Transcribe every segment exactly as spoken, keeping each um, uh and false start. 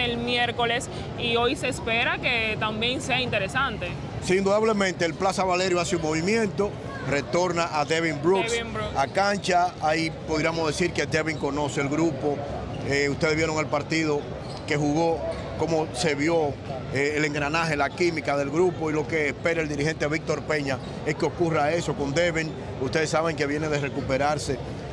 el miércoles y hoy se espera que también sea interesante. Sí, indudablemente el Plaza Valerio hace un movimiento, retorna a Devin Brooks, Devin Brooks. a cancha. Ahí podríamos decir que Devin conoce el grupo. Eh, ustedes vieron el partido que jugó, cómo se vio eh, el engranaje, la química del grupo, y lo que espera el dirigente Víctor Peña es que ocurra eso con Devin. Ustedes saben que viene de recuperarse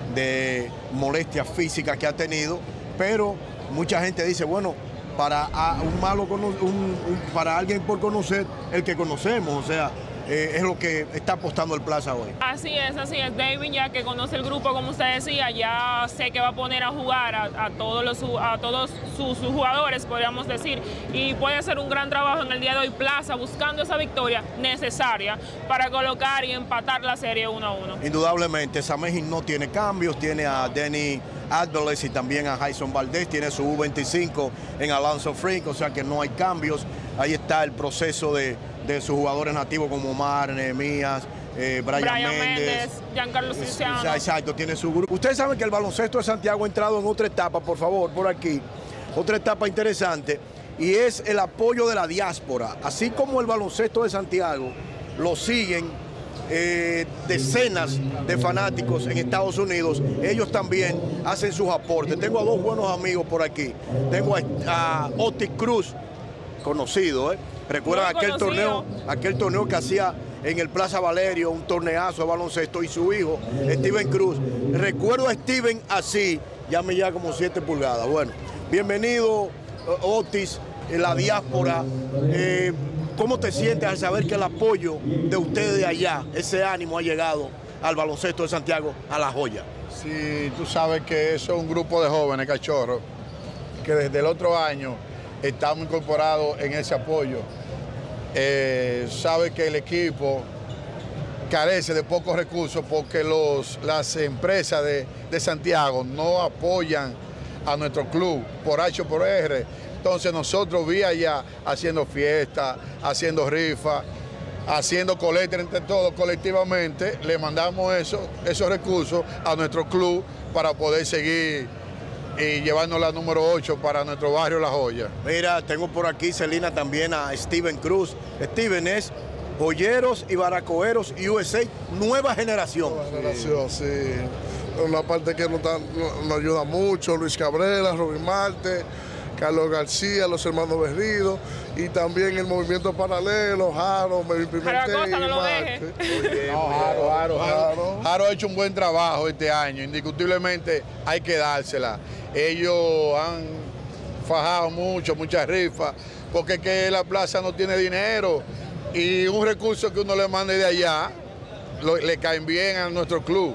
de molestias físicas que ha tenido, pero mucha gente dice, bueno, para a un malo un, un, para alguien por conocer el que conocemos, o sea, eh, es lo que está apostando el Plaza hoy. Así es, así es. David, ya que conoce el grupo, como usted decía, ya sé que va a poner a jugar a, a todos, los, a todos sus, sus jugadores, podríamos decir, y puede hacer un gran trabajo en el día de hoy Plaza, buscando esa victoria necesaria para colocar y empatar la serie uno a uno. Indudablemente, Samejín no tiene cambios, tiene a Denny Adbeles y también a Jason Valdés, tiene su U veinticinco en Alonso Frink, o sea que no hay cambios. Ahí está el proceso de, de sus jugadores nativos como Omar, Nehemías, eh, Brian, Brian Méndez, Méndez, Giancarlo Cinciano. Exacto, tiene su grupo. Ustedes saben que el baloncesto de Santiago ha entrado en otra etapa, por favor, por aquí, otra etapa interesante, y es el apoyo de la diáspora. Así como el baloncesto de Santiago lo siguen Eh, decenas de fanáticos en Estados Unidos, ellos también hacen sus aportes. Tengo a dos buenos amigos por aquí. Tengo a, a Otis Cruz, conocido, ¿eh? Recuerdan Muy aquel conocido. torneo, aquel torneo que hacía en el Plaza Valerio, un torneazo de baloncesto, y su hijo, Steven Cruz. Recuerdo a Steven así, ya me lleva como siete pulgadas. Bueno, bienvenido, Otis, en la diáspora. Eh, ¿Cómo te sientes al saber que el apoyo de ustedes de allá, ese ánimo ha llegado al baloncesto de Santiago, a La Joya? Sí, tú sabes que eso es un grupo de jóvenes cachorros que desde el otro año estamos incorporados en ese apoyo. Eh, sabe que el equipo carece de pocos recursos porque los, las empresas de, de Santiago no apoyan a nuestro club por H o por R. Entonces nosotros vi allá haciendo fiestas, haciendo rifas, haciendo colectas entre todos colectivamente, le mandamos eso, esos recursos a nuestro club para poder seguir y llevarnos la número ocho para nuestro barrio La Joya. Mira, tengo por aquí, Celina, también a Steven Cruz. Steven es Joyeros y Baracoeros U S A, nueva generación. Nueva generación, sí. sí. Una parte que nos, da, nos ayuda mucho, Luis Cabrera, Robin Marte, Carlos García, los hermanos Berrido, y también el movimiento paralelo, Jaro, Melvin Pimentel y no lo Marte. deje. No, Jaro, Jaro, Jaro, Jaro. Jaro ha hecho un buen trabajo este año, indiscutiblemente hay que dársela. Ellos han fajado mucho, muchas rifas, porque es que la plaza no tiene dinero y un recurso que uno le mande de allá lo, le caen bien a nuestro club.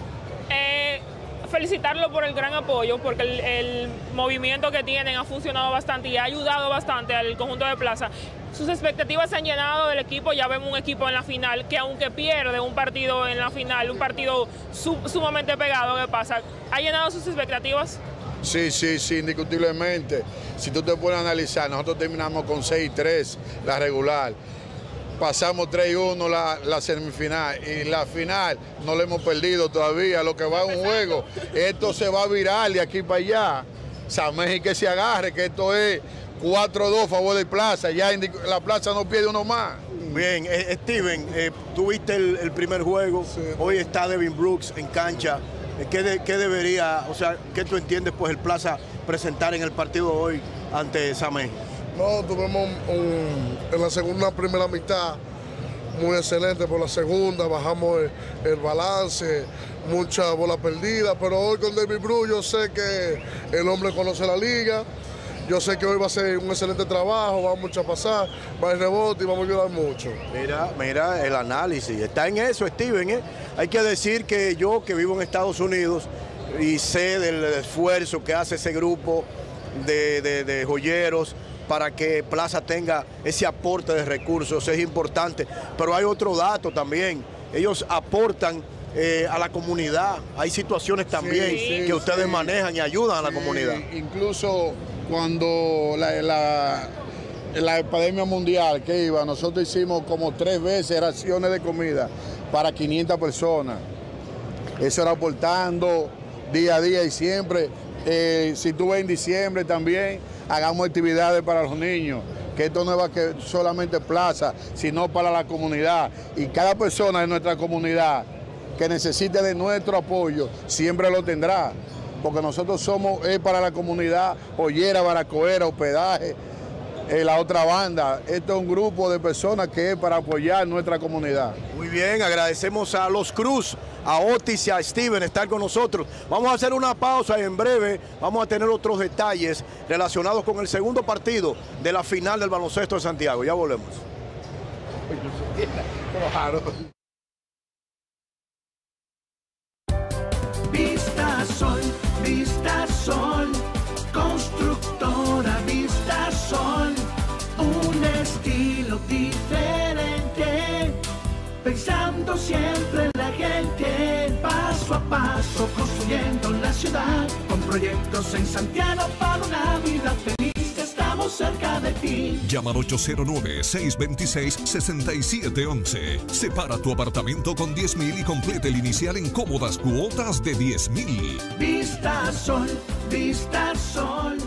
Eh, felicitarlo por el gran apoyo, porque el, el movimiento que tienen ha funcionado bastante y ha ayudado bastante al conjunto de Plaza. Sus expectativas se han llenado del equipo, ya vemos un equipo en la final que aunque pierde un partido en la final, un partido su, sumamente pegado, ¿qué pasa? ¿Ha llenado sus expectativas? Sí, sí, sí, indiscutiblemente. Si tú te pones a analizar, nosotros terminamos con seis tres la regular. Pasamos tres uno la, la semifinal y la final no la hemos perdido todavía. Lo que va es un juego. Esto se va a virar de aquí para allá. Samejín que se agarre, que esto es cuatro dos a favor de Plaza. Ya la Plaza no pierde uno más. Bien, eh, Steven, eh, tuviste el, el primer juego, Sí. Hoy está Devin Brooks en cancha. Eh, ¿Qué, de, ¿Qué debería, o sea, qué tú entiendes pues el Plaza presentar en el partido de hoy ante Samejín? No, tuvimos un, un, en la segunda, primera mitad muy excelente. Por la segunda bajamos el, el balance, mucha bola perdida, pero hoy con David Brooks yo sé que el hombre conoce la liga. Yo sé que hoy va a ser un excelente trabajo, vamos mucho a pasar, va el rebote y vamos a ayudar mucho. Mira, mira el análisis, está en eso, Steven, ¿eh? Hay que decir que yo que vivo en Estados Unidos y sé del esfuerzo que hace ese grupo de, de, de joyeros para que Plaza tenga ese aporte de recursos, es importante. Pero hay otro dato también, ellos aportan eh, a la comunidad, hay situaciones también Sí, que ustedes sí. manejan y ayudan a la Sí, comunidad. Incluso cuando la, la, la epidemia mundial que iba, nosotros hicimos como tres veces raciones de comida para quinientas personas. Eso era aportando día a día y siempre. Eh, si tú ves en diciembre también, hagamos actividades para los niños, que esto no es que solamente plaza, sino para la comunidad. Y cada persona de nuestra comunidad que necesite de nuestro apoyo, siempre lo tendrá, porque nosotros somos, es para la comunidad, joyera, baracoera, hospedaje, eh, la otra banda. Esto es un grupo de personas que es para apoyar nuestra comunidad. Muy bien, agradecemos a los Cruz, a Otis y a Steven estar con nosotros. Vamos a hacer una pausa y en breve vamos a tener otros detalles relacionados con el segundo partido de la final del baloncesto de Santiago. Ya volvemos. Vista Sol, Vista Sol, constructora Vista Sol, un estilo diferente, pensando siempre en la gente, paso a paso construyendo la ciudad, con proyectos en Santiago para una vida feliz. Estamos cerca de ti. Llama al ocho cero nueve, seis dos seis, seis siete uno uno. Separa tu apartamento con diez mil y complete el inicial en cómodas cuotas de diez mil. Vista Sol, Vista Sol.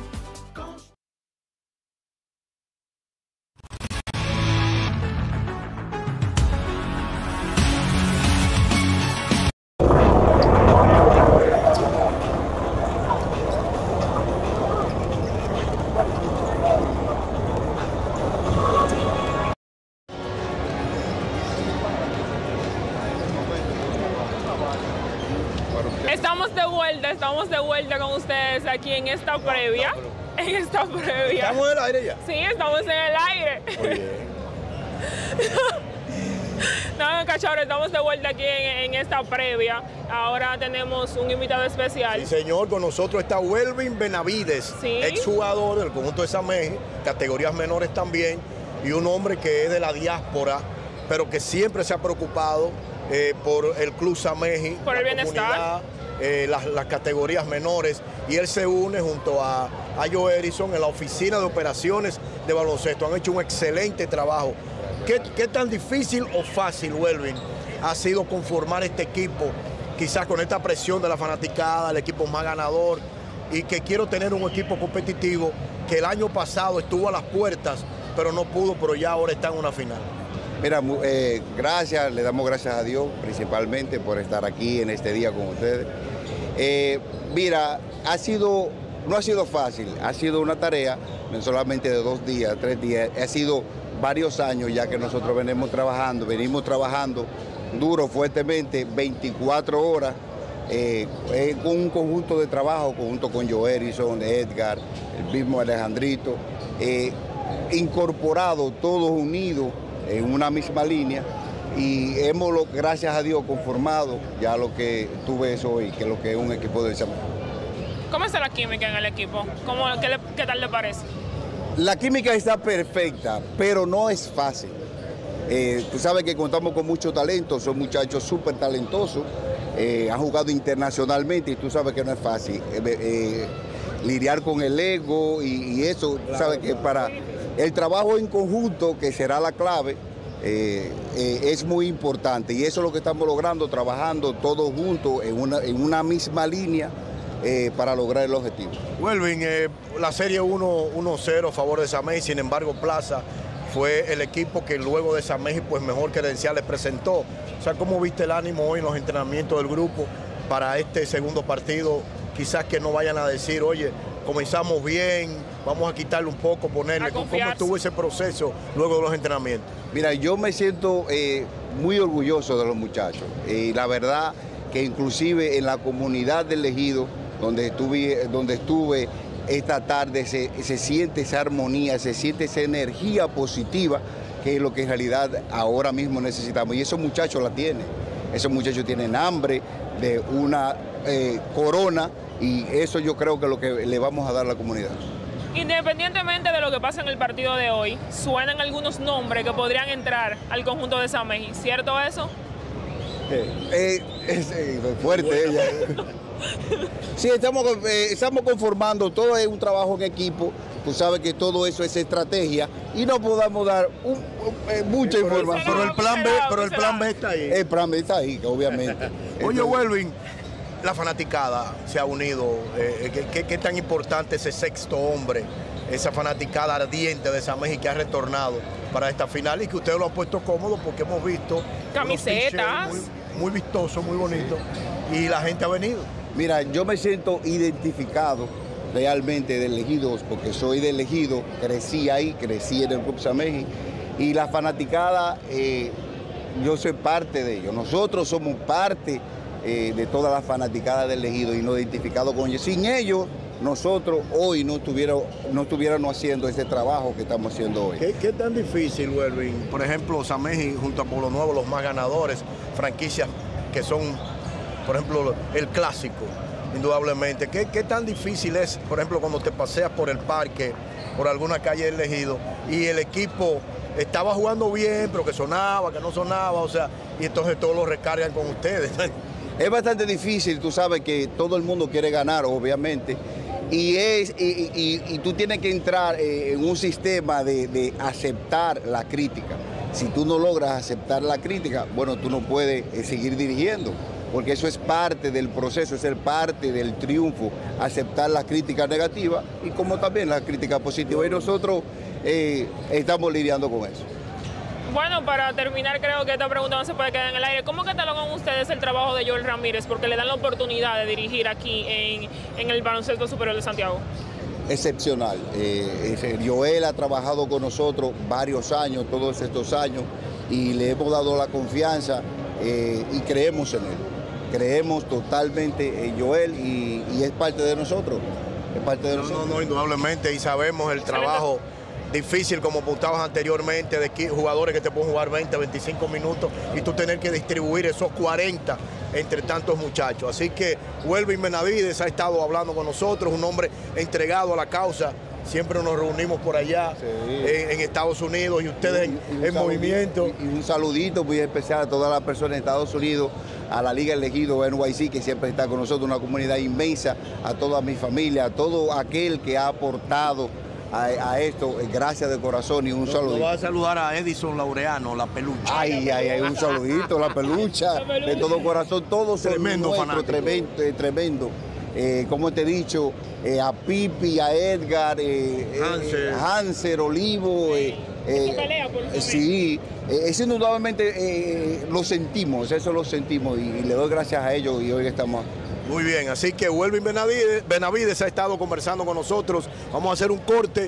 Estamos de vuelta, estamos de vuelta con ustedes aquí en esta previa. En esta previa. ¿Estamos en el aire ya? Sí, estamos en el aire. Oye. No, cachorro, estamos de vuelta aquí en, en esta previa. Ahora tenemos un invitado especial. Sí, señor, con nosotros está Welvin Benavides, Sí. exjugador del conjunto de Sameji, categorías menores también, y un hombre que es de la diáspora, pero que siempre se ha preocupado eh, por el Club Sameji, Por el la bienestar. comunidad, eh, las, las categorías menores, y él se une junto a, a Joe Edison en la oficina de operaciones de baloncesto. Han hecho un excelente trabajo. ¿Qué, qué tan difícil o fácil, Welvin, ha sido conformar este equipo, quizás con esta presión de la fanaticada, el equipo más ganador, y que quiero tener un equipo competitivo que el año pasado estuvo a las puertas, pero no pudo, pero ya ahora está en una final? Mira, eh, gracias, le damos gracias a Dios principalmente por estar aquí en este día con ustedes. Eh, mira, ha sido, no ha sido fácil, ha sido una tarea, no solamente de dos días, tres días, ha sido varios años ya que nosotros venimos trabajando, venimos trabajando duro, fuertemente, veinticuatro horas, eh, eh, con un conjunto de trabajo, conjunto con Joe Harrison, Edgar, el mismo Alejandrito, eh, incorporado, todos unidos en una misma línea, y hemos, gracias a Dios, conformado ya lo que tú ves hoy, que es lo que es un equipo de Sameji. ¿Cómo está la química en el equipo? ¿Cómo, qué, le- ¿Qué tal le parece? La química está perfecta, pero no es fácil. Eh, tú sabes que contamos con mucho talento, son muchachos súper talentosos, eh, han jugado internacionalmente y tú sabes que no es fácil. Eh, eh, lidiar con el ego y, y eso, tú sabes que para el trabajo en conjunto, que será la clave, eh, eh, es muy importante, y eso es lo que estamos logrando, trabajando todos juntos en una, en una misma línea eh, para lograr el objetivo. Welvin, eh, la serie uno cero a favor de Sameji, sin embargo Plaza fue el equipo que luego de Sameji pues mejor credencial les presentó. O sea, ¿cómo viste el ánimo hoy en los entrenamientos del grupo para este segundo partido? Quizás que no vayan a decir, oye, comenzamos bien, vamos a quitarle un poco, ponerle. A ¿Cómo confiarse. estuvo ese proceso luego de los entrenamientos? Mira, yo me siento eh, muy orgulloso de los muchachos. Y la verdad que inclusive en la comunidad del Ejido, donde estuve, donde estuve esta tarde, se, se siente esa armonía, se siente esa energía positiva, que es lo que en realidad ahora mismo necesitamos. Y esos muchachos la tienen. Esos muchachos tienen hambre de una eh, corona, y eso yo creo que es lo que le vamos a dar a la comunidad. Independientemente de lo que pasa en el partido de hoy, suenan algunos nombres que podrían entrar al conjunto de Sameji. ¿Cierto eso? Eh, es eh, fuerte ella. Sí, estamos, eh, estamos conformando, todo es un trabajo en equipo, tú sabes que todo eso es estrategia y no podamos dar un, un, eh, mucha información. Pero el plan B, pero el plan B está ahí. El plan B está ahí, obviamente. Oye, Entonces, Welvin, la fanaticada se ha unido. Eh, ¿qué, qué, qué tan importante ese sexto hombre esa fanaticada ardiente de Sameji que ha retornado para esta final y que ustedes lo han puesto cómodo porque hemos visto camisetas muy, muy vistosos, muy bonitos y la gente ha venido. Mira, yo me siento identificado realmente del Ejido, porque soy del Ejido, crecí ahí, crecí en el Club Sameji y la fanaticada, eh, yo soy parte de ellos. Nosotros somos parte eh, de toda la fanaticada del Ejido y nos identificado con ellos. Sin ellos, nosotros hoy no estuviéramos, no estuviéramos haciendo ese trabajo que estamos haciendo hoy. ¿Qué, qué tan difícil, Welvin? Por ejemplo, Sameji junto a Pueblo Nuevo, los más ganadores, franquicias que son, por ejemplo, el clásico, indudablemente. ¿Qué, qué tan difícil es, por ejemplo, cuando te paseas por el parque, por alguna calle del Ejido, y el equipo estaba jugando bien, pero que sonaba, que no sonaba, o sea, y entonces todos lo recargan con ustedes? Es bastante difícil, tú sabes que todo el mundo quiere ganar, obviamente, y, es, y, y, y tú tienes que entrar en un sistema de, de aceptar la crítica. Si tú no logras aceptar la crítica, bueno, tú no puedes seguir dirigiendo, porque eso es parte del proceso, es ser parte del triunfo, aceptar la crítica negativa y como también la crítica positiva. Y nosotros eh, estamos lidiando con eso. Bueno, para terminar, creo que esta pregunta no se puede quedar en el aire. ¿Cómo catalogan ustedes el trabajo de Joel Ramírez? Porque le dan la oportunidad de dirigir aquí en, en el Baloncesto Superior de Santiago. Excepcional. Eh, Joel ha trabajado con nosotros varios años, todos estos años, y le hemos dado la confianza eh, y creemos en él. Creemos totalmente en Joel y, y es parte de nosotros. Es parte de no, nosotros. no, no, indudablemente, y sabemos el trabajo difícil, como apuntabas anteriormente, de jugadores que te pueden jugar veinte, veinticinco minutos y tú tener que distribuir esos cuarenta entre tantos muchachos. Así que Welvin Benavides ha estado hablando con nosotros, un hombre entregado a la causa. Siempre nos reunimos por allá sí. en, en Estados Unidos y ustedes y, y en, en movimiento. Y, y un saludito muy especial a todas las personas en Estados Unidos, a la Liga Elegido N Y C, que siempre está con nosotros, una comunidad inmensa, a toda mi familia, a todo aquel que ha aportado A, a esto, gracias de corazón y un no, saludito. No va a saludar a Edison Laureano, la pelucha. Ay, ay, ay, un saludito, la pelucha, de todo corazón, todos son tremendo nuestros, tremendo, eh, tremendo. Eh, como te he dicho, eh, a Pipi, a Edgar, eh, Hanser. Eh, Hanser, Olivo. Eh, eh, pelea por eh, sí, eh, eso indudablemente eh, lo sentimos, eso lo sentimos y, y le doy gracias a ellos y hoy estamos. Muy bien, así que Welvin Benavides, Benavides ha estado conversando con nosotros. Vamos a hacer un corte.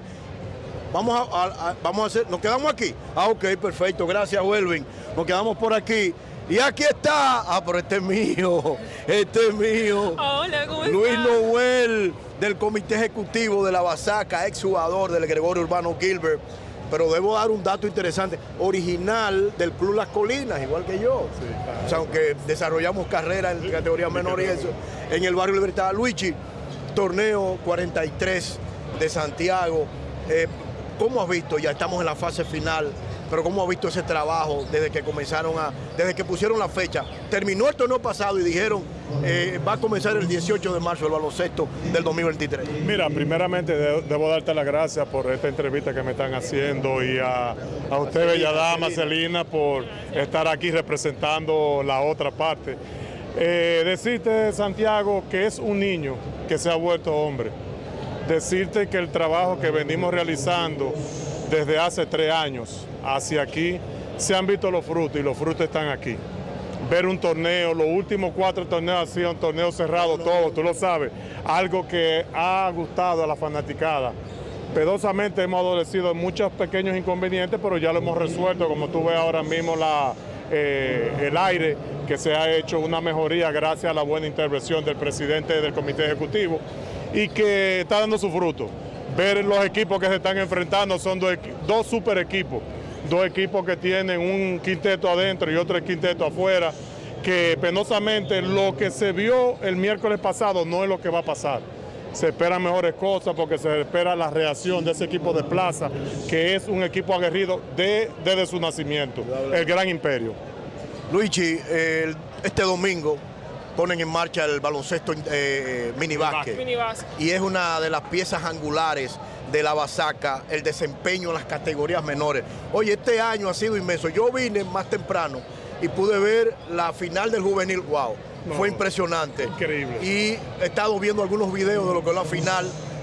Vamos a, a, a, vamos a hacer, ¿nos quedamos aquí? Ah, ok, perfecto. Gracias, Welvin. Nos quedamos por aquí. Y aquí está. Ah, pero este es mío. Este es mío. Hola, ¿cómo Luis estás? Noel, del Comité Ejecutivo de la Basaca, exjugador del Gregorio Urbano Gilbert. Pero debo dar un dato interesante, original del Club Las Colinas, igual que yo. Sí, claro. O sea, aunque desarrollamos carrera en categoría menor y eso, en el barrio Libertad. Luigi, torneo cuarenta y tres de Santiago. Eh, ¿Cómo has visto? Ya estamos en la fase final, pero ¿cómo has visto ese trabajo desde que comenzaron a, desde que pusieron la fecha? Terminó el torneo pasado y dijeron, eh, va a comenzar el dieciocho de marzo el baloncesto del dos mil veintitrés. Mira, primeramente de, debo darte las gracias por esta entrevista que me están haciendo y a, a usted, bella dama, Celina, por estar aquí representando la otra parte. Eh, decirte, Santiago, que es un niño que se ha vuelto hombre. Decirte que el trabajo que venimos realizando desde hace tres años hacia aquí, se han visto los frutos y los frutos están aquí. Ver un torneo, los últimos cuatro torneos han sido un torneo cerrado, todo, tú lo sabes, algo que ha gustado a la fanaticada. Pedosamente hemos adolecido muchos pequeños inconvenientes, pero ya lo hemos resuelto, como tú ves ahora mismo la, eh, el aire, que se ha hecho una mejoría gracias a la buena intervención del presidente del Comité Ejecutivo y que está dando su fruto. Ver los equipos que se están enfrentando son dos, dos super equipos, dos equipos que tienen un quinteto adentro y otro quinteto afuera, que penosamente lo que se vio el miércoles pasado no es lo que va a pasar. Se esperan mejores cosas porque se espera la reacción de ese equipo de Plaza, que es un equipo aguerrido de, desde su nacimiento, el Gran Imperio. Luigi, eh, este domingo ponen en marcha el baloncesto eh, minibásquet. Minibásquet. Y es una de las piezas angulares de la Basaca, el desempeño en las categorías menores. Oye, este año ha sido inmenso. Yo vine más temprano y pude ver la final del juvenil. Wow, no, fue impresionante. Increíble. Y he estado viendo algunos videos de lo que es la final.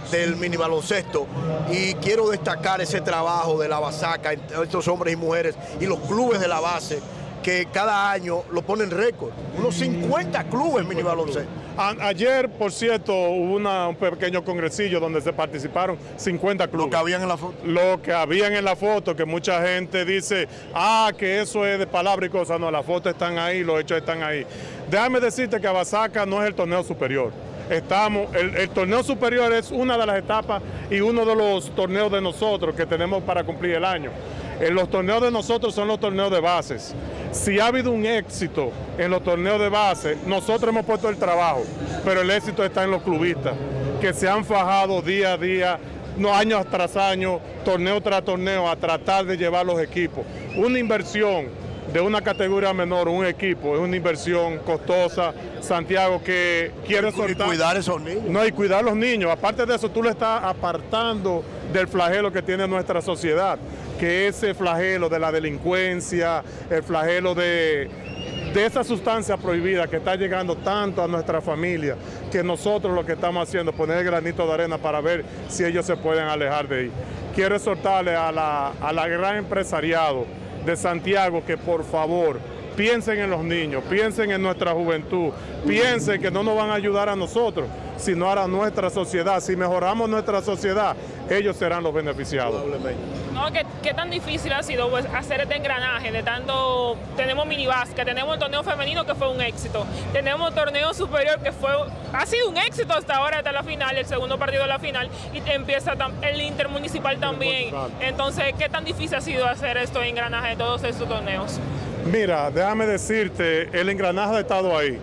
del mini baloncesto, y quiero destacar ese trabajo de la Basaca, estos hombres y mujeres y los clubes de la base, que cada año lo ponen récord, unos cincuenta clubes mini baloncesto. Ayer, por cierto, hubo una, un pequeño congresillo donde se participaron cincuenta clubes. Lo que habían en la foto. Lo que habían en la foto, que mucha gente dice, ah, que eso es de palabra y cosas. No, las fotos están ahí, los hechos están ahí. Déjame decirte que Basaca no es el torneo superior. Estamos, el, el torneo superior es una de las etapas y uno de los torneos de nosotros que tenemos para cumplir el año. En los torneos de nosotros son los torneos de bases. Si ha habido un éxito en los torneos de base, nosotros hemos puesto el trabajo, pero el éxito está en los clubistas, que se han fajado día a día, no, año tras año, torneo tras torneo, a tratar de llevar los equipos. Una inversión de una categoría menor, un equipo, es una inversión costosa, Santiago, que quiere soltar. Y cuidar a esos niños. No, y cuidar a los niños. Aparte de eso, tú le estás apartando del flagelo que tiene nuestra sociedad, que ese flagelo de la delincuencia, el flagelo de, de esa sustancia prohibida que está llegando tanto a nuestra familia, que nosotros lo que estamos haciendo es poner el granito de arena para ver si ellos se pueden alejar de ahí. Quiero exhortarle a la, a la gran empresariado de Santiago que por favor piensen en los niños, piensen en nuestra juventud, piensen que no nos van a ayudar a nosotros, sino a nuestra sociedad. Si mejoramos nuestra sociedad, ellos serán los beneficiados. No, ¿qué, qué tan difícil ha sido pues, hacer este engranaje de tanto? Tenemos minibásquet, tenemos el torneo femenino que fue un éxito, tenemos torneo superior que fue, ha sido un éxito hasta ahora, hasta la final, el segundo partido de la final, y empieza el intermunicipal también. Entonces, ¿qué tan difícil ha sido hacer esto engranaje de todos estos torneos? Mira, déjame decirte, el engranaje ha estado ahí.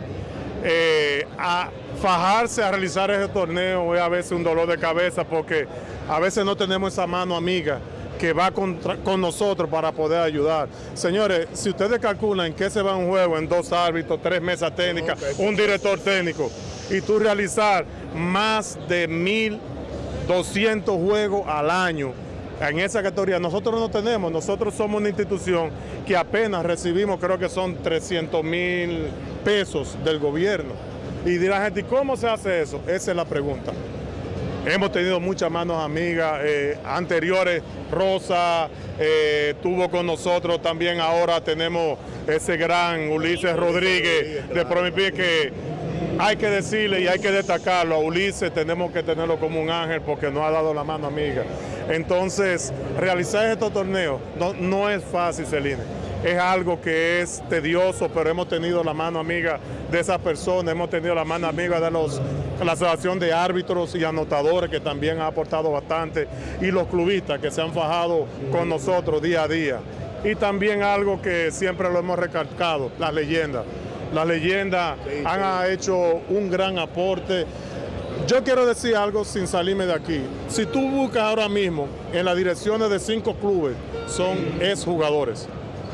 Eh, a fajarse a realizar ese torneo es a veces un dolor de cabeza porque a veces no tenemos esa mano amiga que va contra, con nosotros para poder ayudar. Señores, si ustedes calculan que se va un juego en dos árbitros, tres mesas técnicas, un director técnico, y tú realizar más de mil doscientos juegos al año en esa categoría, nosotros no tenemos, nosotros somos una institución que apenas recibimos, creo que son trescientos mil pesos del gobierno. Y dirá la gente, ¿y cómo se hace eso? Esa es la pregunta. Hemos tenido muchas manos amigas eh, anteriores. Rosa eh, estuvo con nosotros también. Ahora tenemos ese gran Ulises Rodríguez de Promipi, que hay que decirle y hay que destacarlo. A Ulises tenemos que tenerlo como un ángel porque nos ha dado la mano amiga. Entonces, realizar estos torneos no, no es fácil, Celine. Es algo que es tedioso, pero hemos tenido la mano amiga de esas personas, hemos tenido la mano amiga de los, la asociación de árbitros y anotadores, que también ha aportado bastante, y los clubistas que se han fajado con nosotros día a día. Y también algo que siempre lo hemos recalcado, las leyendas. Las leyendas sí, sí. han hecho un gran aporte. Yo quiero decir algo sin salirme de aquí. Si tú buscas ahora mismo en las direcciones de cinco clubes, son exjugadores.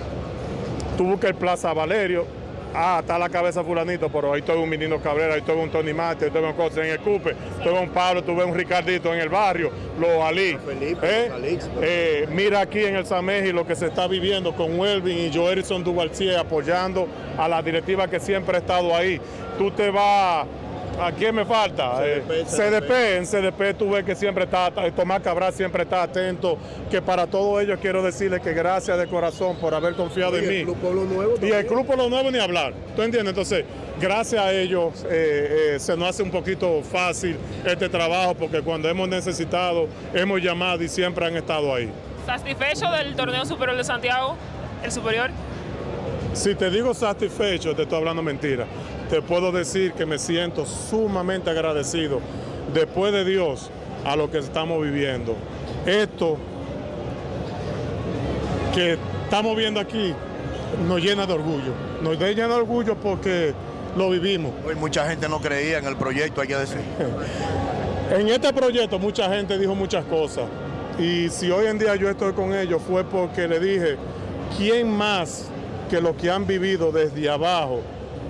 Tú buscas el Plaza Valerio, ah, está la cabeza fulanito, pero ahí tuve un Menino Cabrera, ahí tuve un Tony Mate, ahí tuve un Cosa en el Cupe, tuve un Pablo, tuve un Ricardito en el barrio, los Ali. Felipe, ¿eh? Calix, eh, mira aquí en el Sameji lo que se está viviendo con Welvin y Joerison Duvalcier apoyando a la directiva que siempre ha estado ahí. Tú te vas... ¿A quién me falta? C D P, eh, C D P. C D P, en C D P tú ves que siempre está, Tomás Cabral siempre está atento, que para todos ellos quiero decirles que gracias de corazón por haber confiado en mí. Y el Club Pueblo Nuevo Y el Club Pueblo Nuevo ni hablar, ¿tú entiendes? Entonces, gracias a ellos eh, eh, se nos hace un poquito fácil este trabajo, porque cuando hemos necesitado, hemos llamado y siempre han estado ahí. ¿Satisfecho del torneo superior de Santiago, el superior? Si te digo satisfecho, te estoy hablando mentira. Te puedo decir que me siento sumamente agradecido, después de Dios, a lo que estamos viviendo. Esto que estamos viendo aquí nos llena de orgullo. Nos llena de orgullo porque lo vivimos. Hoy mucha gente no creía en el proyecto, hay que decir. En este proyecto mucha gente dijo muchas cosas. Y si hoy en día yo estoy con ellos fue porque le dije, ¿quién más que los que han vivido desde abajo,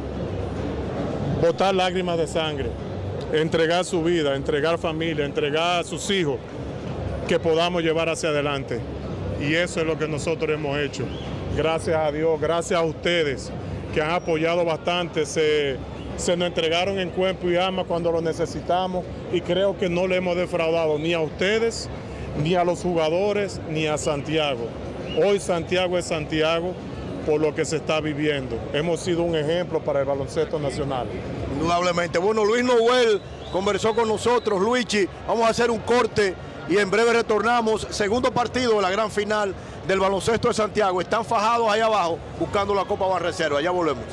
botar lágrimas de sangre, entregar su vida, entregar familia, entregar a sus hijos, que podamos llevar hacia adelante? Y eso es lo que nosotros hemos hecho. Gracias a Dios, gracias a ustedes que han apoyado bastante ese se nos entregaron en cuerpo y alma cuando lo necesitamos y creo que no le hemos defraudado ni a ustedes, ni a los jugadores, ni a Santiago. Hoy Santiago es Santiago por lo que se está viviendo. Hemos sido un ejemplo para el baloncesto nacional. Indudablemente. Bueno, Luis Noel conversó con nosotros. Luigi, vamos a hacer un corte y en breve retornamos. Segundo partido de la gran final del baloncesto de Santiago. Están fajados ahí abajo buscando la Copa Banreserva. Ya volvemos.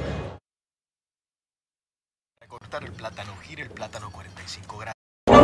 Cortar el plátano, gira el plátano cuarenta y cinco grados.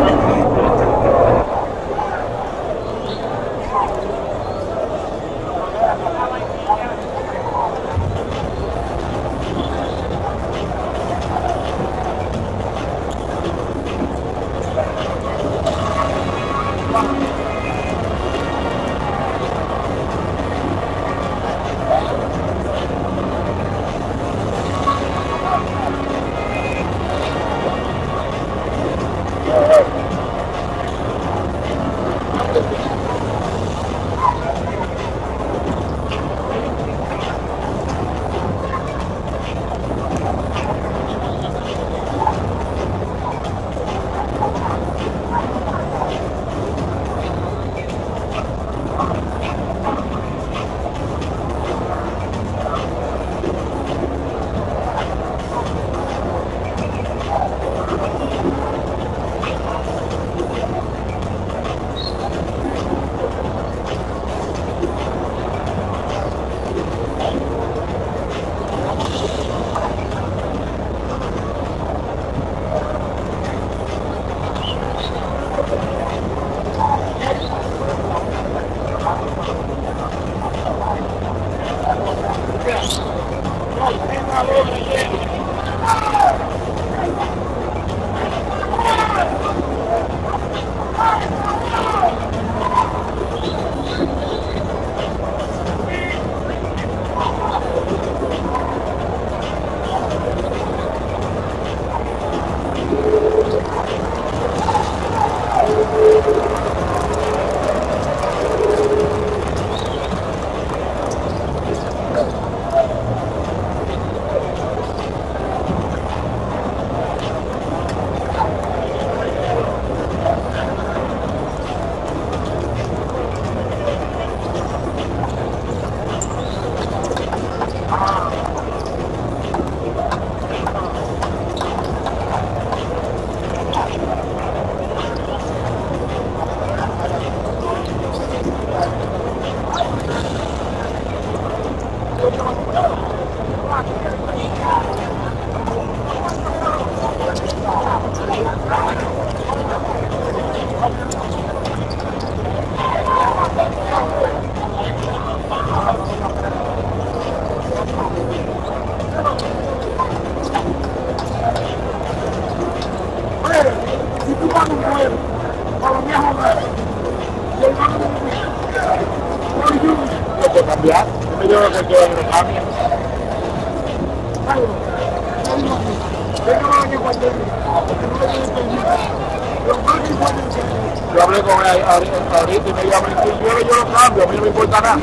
Yo hablé con él ahorita y me dijo, yo, yo lo cambio, a mí no me importa nada.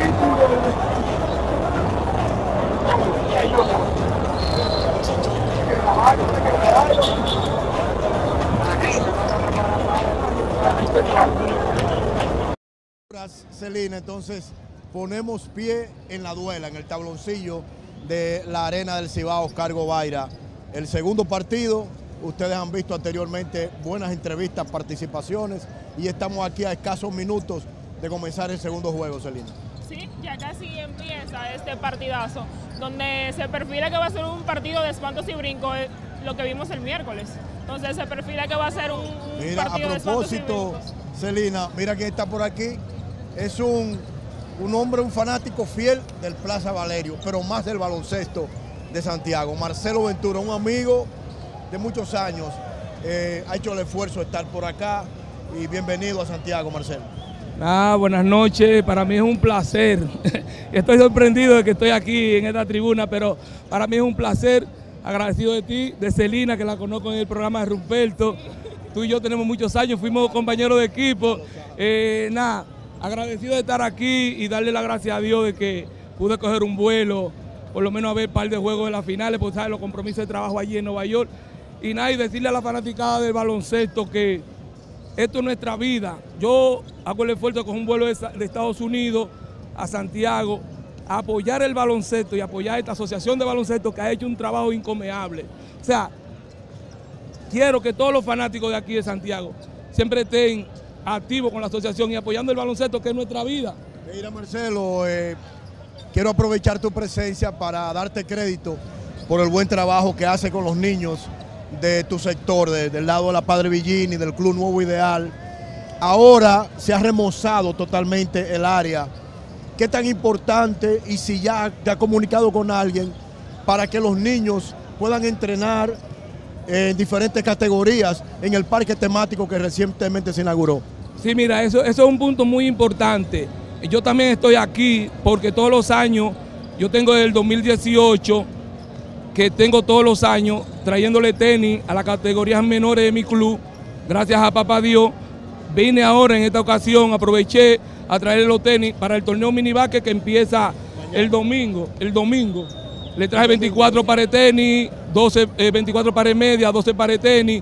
Celina, entonces ponemos pie en la duela, en el tabloncillo de la Arena del Cibao, Oscar Gobaira. El segundo partido, ustedes han visto anteriormente buenas entrevistas, participaciones, y estamos aquí a escasos minutos de comenzar el segundo juego, Celina. Sí, ya casi empieza este partidazo, donde se perfila que va a ser un partido de espantos y brincos, lo que vimos el miércoles. Entonces se perfila que va a ser un, un mira, partido de espantos y brincos. A propósito, Celina, mira quién está por aquí. Es un, un hombre, un fanático fiel del Plaza Valerio, pero más del baloncesto de Santiago. Marcelo Ventura, un amigo de muchos años, eh, ha hecho el esfuerzo de estar por acá y bienvenido a Santiago, Marcelo. Ah, buenas noches, para mí es un placer. Estoy sorprendido de que estoy aquí en esta tribuna, pero para mí es un placer, agradecido de ti, de Celina, que la conozco en el programa de Rumperto. Tú y yo tenemos muchos años, fuimos compañeros de equipo. Eh, nada, agradecido de estar aquí y darle las gracias a Dios de que pude coger un vuelo por lo menos a ver un par de juegos de las finales, porque sabes los compromisos de trabajo allí en Nueva York. Y nada, y decirle a la fanaticada del baloncesto que esto es nuestra vida. Yo hago el esfuerzo con un vuelo de, de Estados Unidos a Santiago, a apoyar el baloncesto y apoyar esta asociación de baloncesto que ha hecho un trabajo incomeable. O sea, quiero que todos los fanáticos de aquí de Santiago siempre estén activos con la asociación y apoyando el baloncesto, que es nuestra vida. Mira, Marcelo, eh, quiero aprovechar tu presencia para darte crédito por el buen trabajo que hace con los niños de tu sector, de, del lado de la Padre Villini, del Club Nuevo Ideal. Ahora se ha remozado totalmente el área. ¿Qué tan importante, y si ya te ha comunicado con alguien, para que los niños puedan entrenar en diferentes categorías en el parque temático que recientemente se inauguró? Sí, mira, eso, eso es un punto muy importante. Yo también estoy aquí porque todos los años, yo tengo desde el dos mil dieciocho, que tengo todos los años trayéndole tenis a las categorías menores de mi club, gracias a papá Dios. Vine ahora en esta ocasión, aproveché a traerle los tenis para el torneo minibásquet que empieza el domingo. El domingo le traje veinticuatro pares de tenis, doce, eh, veinticuatro pares de media, doce pares de tenis.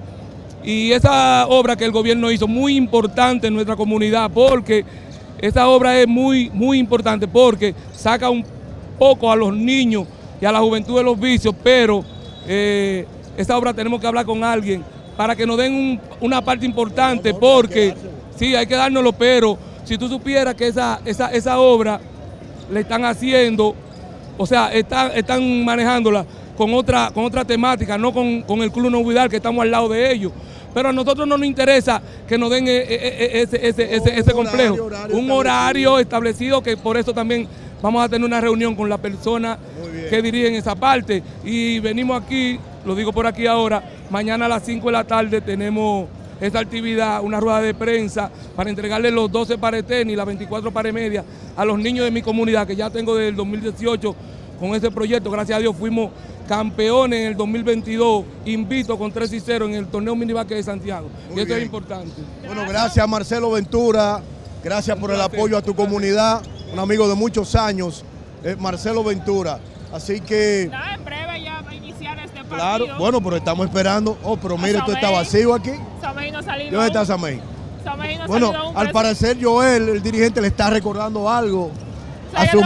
Y esa obra que el gobierno hizo, muy importante en nuestra comunidad, porque esa obra es muy, muy importante, porque saca un poco a los niños y a la juventud de los vicios, pero eh, esa obra tenemos que hablar con alguien para que nos den un, una parte importante, no, no, porque sí, hay que dárnoslo, pero si tú supieras que esa, esa, esa obra le están haciendo, o sea, están, están manejándola con otra, con otra temática, no con, con el Club Nuevo Ideal, que estamos al lado de ellos. Pero a nosotros no nos interesa que nos den ese, ese, ese, ese, ese complejo, horario, horario un horario establecido, que por eso también vamos a tener una reunión con la persona que dirigen esa parte. Y venimos aquí, lo digo por aquí ahora, mañana a las cinco de la tarde tenemos esta actividad, una rueda de prensa para entregarle los doce pares de tenis, las veinticuatro pares media a los niños de mi comunidad, que ya tengo desde el dos mil dieciocho con ese proyecto. Gracias a Dios fuimos campeones en el dos mil veintidós, invito con tres y cero en el torneo minibásquet de Santiago. Muy y eso bien. Es importante. Bueno, gracias Marcelo Ventura, gracias por el apoyo a tu comunidad, un amigo de muchos años, eh, Marcelo Ventura. Así que... No, en breve ya va a iniciar este partido. Claro, bueno, pero estamos esperando. Oh, pero mire, esto está vacío aquí. Samey no ha salido. ¿Dónde está Samey? Samey no ha bueno, salido aún, al parecer Joel, el dirigente, le está recordando algo a sus muchachos.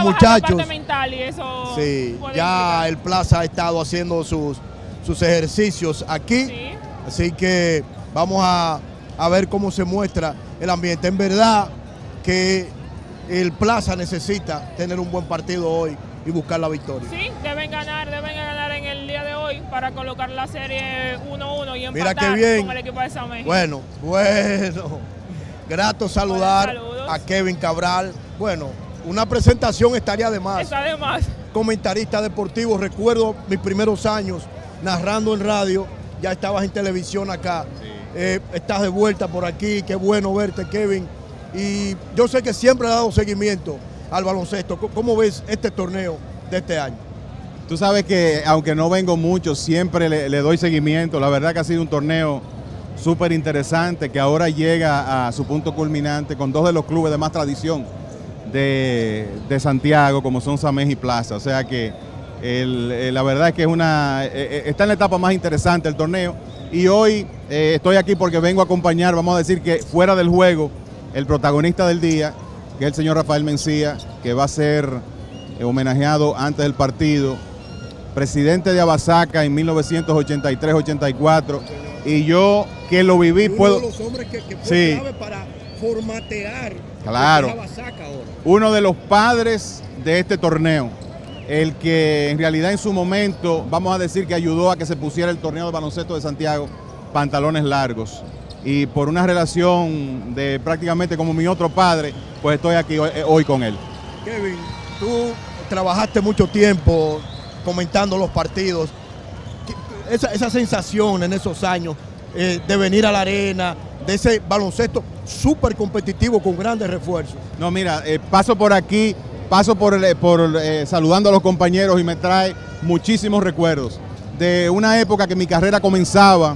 Y eso sí, ya explicar. El Plaza ha estado haciendo sus, sus ejercicios aquí. Sí. Así que vamos a, a ver cómo se muestra el ambiente. En verdad que el Plaza necesita tener un buen partido hoy y buscar la victoria. Sí, deben ganar, deben ganar en el día de hoy para colocar la serie uno uno y empatar. Mira qué bien. Con el equipo de Samey. Bueno, bueno. Grato saludar a Kevin Cabral. Bueno, una presentación estaría de más. Está de más. Comentarista deportivo, recuerdo mis primeros años narrando en radio, ya estabas en televisión acá. Sí. Eh, estás de vuelta por aquí, qué bueno verte, Kevin. Y yo sé que siempre has dado seguimiento al baloncesto. ¿Cómo ves este torneo de este año? Tú sabes que aunque no vengo mucho, siempre le, le doy seguimiento. La verdad que ha sido un torneo súper interesante que ahora llega a su punto culminante con dos de los clubes de más tradición de, de Santiago, como son Samey y Plaza. O sea que el, el, la verdad es que es una, eh, está en la etapa más interesante el torneo. Y hoy eh, estoy aquí porque vengo a acompañar, vamos a decir que fuera del juego, el protagonista del día, que es el señor Rafael Mencía, que va a ser eh, homenajeado antes del partido, presidente de Abasaca en mil novecientos ochenta y tres ochenta y cuatro, y yo que lo viví uno puedo... Uno de los hombres que, que fue sí. clave para formatear claro. Abasaca ahora. Uno de los padres de este torneo, el que en realidad en su momento, vamos a decir que ayudó a que se pusiera el torneo de baloncesto de Santiago, pantalones largos. Y por una relación de prácticamente como mi otro padre, pues estoy aquí hoy, hoy con él. Kevin, tú trabajaste mucho tiempo comentando los partidos. Esa, esa sensación en esos años eh, de venir a la arena, de ese baloncesto súper competitivo con grandes refuerzos. No, mira, eh, paso por aquí, paso por, por eh, saludando a los compañeros y me trae muchísimos recuerdos de una época que mi carrera comenzaba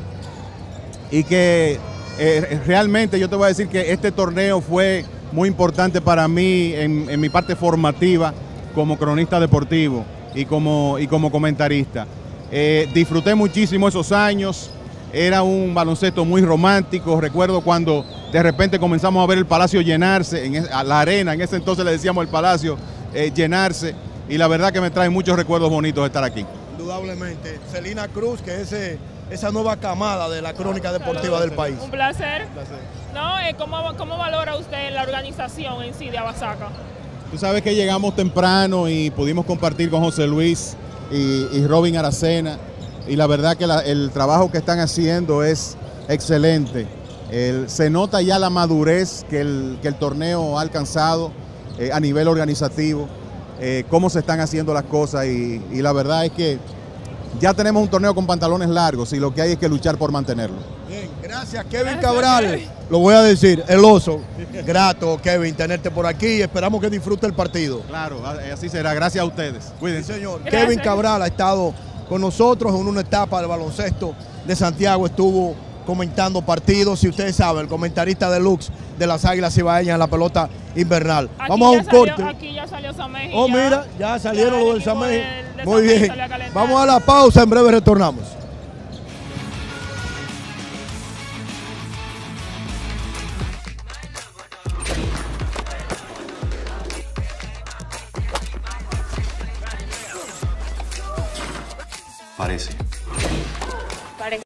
y que eh, realmente yo te voy a decir que este torneo fue muy importante para mí en, en mi parte formativa como cronista deportivo. y como, y como comentarista. Eh, disfruté muchísimo esos años, era un baloncesto muy romántico. Recuerdo cuando de repente comenzamos a ver el Palacio llenarse, en es, a la arena, en ese entonces le decíamos el Palacio, eh, llenarse, y la verdad que me trae muchos recuerdos bonitos de estar aquí. Indudablemente. Celina Cruz, que es ese, esa nueva camada de la crónica deportiva del país. Un placer. Un placer. No, eh, ¿cómo, ¿Cómo valora usted la organización en sí de Abasaca? Tú sabes que llegamos temprano y pudimos compartir con José Luis y, y Robin Aracena, y la verdad que la, el trabajo que están haciendo es excelente. El, se nota ya la madurez que el, que el torneo ha alcanzado eh, a nivel organizativo, eh, cómo se están haciendo las cosas, y, y la verdad es que ya tenemos un torneo con pantalones largos y lo que hay es que luchar por mantenerlo. Bien, gracias Kevin Cabral. Lo voy a decir, el oso. Grato, Kevin, tenerte por aquí y esperamos que disfrute el partido. Claro, así será. Gracias a ustedes. Cuídense. Sí, señor. Gracias. Kevin Cabral ha estado con nosotros en una etapa del baloncesto de Santiago, estuvo comentando partidos, y ustedes saben, el comentarista deluxe de las Águilas Cibaeñas en la pelota invernal. Aquí Vamos a un salió, corte. Aquí ya salió Samej. Oh, ya, mira, ya salieron los del Samej. Muy Samej bien. Vamos a la pausa, en breve retornamos. Parece. Parece.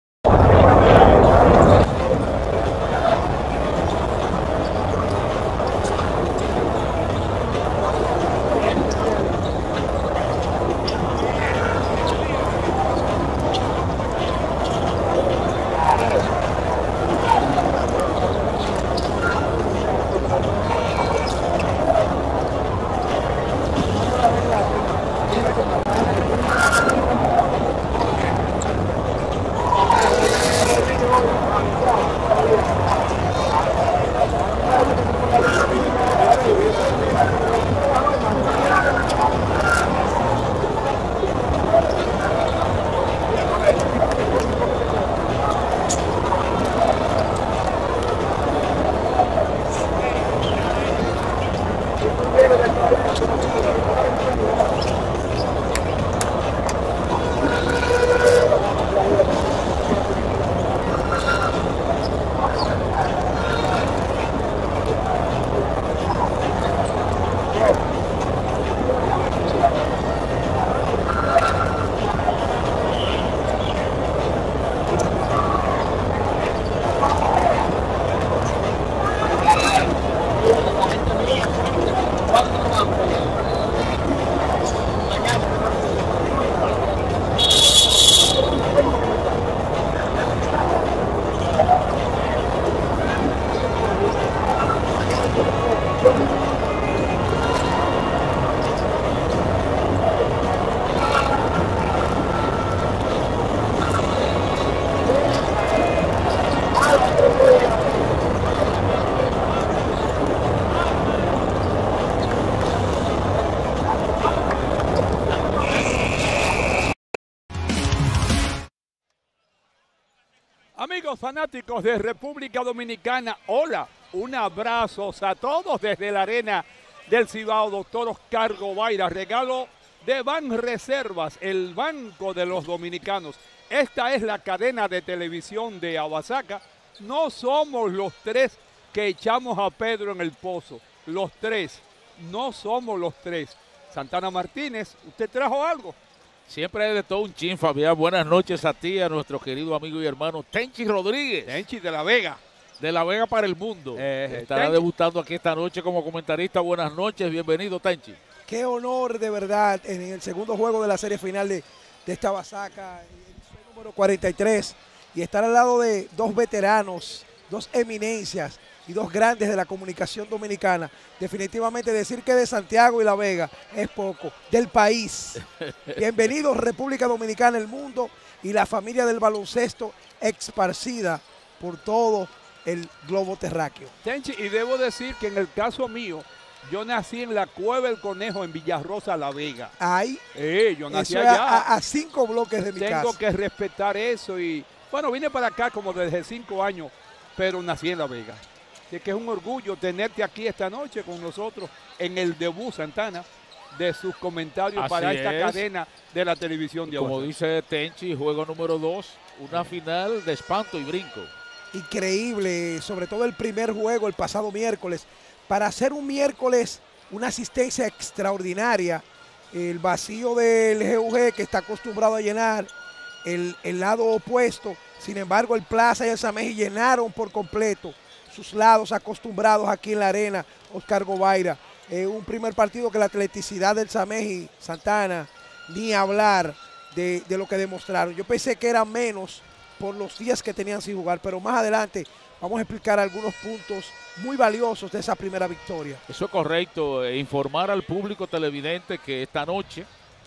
Amigos fanáticos de República Dominicana, hola, un abrazo a todos desde la arena del Cibao, doctor Oscar Gobaira, regalo de Banreservas, el banco de los dominicanos. Esta es la cadena de televisión de Abasaca. No somos los tres que echamos a Pedro en el pozo, los tres, no somos los tres. Santana Martínez, ¿usted trajo algo? Siempre de todo un chin, Fabián. Buenas noches a ti, a nuestro querido amigo y hermano Tenchi Rodríguez. Tenchi de La Vega. De La Vega para el mundo. Eh, Estará Tenchi. debutando aquí esta noche como comentarista. Buenas noches, bienvenido, Tenchi. Qué honor de verdad en el segundo juego de la serie final de, de esta Abasaca, el número cuarenta y tres, y estar al lado de dos veteranos, dos eminencias y dos grandes de la comunicación dominicana. Definitivamente decir que de Santiago y La Vega es poco, del país. Bienvenidos República Dominicana, el mundo y la familia del baloncesto esparcida por todo el globo terráqueo. Tenchi, y debo decir que en el caso mío, yo nací en la Cueva del Conejo en Villarrosa, La Vega. Ahí. Eh, yo nací eso allá. A, a cinco bloques de mi Tengo casa. Tengo que respetar eso y, bueno, vine para acá como desde cinco años, pero nací en La Vega. Así que es un orgullo tenerte aquí esta noche con nosotros en el debut, Santana, de sus comentarios Así para esta es. cadena de la televisión de Como Aguasarca. dice Tenchi, juego número dos, una final de espanto y brinco. Increíble, sobre todo el primer juego el pasado miércoles. Para hacer un miércoles una asistencia extraordinaria, el vacío del G U G que está acostumbrado a llenar el, el lado opuesto, sin embargo el Plaza y el Sameji llenaron por completo sus lados acostumbrados aquí en la arena Oscar Gobaira. Eh, un primer partido que la atleticidad del Sameji, Santana, ni hablar de, de lo que demostraron. Yo pensé que era menos por los días que tenían sin jugar, pero más adelante vamos a explicar algunos puntos muy valiosos de esa primera victoria. Eso es correcto, eh, informar al público televidente que esta noche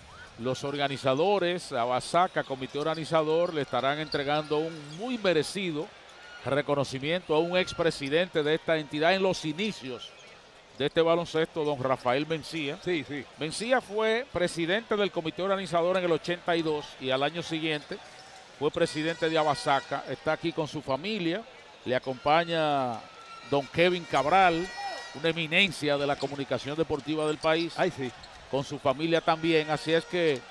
los organizadores, Aguasarca, comité organizador, le estarán entregando un muy merecido reconocimiento a un expresidente de esta entidad en los inicios de este baloncesto, don Rafael Mencía. Sí, sí. Mencía fue presidente del comité organizador en el ochenta y dos y al año siguiente fue presidente de Aguasarca. Está aquí con su familia, le acompaña don Kevin Cabral, una eminencia de la comunicación deportiva del país. Ay, sí. Con su familia también, así es que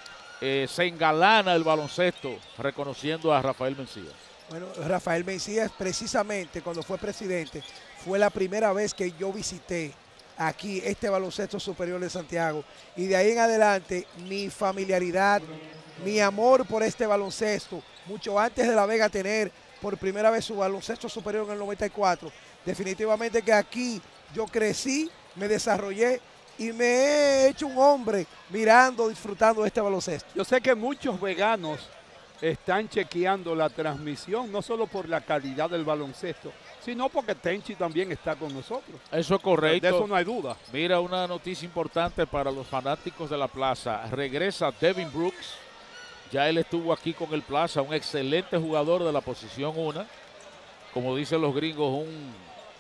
eh, se engalana el baloncesto reconociendo a Rafael Mencía. Bueno, Rafael Mencía precisamente cuando fue presidente fue la primera vez que yo visité aquí este baloncesto superior de Santiago y de ahí en adelante mi familiaridad, mi amor por este baloncesto, mucho antes de La Vega tener por primera vez su baloncesto superior en el noventa y cuatro, definitivamente que aquí yo crecí, me desarrollé y me he hecho un hombre mirando, disfrutando de este baloncesto. Yo sé que muchos veganos están chequeando la transmisión, no solo por la calidad del baloncesto, sino porque Tenchi también está con nosotros. Eso es correcto. De eso no hay duda. Mira, una noticia importante para los fanáticos de la Plaza. Regresa Devin Brooks. Ya él estuvo aquí con el Plaza, un excelente jugador de la posición uno. Como dicen los gringos, un,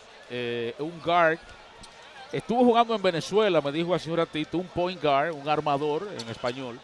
eh, un guard. Estuvo jugando en Venezuela, me dijo hace un ratito, un point guard, un armador en español.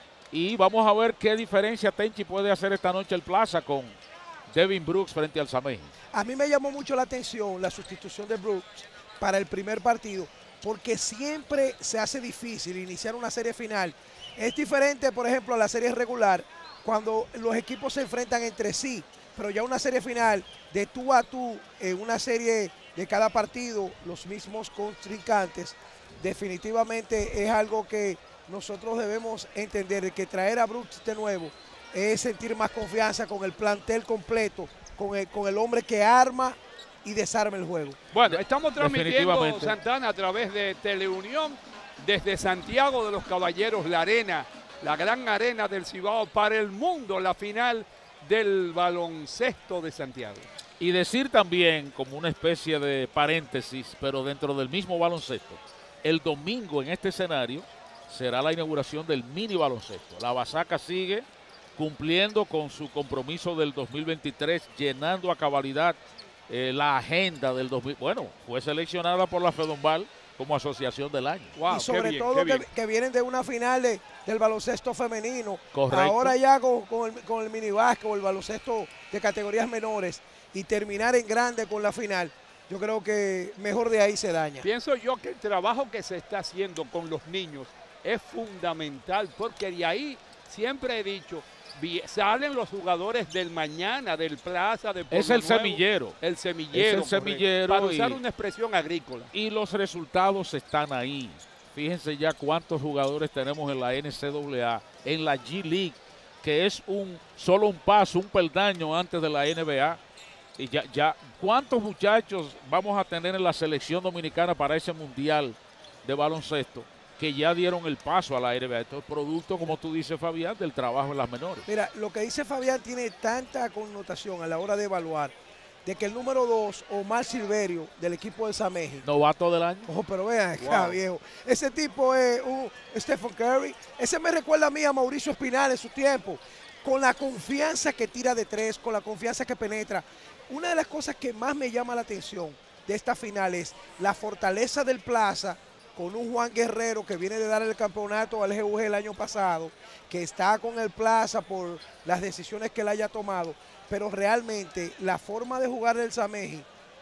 Y vamos a ver qué diferencia Tenchi puede hacer esta noche el Plaza con Devin Brooks frente al Sameji. A mí me llamó mucho la atención la sustitución de Brooks para el primer partido, porque siempre se hace difícil iniciar una serie final. Es diferente, por ejemplo, a la serie regular, cuando los equipos se enfrentan entre sí, pero ya una serie final de tú a tú, en una serie de cada partido, los mismos contrincantes, definitivamente es algo que nosotros debemos entender, que traer a Brooks de nuevo es sentir más confianza con el plantel completo, con el, con el hombre que arma y desarma el juego. Bueno, estamos transmitiendo, Santana, a través de Teleunión desde Santiago de los Caballeros, la arena, la gran arena del Cibao para el mundo, la final del baloncesto de Santiago. Y decir también, como una especie de paréntesis, pero dentro del mismo baloncesto, el domingo en este escenario será la inauguración del mini baloncesto. La Aguasarca sigue cumpliendo con su compromiso del dos mil veintitrés, llenando a cabalidad eh, la agenda del dos mil. Bueno, fue seleccionada por la FEDOMBAL como asociación del año. Wow, y sobre bien, todo que, que vienen de una final de, del baloncesto femenino. Correcto. Ahora ya con, con el, con el mini básquet o el baloncesto de categorías menores y terminar en grande con la final. Yo creo que mejor de ahí se daña. Pienso yo que el trabajo que se está haciendo con los niños es fundamental, porque de ahí siempre he dicho, salen los jugadores del mañana, del Plaza, de Pueblo Es el Nuevo, semillero. El semillero. Es el semillero. Para usar y, una expresión agrícola. Y los resultados están ahí. Fíjense ya cuántos jugadores tenemos en la N C A A, en la G League, que es un solo un paso, un peldaño antes de la N B A. Y ya, ya, ¿cuántos muchachos vamos a tener en la selección dominicana para ese mundial de baloncesto que ya dieron el paso a la N B A? Esto es producto, como tú dices, Fabián, del trabajo en las menores. Mira, lo que dice Fabián tiene tanta connotación a la hora de evaluar, de que el número dos, Omar Silverio, del equipo de Sameji. Novato del año. Ojo, pero vean acá, wow, viejo. Ese tipo es un Stephen Curry. Ese me recuerda a mí a Mauricio Espinal en su tiempo. Con la confianza que tira de tres, con la confianza que penetra. Una de las cosas que más me llama la atención de esta final es la fortaleza del Plaza, con un Juan Guerrero que viene de dar el campeonato al G U G el año pasado, que está con el Plaza por las decisiones que él haya tomado, pero realmente la forma de jugar del Sameji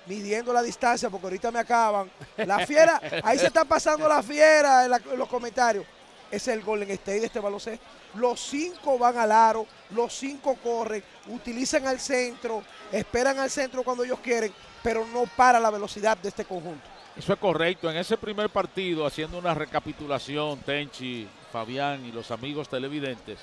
midiendo la distancia, porque ahorita me acaban. La fiera, ahí se está pasando la fiera en, la, en los comentarios. Es el Golden State de este baloncesto. Los cinco van al aro, los cinco corren, utilizan al centro, esperan al centro cuando ellos quieren, pero no para la velocidad de este conjunto. Eso es correcto. En ese primer partido, haciendo una recapitulación, Tenchi, Fabián y los amigos televidentes,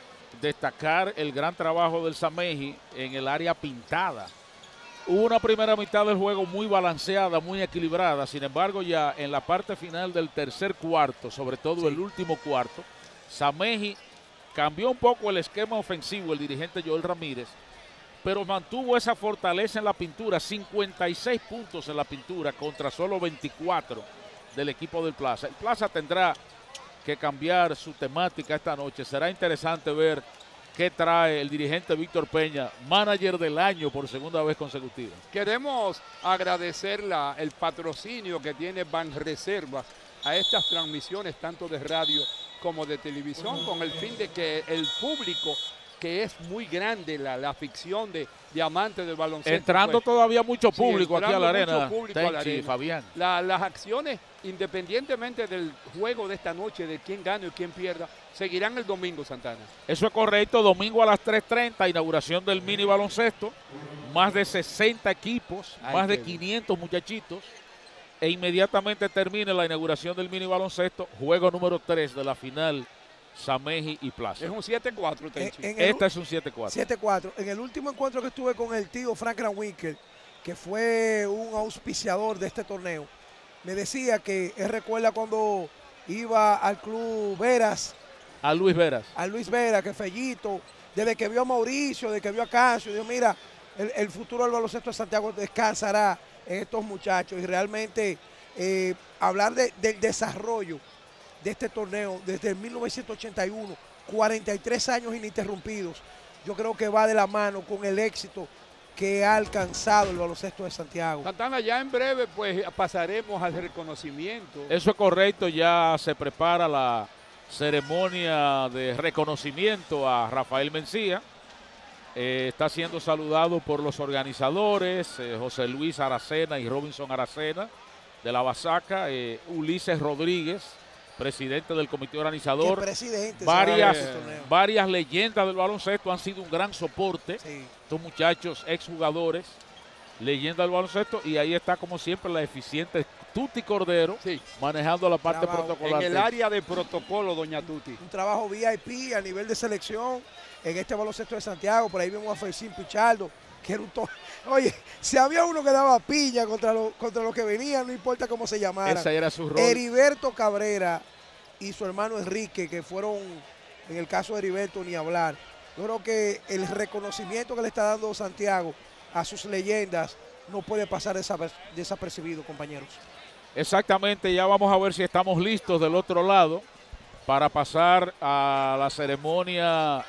destacar el gran trabajo del Sameji en el área pintada. Hubo una primera mitad del juego muy balanceada, muy equilibrada. Sin embargo, ya en la parte final del tercer cuarto, sobre todo sí. el último cuarto, Sameji cambió un poco el esquema ofensivo, el dirigente Joel Ramírez, pero mantuvo esa fortaleza en la pintura, cincuenta y seis puntos en la pintura contra solo veinticuatro del equipo del Plaza. El Plaza tendrá que cambiar su temática esta noche. Será interesante ver qué trae el dirigente Víctor Peña, manager del año por segunda vez consecutiva. Queremos agradecer la, el patrocinio que tiene Banreservas a estas transmisiones tanto de radio como de televisión, con el fin de que el público, que es muy grande la, la afición de, de amantes del baloncesto. Entrando pues, todavía mucho público sí, aquí a la arena, a Tenchi, la arena. Fabián. La, las acciones, independientemente del juego de esta noche, de quién gane o quién pierda, seguirán el domingo, Santana. Eso es correcto, domingo a las tres treinta, inauguración del mini baloncesto, más de sesenta equipos, Ay, más de quinientos muchachitos, e inmediatamente termine la inauguración del mini baloncesto, juego número tres de la final Sameji y Plaza. Es un siete cuatro, Tenchi. Esta es un siete cuatro. siete cuatro. En el último encuentro que estuve con el tío Frank Ranwinkel, que fue un auspiciador de este torneo, me decía que él recuerda cuando iba al club Veras. A Luis Veras. A Luis Veras, que Fellito, desde que vio a Mauricio, desde que vio a Casio, dijo, mira, el, el futuro del baloncesto de Santiago descansará en estos muchachos. Y realmente eh, hablar de, del desarrollo de este torneo desde mil novecientos ochenta y uno, cuarenta y tres años ininterrumpidos, yo creo que va de la mano con el éxito que ha alcanzado el baloncesto de Santiago. Santana, ya en breve pues pasaremos al reconocimiento. Eso es correcto, ya se prepara la ceremonia de reconocimiento a Rafael Mencía. Eh, está siendo saludado por los organizadores, eh, José Luis Aracena y Robinson Aracena de la Basaca, eh, Ulises Rodríguez, presidente del comité organizador. Presidente, varias, varias leyendas del baloncesto han sido un gran soporte. Sí. Estos muchachos exjugadores, leyendas del baloncesto, y ahí está como siempre la eficiente Tuti Cordero, sí, manejando la parte trabajo protocolar. En el área de protocolo, doña Tuti. Un trabajo V I P a nivel de selección en este baloncesto de Santiago. Por ahí vemos a Fercín Pichardo, que era un to... Oye, si había uno que daba piña contra los contra lo que venían, no importa cómo se llamara. Ese era su rol. Heriberto Cabrera y su hermano Enrique, que fueron, en el caso de Heriberto, ni hablar. Yo creo que el reconocimiento que le está dando Santiago a sus leyendas no puede pasar desapercibido, compañeros. Exactamente, ya vamos a ver si estamos listos del otro lado para pasar a la ceremonia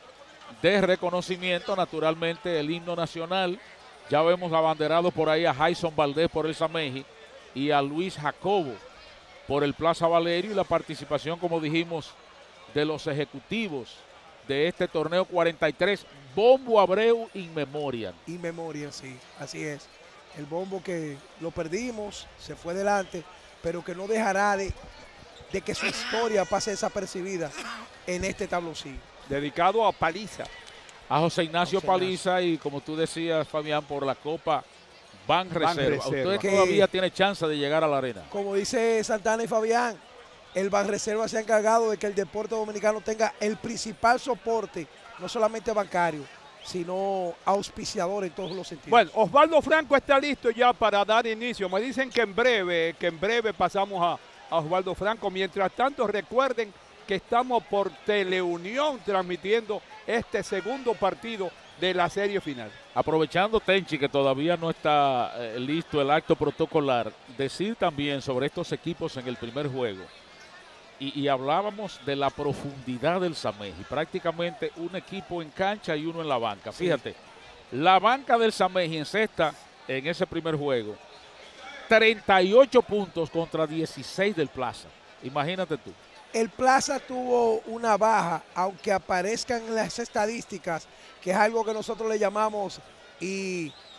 de reconocimiento. Naturalmente, el himno nacional. Ya vemos abanderado por ahí a Jason Valdés por el Sameji y a Luis Jacobo por el Plaza Valerio, y la participación, como dijimos, de los ejecutivos de este torneo cuarenta y tres, Bombo Abreu in memoriam. In memoriam, sí, así es. El Bombo que lo perdimos, se fue delante, pero que no dejará de, de que su historia pase desapercibida en este tabloncillo. Dedicado a Paliza. A José Ignacio José Paliza Ignacio. Y como tú decías, Fabián, por la Copa Banreserva. Usted todavía tiene chance de llegar a la arena. Como dice Santana y Fabián, el Banreserva se ha encargado de que el deporte dominicano tenga el principal soporte, no solamente bancario, sino auspiciador en todos los sentidos. Bueno, Osvaldo Franco está listo ya para dar inicio. Me dicen que en breve, que en breve pasamos a, a Osvaldo Franco. Mientras tanto, recuerden que estamos por Teleunión transmitiendo este segundo partido de la serie final. Aprovechando, Tenchi, que todavía no está eh, listo el acto protocolar, decir también sobre estos equipos en el primer juego. Y, y hablábamos de la profundidad del Sameji, prácticamente un equipo en cancha y uno en la banca. Fíjate, sí, la banca del Sameji encesta en ese primer juego treinta y ocho puntos contra dieciséis del Plaza. Imagínate tú. El Plaza tuvo una baja, aunque aparezcan en las estadísticas, que es algo que nosotros le llamamos, y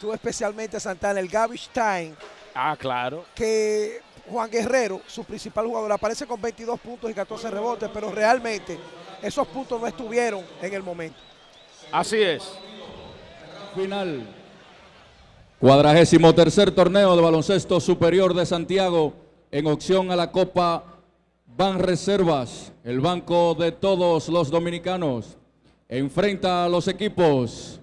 tú especialmente Santana, el garbage time. Ah, claro. Que Juan Guerrero, su principal jugador, aparece con veintidós puntos y catorce rebotes, pero realmente esos puntos no estuvieron en el momento. Así es. Final. Cuadragésimo tercer torneo de baloncesto superior de Santiago en opción a la Copa Banreservas, el banco de todos los dominicanos. Enfrenta a los equipos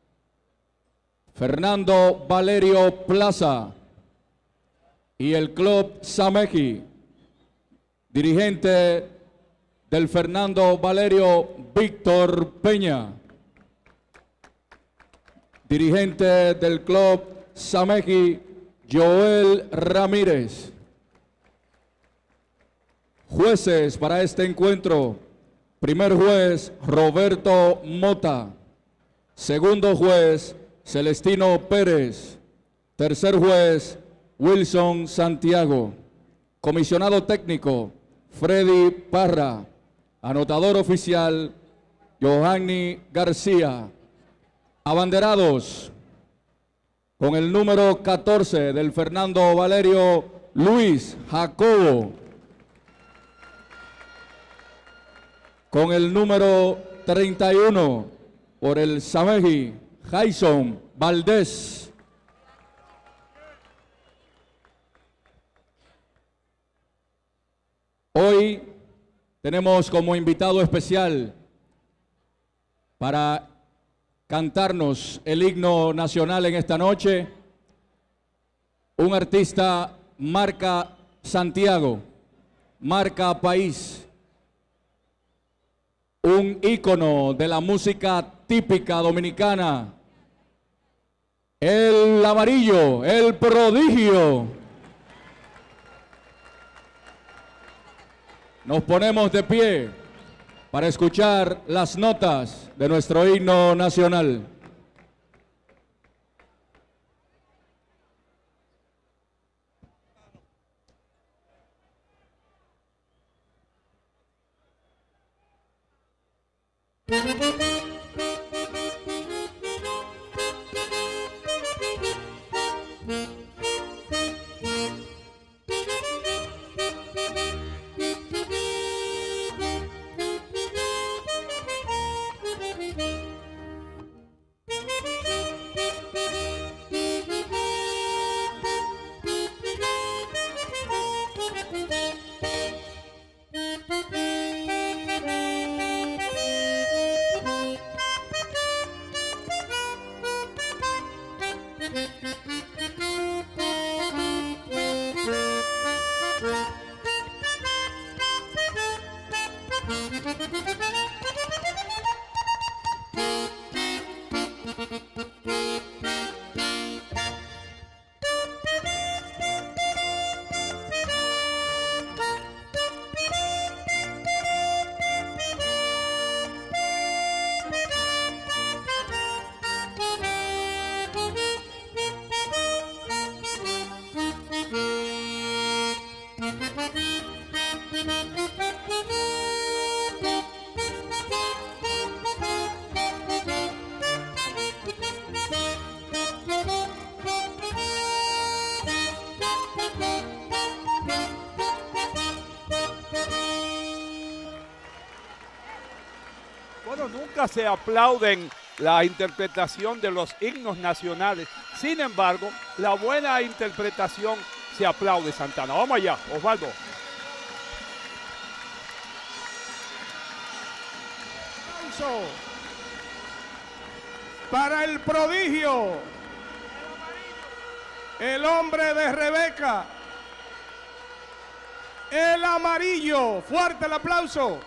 Fernando Valerio Plaza y el Club Sameji. Dirigente del Fernando Valerio, Víctor Peña. Dirigente del Club Sameji, Joel Ramírez. Jueces para este encuentro. Primer juez, Roberto Mota. Segundo juez, Celestino Pérez. Tercer juez, Wilson Santiago. Comisionado técnico, Freddy Parra. Anotador oficial, Johanny García. Abanderados, con el número catorce del Fernando Valerio, Luis Jacobo. Con el número treinta y uno, por el Sameji, Jason Valdés. Hoy tenemos como invitado especial para cantarnos el himno nacional en esta noche, un artista marca Santiago, marca país, un ícono de la música típica dominicana, el amarillo, el prodigio. Nos ponemos de pie para escuchar las notas de nuestro himno nacional. Nunca se aplauden la interpretación de los himnos nacionales. Sin embargo, la buena interpretación se aplaude, Santana. Vamos allá, Osvaldo. Para el prodigio, el hombre de Rebeca, el amarillo. Fuerte el aplauso.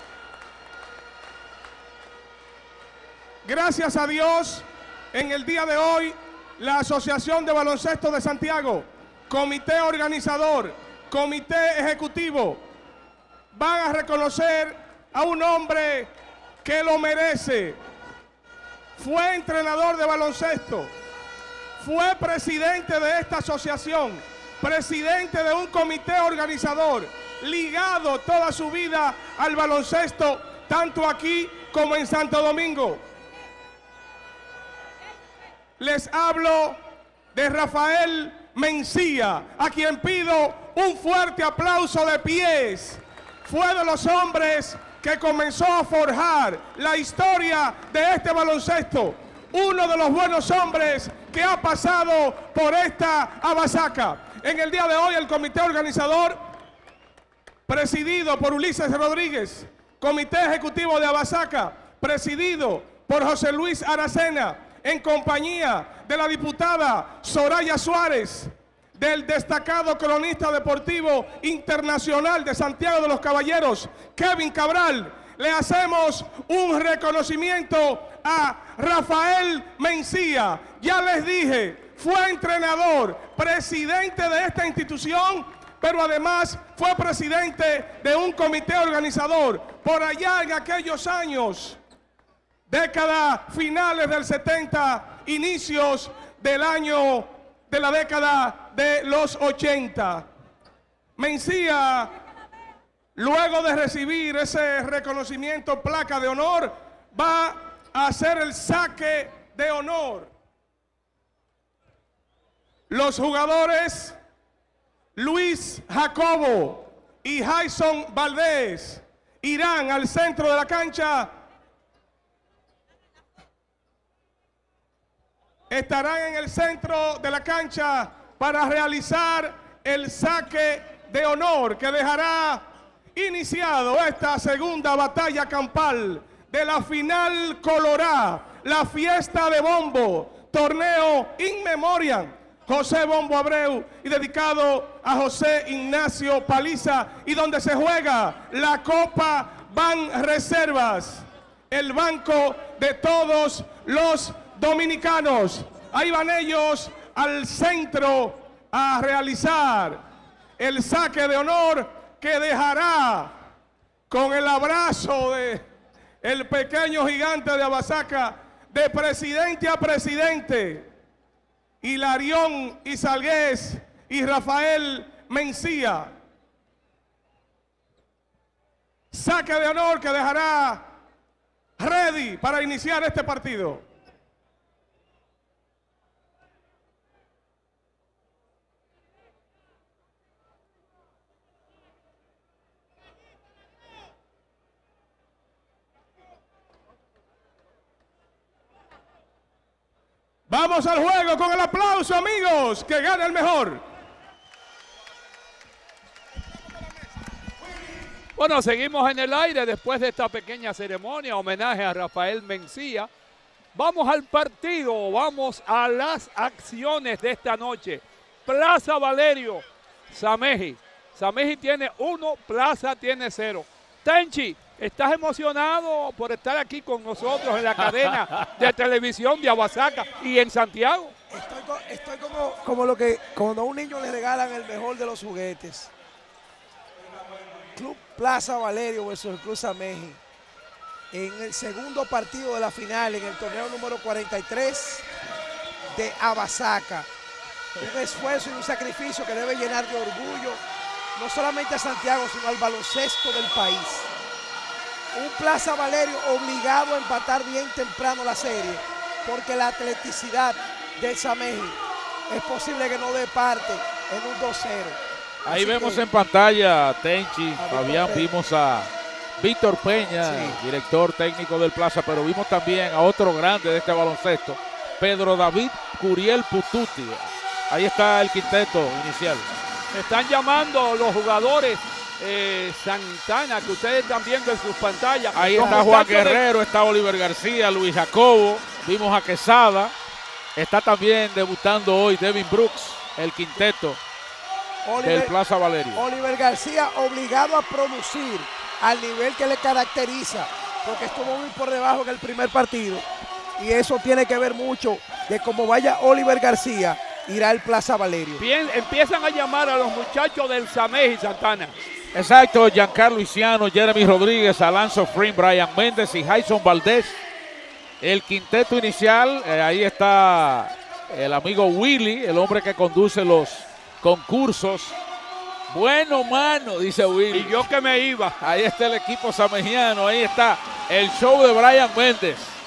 Gracias a Dios, en el día de hoy, la Asociación de Baloncesto de Santiago, Comité Organizador, Comité Ejecutivo, van a reconocer a un hombre que lo merece. Fue entrenador de baloncesto, fue presidente de esta asociación, presidente de un comité organizador, ligado toda su vida al baloncesto, tanto aquí como en Santo Domingo. les hablo de Rafael Mencía, a quien pido un fuerte aplauso de pies. Fue de los hombres que comenzó a forjar la historia de este baloncesto. Uno de los buenos hombres que ha pasado por esta Abasaca. En el día de hoy el comité organizador, presidido por Ulises Rodríguez, comité ejecutivo de Abasaca, presidido por José Luis Aracena, en compañía de la diputada Soraya Suárez, del destacado cronista deportivo internacional de Santiago de los Caballeros, Kevin Cabral, le hacemos un reconocimiento a Rafael Mencía. Ya les dije, fue entrenador, presidente de esta institución, pero además fue presidente de un comité organizador. Por allá en aquellos años, década finales del setenta, inicios del año de la década de los ochenta. Mencía, luego de recibir ese reconocimiento, placa de honor, va a hacer el saque de honor. Los jugadores Luis Jacobo y Jason Valdés irán al centro de la cancha. Estarán en el centro de la cancha para realizar el saque de honor que dejará iniciado esta segunda batalla campal de la final Colorá, la fiesta de bombo, torneo in memoriam José Bombo Abreu y dedicado a José Ignacio Paliza, y donde se juega la Copa Banreservas, el banco de todos los dominicanos. Ahí van ellos al centro a realizar el saque de honor que dejará con el abrazo de el pequeño gigante de Abasaca, de presidente a presidente, Hilarión Izalgués y Rafael Mencía. Saque de honor que dejará ready para iniciar este partido. Vamos al juego con el aplauso, amigos, que gane el mejor. Bueno, seguimos en el aire después de esta pequeña ceremonia, homenaje a Rafael Mencía. Vamos al partido, vamos a las acciones de esta noche. Plaza Valerio, Sameji. Sameji tiene uno, Plaza tiene cero. Tenchi, ¿estás emocionado por estar aquí con nosotros en la cadena de televisión de Abasaca y en Santiago? Estoy, co estoy como, como lo que cuando a un niño le regalan el mejor de los juguetes. Club Plaza Valerio versus el Club Sameji. En el segundo partido de la final, en el torneo número cuarenta y tres de Abasaca. Un esfuerzo y un sacrificio que debe llenar de orgullo no solamente a Santiago, sino al baloncesto del país. Un Plaza Valerio obligado a empatar bien temprano la serie, porque la atleticidad del Sameji es posible que no dé parte en un dos cero. Ahí Así vemos que, en pantalla, Tenchi, a Fabián, Víctor vimos a Víctor Peña, Sí. director técnico del Plaza, pero vimos también a otro grande de este baloncesto, Pedro David Curiel Pututi. Ahí está el quinteto inicial. Están llamando los jugadores eh, Santana, que ustedes están viendo en sus pantallas. Ahí Los está Juan muchachos de- Guerrero, está Oliver García, Luis Jacobo, vimos a Quesada, está también debutando hoy Devin Brooks, el quinteto del Plaza Valerio. Oliver García obligado a producir al nivel que le caracteriza, porque estuvo muy por debajo en el primer partido, y eso tiene que ver mucho de cómo vaya Oliver García, irá al Plaza Valerio. Bien, empiezan a llamar a los muchachos del Sameji, Santana. Exacto, Giancarlo Isiano, Jeremy Rodríguez, Alonso Frim, Brian Méndez y Jason Valdés. El quinteto inicial, eh, ahí está el amigo Willy, el hombre que conduce los concursos. Bueno, mano, dice Willy. Y yo que me iba. Ahí está el equipo samejiano, ahí está el show de Brian Méndez,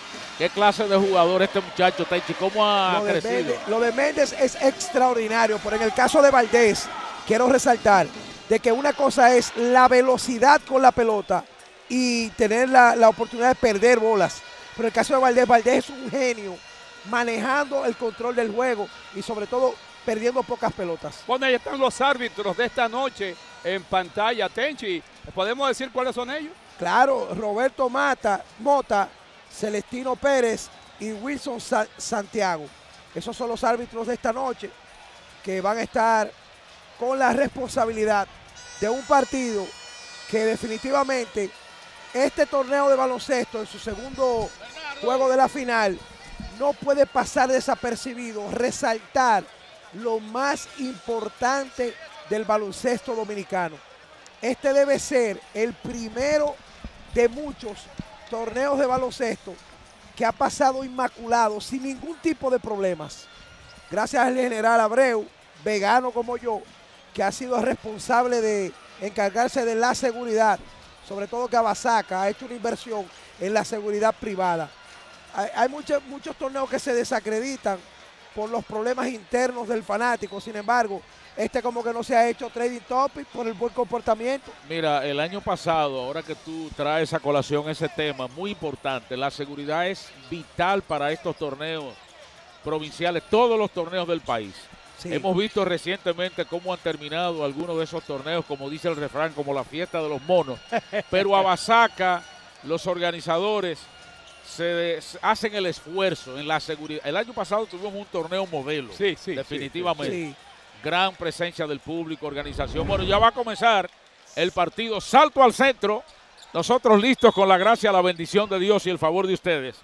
¿Qué clase de jugador este muchacho, Tenchi? ¿Cómo ha Lo de, crecido? Méndez, lo de Méndez es extraordinario, pero en el caso de Valdés, quiero resaltar de que una cosa es la velocidad con la pelota y tener la, la oportunidad de perder bolas. Pero en el caso de Valdés, Valdés es un genio manejando el control del juego y sobre todo perdiendo pocas pelotas. Bueno, ahí están los árbitros de esta noche en pantalla. Tenchi, ¿podemos decir cuáles son ellos? Claro, Roberto Mata, Mota, Celestino Pérez y Wilson Sa Santiago. Esos son los árbitros de esta noche que van a estar con la responsabilidad de un partido que definitivamente este torneo de baloncesto en su segundo juego de la final no puede pasar desapercibido, resaltar lo más importante del baloncesto dominicano. Este debe ser el primero de muchos torneos de baloncesto que ha pasado inmaculado, sin ningún tipo de problemas. Gracias al general Abreu, vegano como yo, que ha sido responsable de encargarse de la seguridad, sobre todo que Abasaca ha hecho una inversión en la seguridad privada. Hay, hay muchos, muchos torneos que se desacreditan por los problemas internos del fanático, sin embargo, este como que no se ha hecho trading topic por el buen comportamiento. Mira, el año pasado, ahora que tú traes a colación ese tema, muy importante, la seguridad es vital para estos torneos provinciales, todos los torneos del país. Sí. Hemos visto recientemente cómo han terminado algunos de esos torneos, como dice el refrán, como la fiesta de los monos, pero Abasaca, los organizadores, se hacen el esfuerzo en la seguridad. El año pasado tuvimos un torneo modelo, sí, sí, definitivamente. Sí, sí. Gran presencia del público, organización. Bueno, ya va a comenzar el partido. Salto al centro. Nosotros listos con la gracia, la bendición de Dios y el favor de ustedes.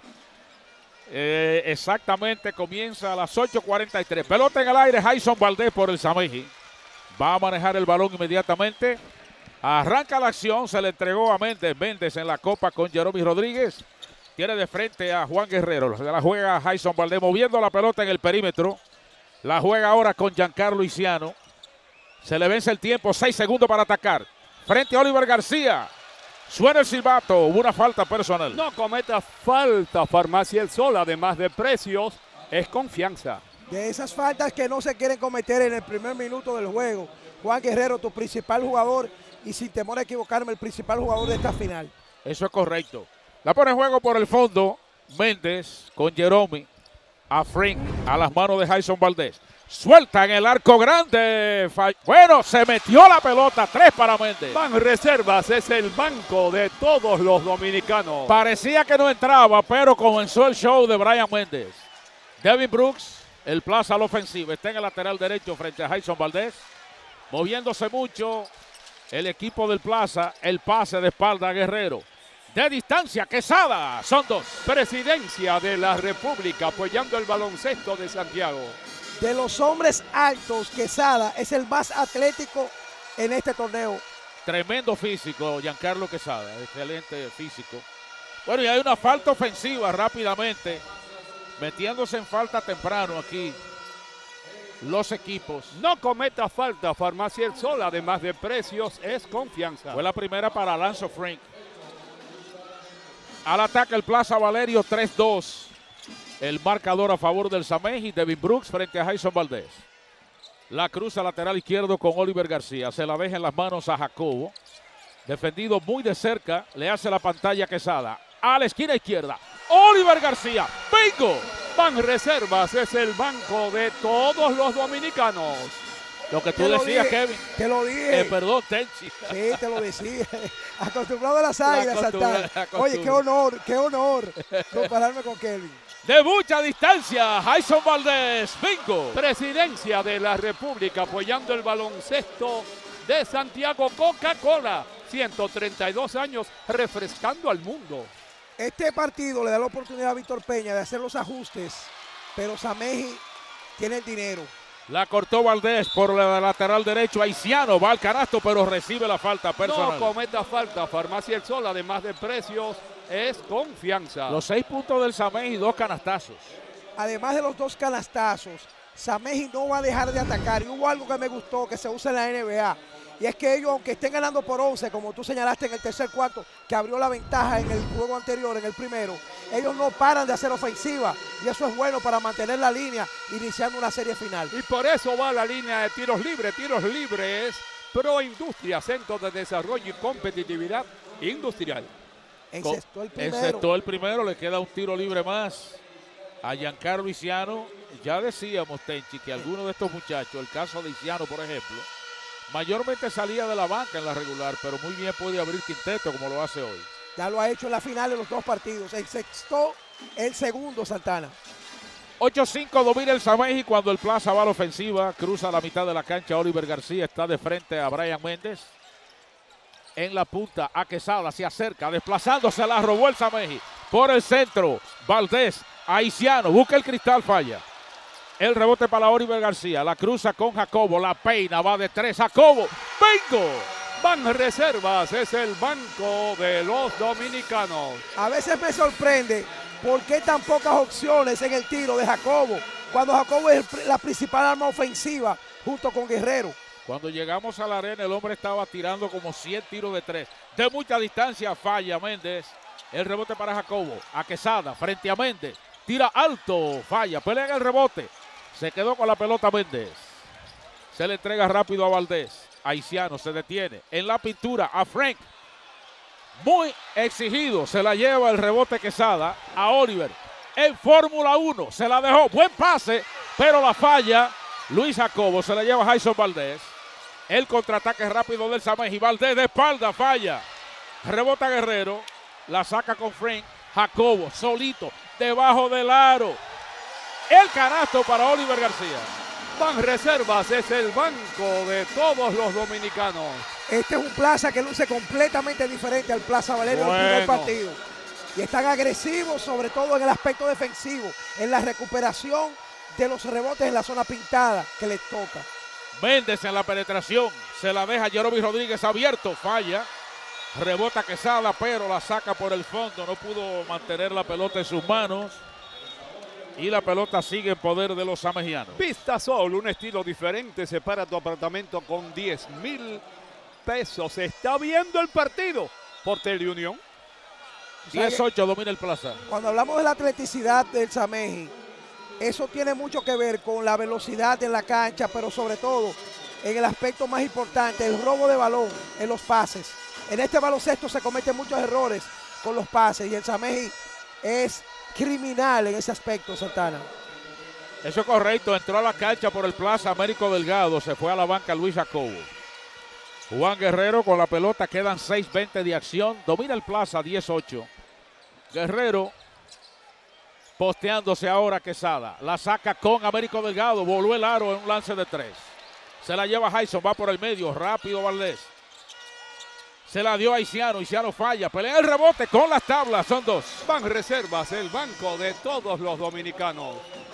Eh, exactamente, comienza a las ocho cuarenta y tres. Pelota en el aire, Jason Valdés por el Sameji. Va a manejar el balón inmediatamente. Arranca la acción, se le entregó a Méndez. Méndez en la copa con Jeromy Rodríguez. Tiene de frente a Juan Guerrero. Se la juega Jason Valdés moviendo la pelota en el perímetro. La juega ahora con Giancarlo Isiano. Se le vence el tiempo, seis segundos para atacar. Frente a Oliver García. Suena el silbato, hubo una falta personal. No cometa falta, Farmacia El Sol, además de precios, es confianza. De esas faltas que no se quieren cometer en el primer minuto del juego. Juan Guerrero, tu principal jugador, y sin temor a equivocarme, el principal jugador de esta final. Eso es correcto. La pone en juego por el fondo, Méndez con Jeromy. A Frank, a las manos de Jason Valdés. Suelta en el arco grande. Bueno, se metió la pelota. Tres para Méndez. Banreservas es el banco de todos los dominicanos. Parecía que no entraba, pero comenzó el show de Brian Méndez. Devin Brooks, el plaza al ofensivo. Está en el lateral derecho frente a Jason Valdés. Moviéndose mucho el equipo del plaza. El pase de espalda a Guerrero. De distancia, Quesada, son dos. Presidencia de la República apoyando el baloncesto de Santiago. De los hombres altos, Quesada es el más atlético en este torneo. Tremendo físico, Giancarlo Quesada, excelente físico. Bueno, y hay una falta ofensiva rápidamente, metiéndose en falta temprano aquí los equipos. No cometa falta, Farmacia El Sol, además de precios, es confianza. Fue la primera para Alonso Frank. Al ataque el Plaza Valerio, tres dos. El marcador a favor del Sameji. Devin Brooks frente a Jason Valdés. La cruza lateral izquierdo con Oliver García. Se la deja en las manos a Jacobo. Defendido muy de cerca. Le hace la pantalla a Quesada. A la esquina izquierda. Oliver García. ¡Bingo! Banreservas es el banco de todos los dominicanos. Lo que tú te decías, dije, Kevin. Te lo dije. Eh, perdón, Tenchi. Sí, te lo decía. Acostumbrado a las águilas a saltar. Oye, qué honor, qué honor compararme con Kevin. De mucha distancia, Jason Valdés, bingo. Presidencia de la República apoyando el baloncesto de Santiago. Coca-Cola, ciento treinta y dos años refrescando al mundo. Este partido le da la oportunidad a Víctor Peña de hacer los ajustes, pero Sameji tiene el dinero. La cortó Valdés por la lateral derecho. Haitiano va al canasto, pero recibe la falta personal. No cometa falta. Farmacia El Sol, además de precios, es confianza. Los seis puntos del Sameji y dos canastazos. Además de los dos canastazos, Sameji no va a dejar de atacar. Y hubo algo que me gustó que se usa en la N B A. Y es que ellos, aunque estén ganando por once, como tú señalaste en el tercer cuarto, que abrió la ventaja en el juego anterior, en el primero, ellos no paran de hacer ofensiva y eso es bueno para mantener la línea iniciando una serie final. Y por eso va la línea de tiros libres, tiros libres, Pro Industria, Centro de Desarrollo y Competitividad Industrial. Encestó el primero. Encestó el primero, le queda un tiro libre más a Giancarlo Isiano. Ya decíamos, Tenchi, que algunos de estos muchachos, el caso de Isiano, por ejemplo, mayormente salía de la banca en la regular, pero muy bien puede abrir quinteto como lo hace hoy. Ya lo ha hecho en la final de los dos partidos. Encestó el segundo, Santana. ocho cinco domina el Sameji cuando el Plaza va a la ofensiva. Cruza la mitad de la cancha. Oliver García está de frente a Brian Méndez. En la punta a Quesada, se acerca, desplazándose, la robó el Sameji. Por el centro, Valdés, Aiciano, busca el cristal, falla. El rebote para Oliver García, la cruza con Jacobo, la peina, va de tres, Jacobo, ¡bingo! Banreservas es el banco de los dominicanos. A veces me sorprende por qué tan pocas opciones en el tiro de Jacobo, cuando Jacobo es la principal arma ofensiva junto con Guerrero. Cuando llegamos a la arena, el hombre estaba tirando como cien tiros de tres. De mucha distancia, falla Méndez. El rebote para Jacobo. A Quesada, frente a Méndez. Tira alto, falla. Pelea en el rebote. Se quedó con la pelota Méndez. Se le entrega rápido a Valdés. Aiciano se detiene. En la pintura a Frank. Muy exigido. Se la lleva el rebote Quesada a Oliver. En Fórmula uno. Se la dejó. Buen pase, pero la falla. Luis Jacobo se la lleva a Jason Valdés. El contraataque rápido del Sameji. Valdés de espalda, falla. Rebota Guerrero. La saca con Frank. Jacobo solito, debajo del aro. El canasto para Oliver García. Banreservas es el banco de todos los dominicanos. Este es un Plaza que luce completamente diferente al Plaza Valerio bueno. del primer partido. Y están agresivos, sobre todo en el aspecto defensivo, en la recuperación de los rebotes en la zona pintada que les toca. Méndez en la penetración, se la deja Jeromy Rodríguez abierto, falla. Rebota Quesada, pero la saca por el fondo, no pudo mantener la pelota en sus manos. Y la pelota sigue en poder de los samejianos. Pista Sol, un estilo diferente, separa tu apartamento con diez mil pesos. Se está viendo el partido por Teleunión. diez ocho domina el Plaza. Cuando hablamos de la atleticidad del Sameji, eso tiene mucho que ver con la velocidad en la cancha, pero sobre todo en el aspecto más importante, el robo de balón en los pases. En este baloncesto se cometen muchos errores con los pases y el Sameji es criminal en ese aspecto, Santana. Eso es correcto, entró a la cancha por el Plaza Américo Delgado, se fue a la banca Luis Jacobo. Juan Guerrero con la pelota, quedan seis veinte de acción, domina el Plaza diez ocho. Guerrero posteándose ahora Quesada, la saca con Américo Delgado, voló el aro en un lance de tres. Se la lleva Jason, va por el medio, rápido Valdés. Se la dio a Isiano, Isiano falla, pelea el rebote con las tablas, son dos. Banreservas, el banco de todos los dominicanos.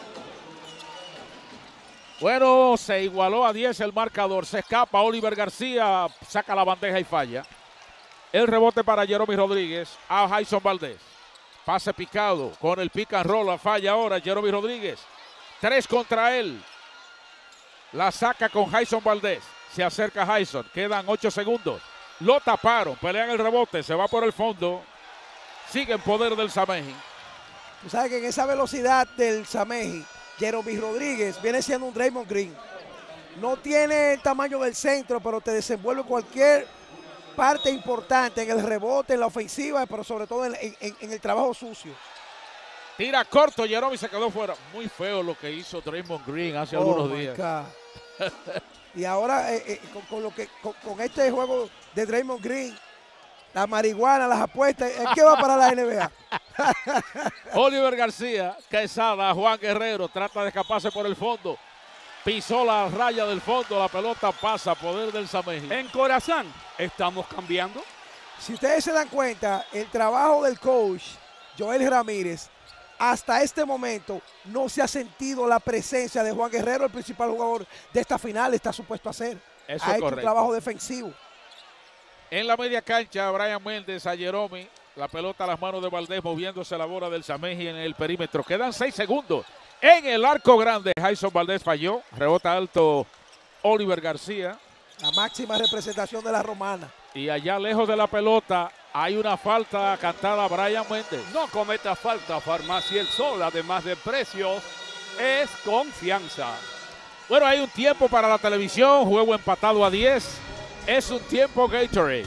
Bueno, se igualó a diez el marcador, se escapa Oliver García, saca la bandeja y falla. El rebote para Jeromy Rodríguez, a Jason Valdés. Pase picado con el pick and roll, la falla ahora Jeromy Rodríguez. Tres contra él. La saca con Jason Valdés, se acerca Jason, quedan ocho segundos. Lo taparon, pelean el rebote, se va por el fondo. Sigue en poder del Sameji. Tú sabes que en esa velocidad del Sameji, Jeromy Rodríguez viene siendo un Draymond Green. No tiene el tamaño del centro, pero te desenvuelve cualquier parte importante en el rebote, en la ofensiva, pero sobre todo en, en, en el trabajo sucio. Tira corto, Jeromy se quedó fuera. Muy feo lo que hizo Draymond Green hace oh algunos my días. God. Y ahora eh, eh, con, con, lo que, con, con este juego de Draymond Green, la marihuana, las apuestas, ¿qué va para la N B A? Oliver García, Quesada, Juan Guerrero, trata de escaparse por el fondo. Pisó la raya del fondo, la pelota pasa, poder del Sameji. En Corazán, estamos cambiando. Si ustedes se dan cuenta, el trabajo del coach Joel Ramírez, hasta este momento no se ha sentido la presencia de Juan Guerrero, el principal jugador de esta final, está supuesto a hacer. Eso ha es hecho correcto. un trabajo defensivo. En la media cancha, Brian Méndez a Jeromy. La pelota a las manos de Valdés, moviéndose la bola del Sameji en el perímetro. Quedan seis segundos. En el arco grande, Jason Valdés falló. Rebota alto Oliver García. La máxima representación de la romana. Y allá lejos de la pelota, Hay una falta cantada a Brian Méndez. No cometa falta, Farmacia El Sol, además de precios, es confianza. Bueno, hay un tiempo para la televisión, juego empatado a diez. Es un tiempo Gatorade.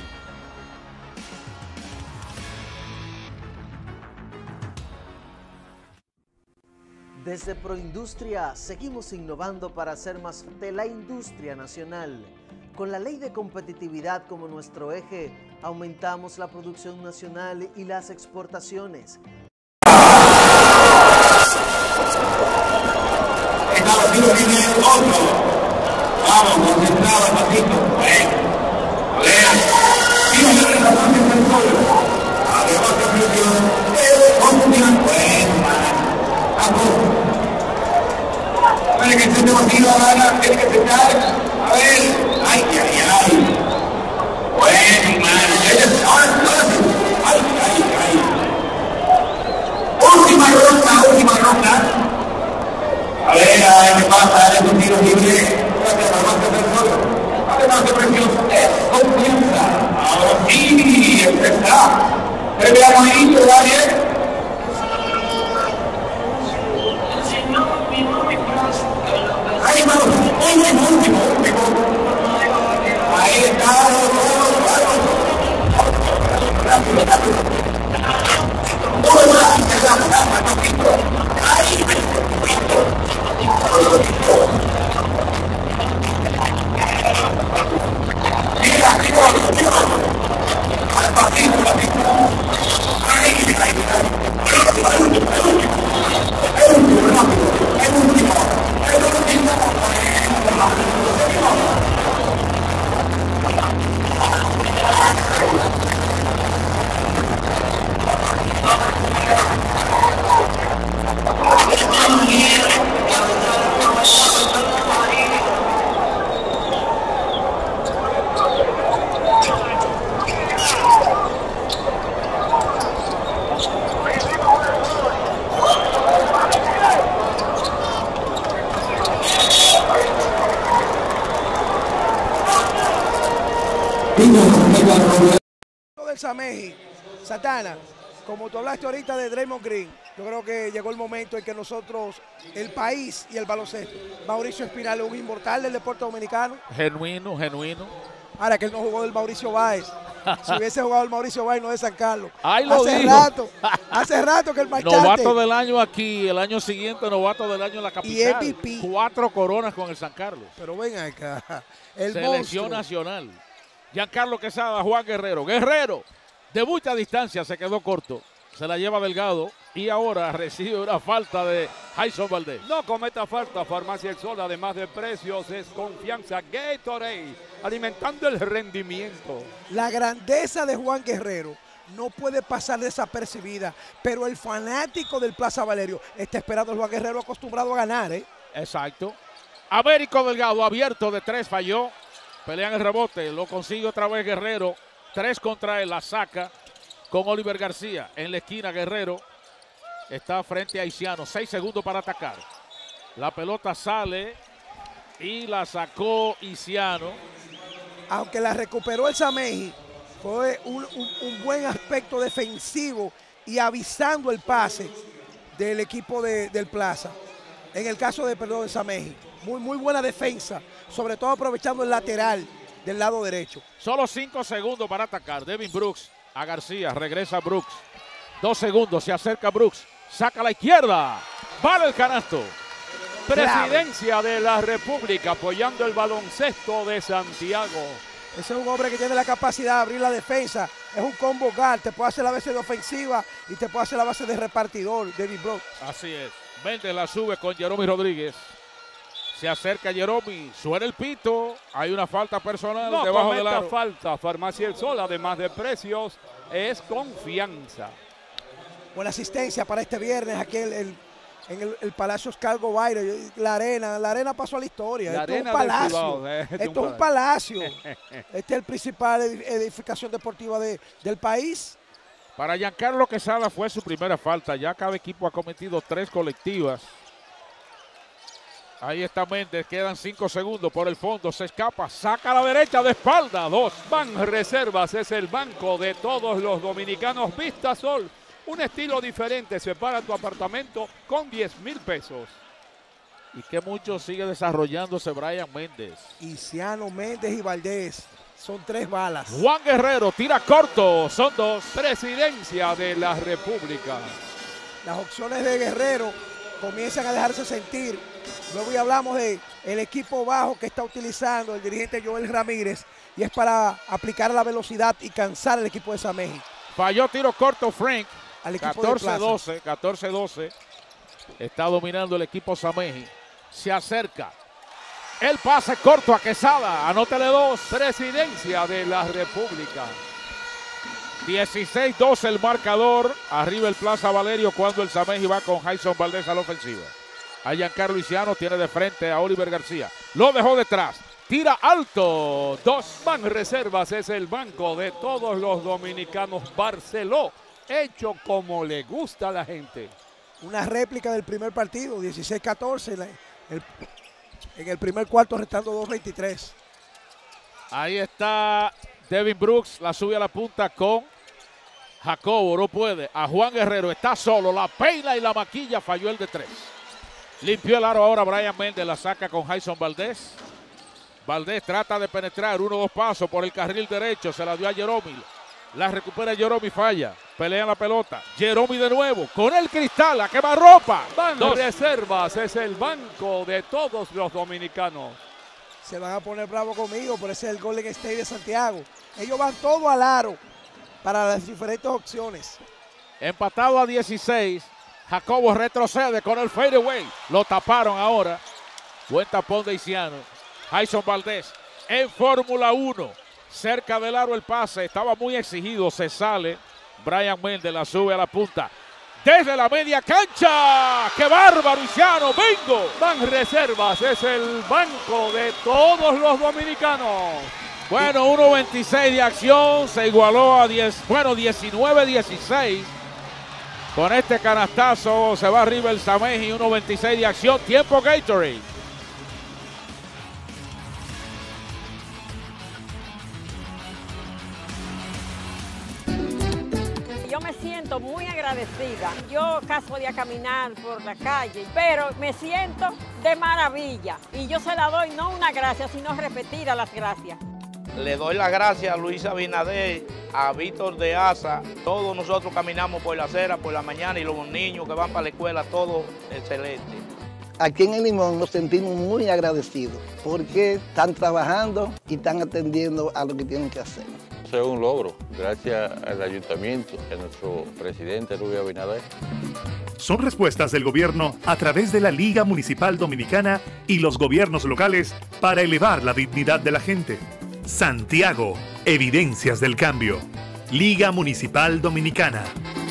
Desde Proindustria seguimos innovando para hacer más de la industria nacional. Con la ley de competitividad como nuestro eje, aumentamos la producción nacional y las exportaciones. Vamos, concentrado, pasito. Bueno, a ver. Sigue la relación del pueblo. Además de presión, confianza. Bueno, vamos. Puede que se te vacío ahora, tiene que sentar. A ver. Ay, ay, ay. Bueno, man. Ahora, ahora sí. Ay, ay, ay. Última ronda, última ronda. A ver, a ver qué pasa, es un tiro libre. Además de presión, es confianza. Ahora sí, está. Previa amarillito, Daniel. Ahí vamos, último, último, último. Ahí está. del Sameji, Satana, como tú hablaste ahorita de Draymond Green, yo creo que llegó el momento en que nosotros, el país y el baloncesto, Mauricio Espinal es un inmortal del deporte dominicano. Genuino, genuino. Ahora que él no jugó del Mauricio Báez. Si hubiese jugado el Mauricio Báez, no de San Carlos. Ahí lo hace dijo. rato, hace rato que el machate. Novato del año aquí, el año siguiente novato del año en la capital. Y M V P. Cuatro coronas con el San Carlos. Pero ven acá, el Selección monstruo. nacional. Giancarlo Quesada, Juan Guerrero. Guerrero, de mucha distancia, se quedó corto. Se la lleva Delgado y ahora recibe una falta de Jason Valdés. No cometa falta, Farmacia El Sol, además de precios, es confianza. Gatorade, alimentando el rendimiento. La grandeza de Juan Guerrero no puede pasar desapercibida, pero el fanático del Plaza Valerio está esperando a Juan Guerrero acostumbrado a ganar, ¿eh? Exacto. Américo Delgado, abierto de tres, falló. Pelean el rebote, lo consigue otra vez Guerrero. Tres contra él, la saca con Oliver García. En la esquina Guerrero está frente a Isiano. Seis segundos para atacar. La pelota sale y la sacó Isiano. Aunque la recuperó el Sameji, fue un, un, un buen aspecto defensivo y avisando el pase del equipo de, del Plaza. En el caso de, perdón, de Sameji. Muy, muy buena defensa, sobre todo aprovechando el lateral del lado derecho. Solo cinco segundos para atacar. Devin Brooks a García, regresa Brooks. Dos segundos, se acerca Brooks. Saca a la izquierda. Vale el canasto. Presidencia de la República apoyando el baloncesto de Santiago. Ese es un hombre que tiene la capacidad de abrir la defensa. Es un combo guard, te puede hacer la base de ofensiva y te puede hacer la base de repartidor, Devin Brooks. Así es. Méndez la sube con Jeromy Rodríguez. Se acerca Jeromy, suena el pito, hay una falta personal no debajo del cometa aro. falta, Farmacia El Sol, además de precios, es confianza. Buena asistencia para este viernes aquí en el, en el, el Palacio Oscar Gobaire, la arena, la arena pasó a la historia. La Esto es un arena del palacio, Cibao, eh, esto es un palacio. Esta es el principal edificación deportiva de, del país. Para Giancarlo Quesada fue su primera falta, ya cada equipo ha cometido tres colectivas. Ahí está Méndez, quedan cinco segundos por el fondo, se escapa, saca a la derecha de espalda, dos. Banreservas es el banco de todos los dominicanos. Vista Sol, un estilo diferente, separa tu apartamento con diez mil pesos. Y que mucho sigue desarrollándose Brian Méndez. Isiano, Méndez y Valdés, son tres balas. Juan Guerrero tira corto, son dos. Presidencia de la República. Las opciones de Guerrero comienzan a dejarse sentir. Luego ya hablamos de el equipo bajo que está utilizando el dirigente Joel Ramírez y es para aplicar la velocidad y cansar al equipo de Sameji. Falló tiro corto Frank, al equipo catorce doce, catorce doce. Está dominando el equipo Sameji. Se acerca. El pase corto a Quesada, anótale dos. Presidencia de la República. dieciséis doce el marcador. Arriba el Plaza Valerio cuando el Sameji va con Jason Valdés a la ofensiva. A Giancarlo Isiano tiene de frente a Oliver García. Lo dejó detrás. Tira alto. Dos. Banreservas es el banco de todos los dominicanos. Barceló, hecho como le gusta a la gente. Una réplica del primer partido, dieciséis catorce. El, en el primer cuarto restando dos veintitrés. Ahí está Devin Brooks. La sube a la punta con Jacobo. No puede. A Juan Guerrero. Está solo. La peina y la maquilla. Falló el de tres. Limpió el aro ahora Brian Méndez, la saca con Jason Valdés. Valdés trata de penetrar, uno o dos pasos por el carril derecho, se la dio a Jeromy. La recupera Jeromy, falla, pelea la pelota. Jeromy de nuevo, con el cristal, a quemarropa. Banreservas es el banco de todos los dominicanos. Se van a poner bravos conmigo, pero ese es el Golden State de Santiago. Ellos van todo al aro para las diferentes opciones. Empatado a dieciséis. Jacobo retrocede con el fadeaway. Lo taparon ahora. Buen tapón de Isiano. Jason Valdés en Fórmula uno. Cerca del aro el pase. Estaba muy exigido. Se sale. Brian Méndez la sube a la punta. Desde la media cancha. ¡Qué bárbaro, Isiano! ¡Bingo! Banreservas es el banco de todos los dominicanos. Bueno, uno veintiséis de acción. Se igualó a diez. Bueno, diecinueve dieciséis. Con este canastazo se va arriba el Sameji, uno veintiséis de acción, tiempo Gatorade. Yo me siento muy agradecida. Yo caso de caminar por la calle, pero me siento de maravilla. Y yo se la doy no una gracia, sino repetida las gracias. Le doy las gracias a Luis Abinader, a Víctor de Asa. Todos nosotros caminamos por la acera, por la mañana y los niños que van para la escuela, todo excelente. Aquí en El Limón nos sentimos muy agradecidos porque están trabajando y están atendiendo a lo que tienen que hacer. Eso es un logro, gracias al ayuntamiento, a nuestro presidente Luis Abinader. Son respuestas del gobierno a través de la Liga Municipal Dominicana y los gobiernos locales para elevar la dignidad de la gente. Santiago, evidencias del cambio. Liga Municipal Dominicana.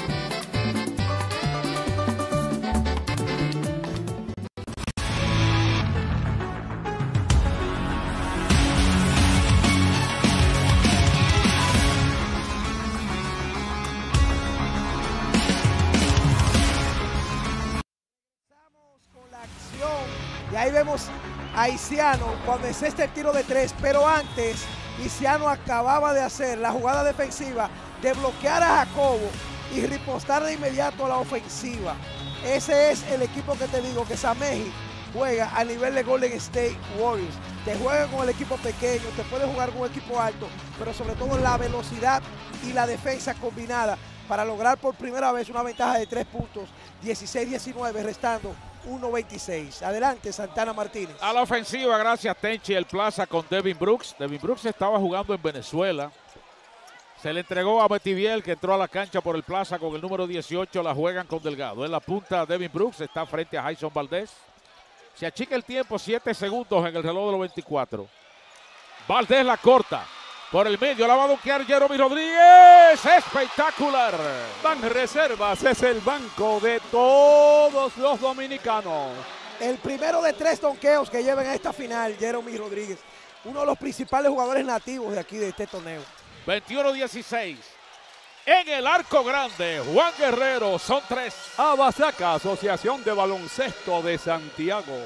Y ahí vemos a Isiano cuando es este el tiro de tres, pero antes Isiano acababa de hacer la jugada defensiva de bloquear a Jacobo y ripostar de inmediato a la ofensiva. Ese es el equipo que te digo que Sameji juega a nivel de Golden State Warriors. Te juega con el equipo pequeño, te puede jugar con el equipo alto, pero sobre todo la velocidad y la defensa combinada para lograr por primera vez una ventaja de tres puntos, dieciséis diecinueve, restando uno veintiséis. Adelante, Santana Martínez. A la ofensiva, gracias Tenchi, el Plaza con Devin Brooks. Devin Brooks estaba jugando en Venezuela. Se le entregó a Betiviel, que entró a la cancha por el Plaza con el número dieciocho. La juegan con Delgado. En la punta, Devin Brooks está frente a Jason Valdés. Se achica el tiempo, siete segundos en el reloj de los veinticuatro. Valdés la corta. Por el medio la va a donkear Jeromy Rodríguez. ¡Espectacular! Banreservas es el banco de todos los dominicanos. El primero de tres donkeos que llevan a esta final, Jeromy Rodríguez. Uno de los principales jugadores nativos de aquí, de este torneo. veintiuno dieciséis. En el arco grande, Juan Guerrero, son tres. Abasaca, Asociación de Baloncesto de Santiago.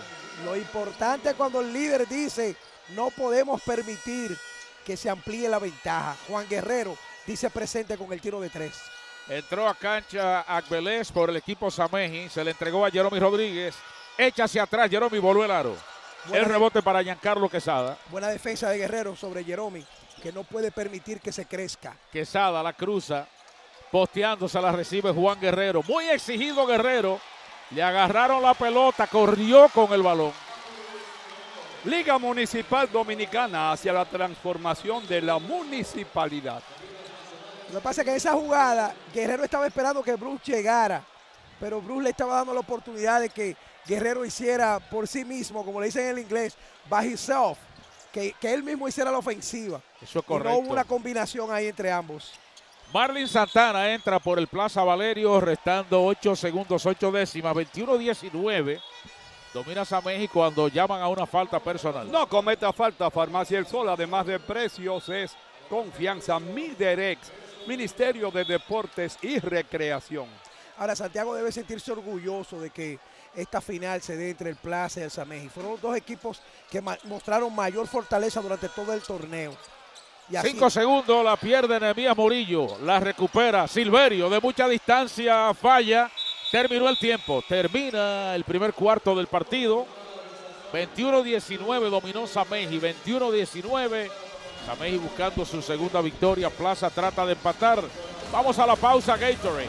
Lo importante es cuando el líder dice, no podemos permitir que se amplíe la ventaja. Juan Guerrero dice presente con el tiro de tres. Entró a cancha Agbelés por el equipo Sameji, se le entregó a Jeromy Rodríguez, echa hacia atrás, Jeromy volvió el aro. Buena el rebote para Giancarlo Quesada. Buena defensa de Guerrero sobre Jeromy, que no puede permitir que se crezca. Quesada la cruza, posteándose la recibe Juan Guerrero. Muy exigido Guerrero, le agarraron la pelota, corrió con el balón. Liga Municipal Dominicana hacia la transformación de la municipalidad. Lo que pasa es que en esa jugada, Guerrero estaba esperando que Bruce llegara, pero Bruce le estaba dando la oportunidad de que Guerrero hiciera por sí mismo, como le dicen en el inglés, by himself, que, que él mismo hiciera la ofensiva. Eso es y correcto. no hubo una combinación ahí entre ambos. Marlin Santana entra por el Plaza Valerio, restando ocho segundos, ocho décimas, veintiuno diecinueve. Domina Sameji cuando llaman a una falta personal. No cometa falta, Farmacia El Sol, además de precios, es confianza. Miderex, Ministerio de Deportes y Recreación. Ahora, Santiago debe sentirse orgulloso de que esta final se dé entre el Plaza y el Sameji. Fueron dos equipos que ma mostraron mayor fortaleza durante todo el torneo. Y así... Cinco segundos, la pierde Nehemías Murillo, la recupera Silverio de mucha distancia, falla. Terminó el tiempo, termina el primer cuarto del partido. veintiuno diecinueve dominó Sameji, veintiuno diecinueve. Sameji buscando su segunda victoria. Plaza trata de empatar. Vamos a la pausa, Gatorade.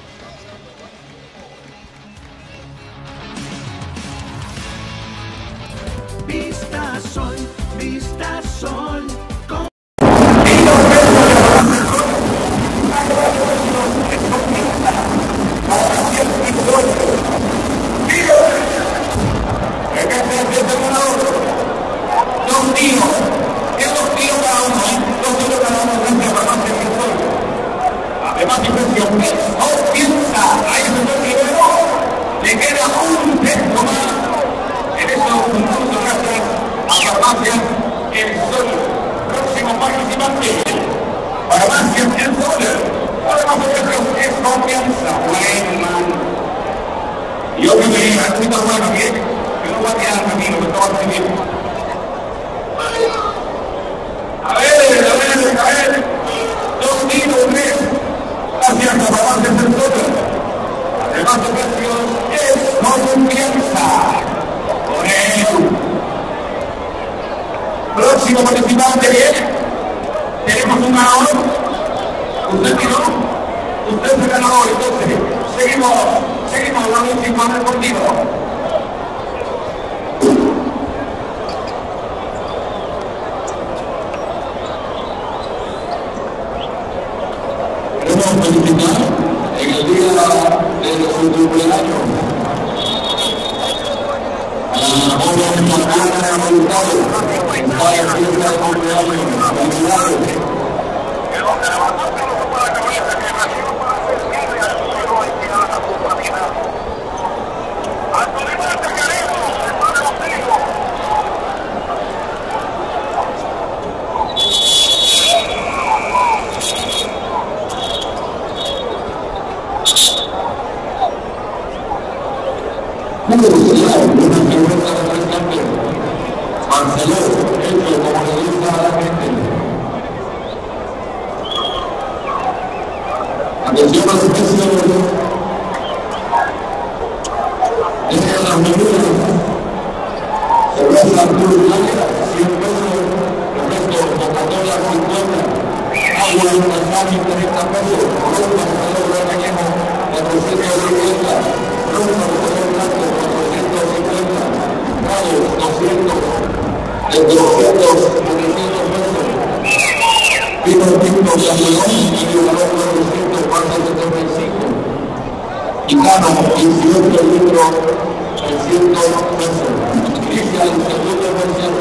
Vista Sol, Vista Sol. Con... Dos tiros, que dos tiros cada uno, ¿eh? Dos tiros cada uno frente a Farmacia El Sol. Además, impresión, no piensa, ahí se fue primero, le queda un sexto más. En eso, un punto gracias a Farmacia El Sol. Próximo participante, Farmacia El Sol. Además, es confianza, buen man. Yo me veía, es muy bueno, bien. Yo no voy a quedar tranquilo, me estaba escribiendo. A ver, a ver, a ver. Dos tiros, tres. Gracias a Farmacia El Sol. Además de precios, es confianza. Por él. Próximo participante, bien. Tenemos un ganador. Usted tiró. Usted es el ganador, entonces. Seguimos, seguimos la última deportiva. Queremos felicitar en el día de su cumpleaños a la joven Mariana Mercado, en cada fiesta de cumpleaños. Felicidades. Marcelo, hecho como le gusta a la gente. Atención a los precios. Estas las medidas. Cerveza Purularia, cien pesos. Refresco Coca-Cola, cincuenta. Agua instantánea, treinta pesos. Rumba, Marcelo, de Cañejo, cuatrocientos cincuenta. Rumba, Marcelo Blanco, cuatrocientos cincuenta. Rayos, doscientos. De doscientos, trescientos pesos. Vino Tinto Calderón, medio valor de doscientos, cuarenta setenta y cinco. Y Cano, dieciocho litros, trescientos pesos. Inicia el segundo comercial.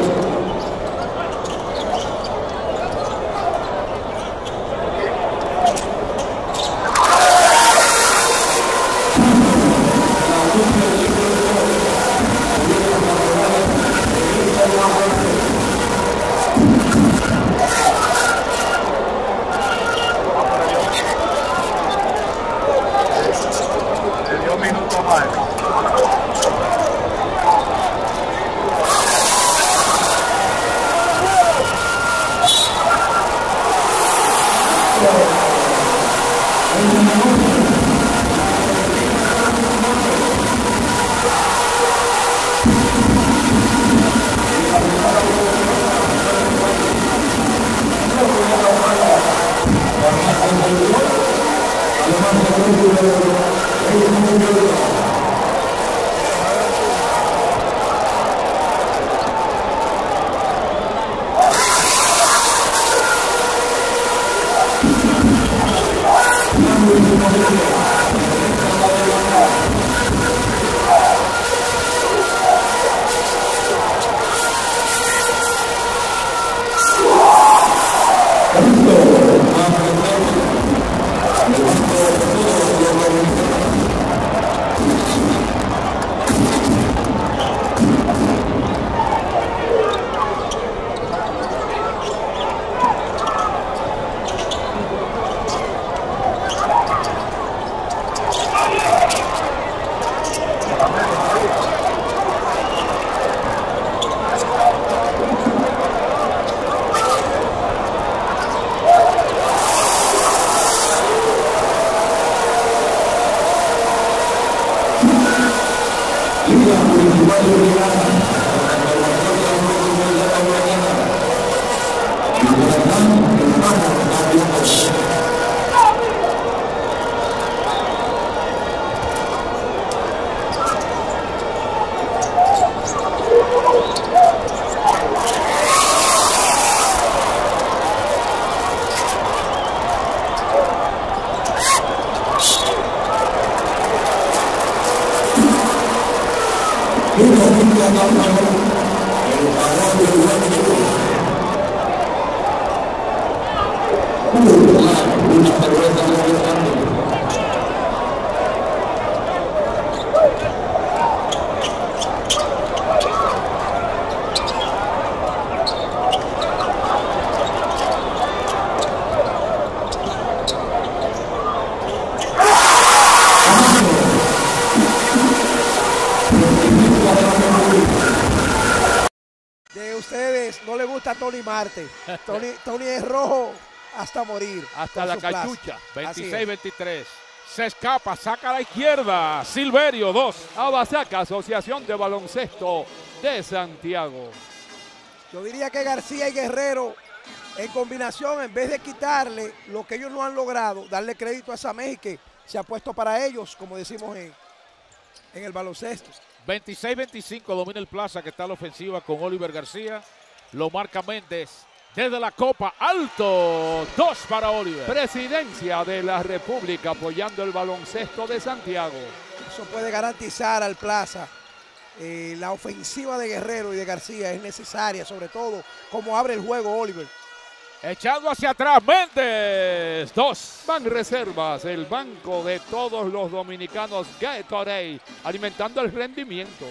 De ustedes no le gusta Tony Marte. Tony, Tony es rojo hasta morir. Hasta la cachucha. veintiséis veintitrés. Se escapa, saca a la izquierda. Silverio, dos. Abasaca, Asociación de Baloncesto de Santiago. Yo diría que García y Guerrero, en combinación, en vez de quitarle lo que ellos no han logrado, darle crédito a esa México que se ha puesto para ellos, como decimos en, en el baloncesto. veintiséis veinticinco domina el Plaza, que está a la ofensiva con Oliver García. Lo marca Méndez desde la copa. Alto. Dos para Oliver. Presidencia de la República apoyando el baloncesto de Santiago. Eso puede garantizar al Plaza. Eh, la ofensiva de Guerrero y de García es necesaria, sobre todo como abre el juego Oliver. Echando hacia atrás, Méndez. Dos. Van Reservas, el banco de todos los dominicanos Gatorade, alimentando el rendimiento.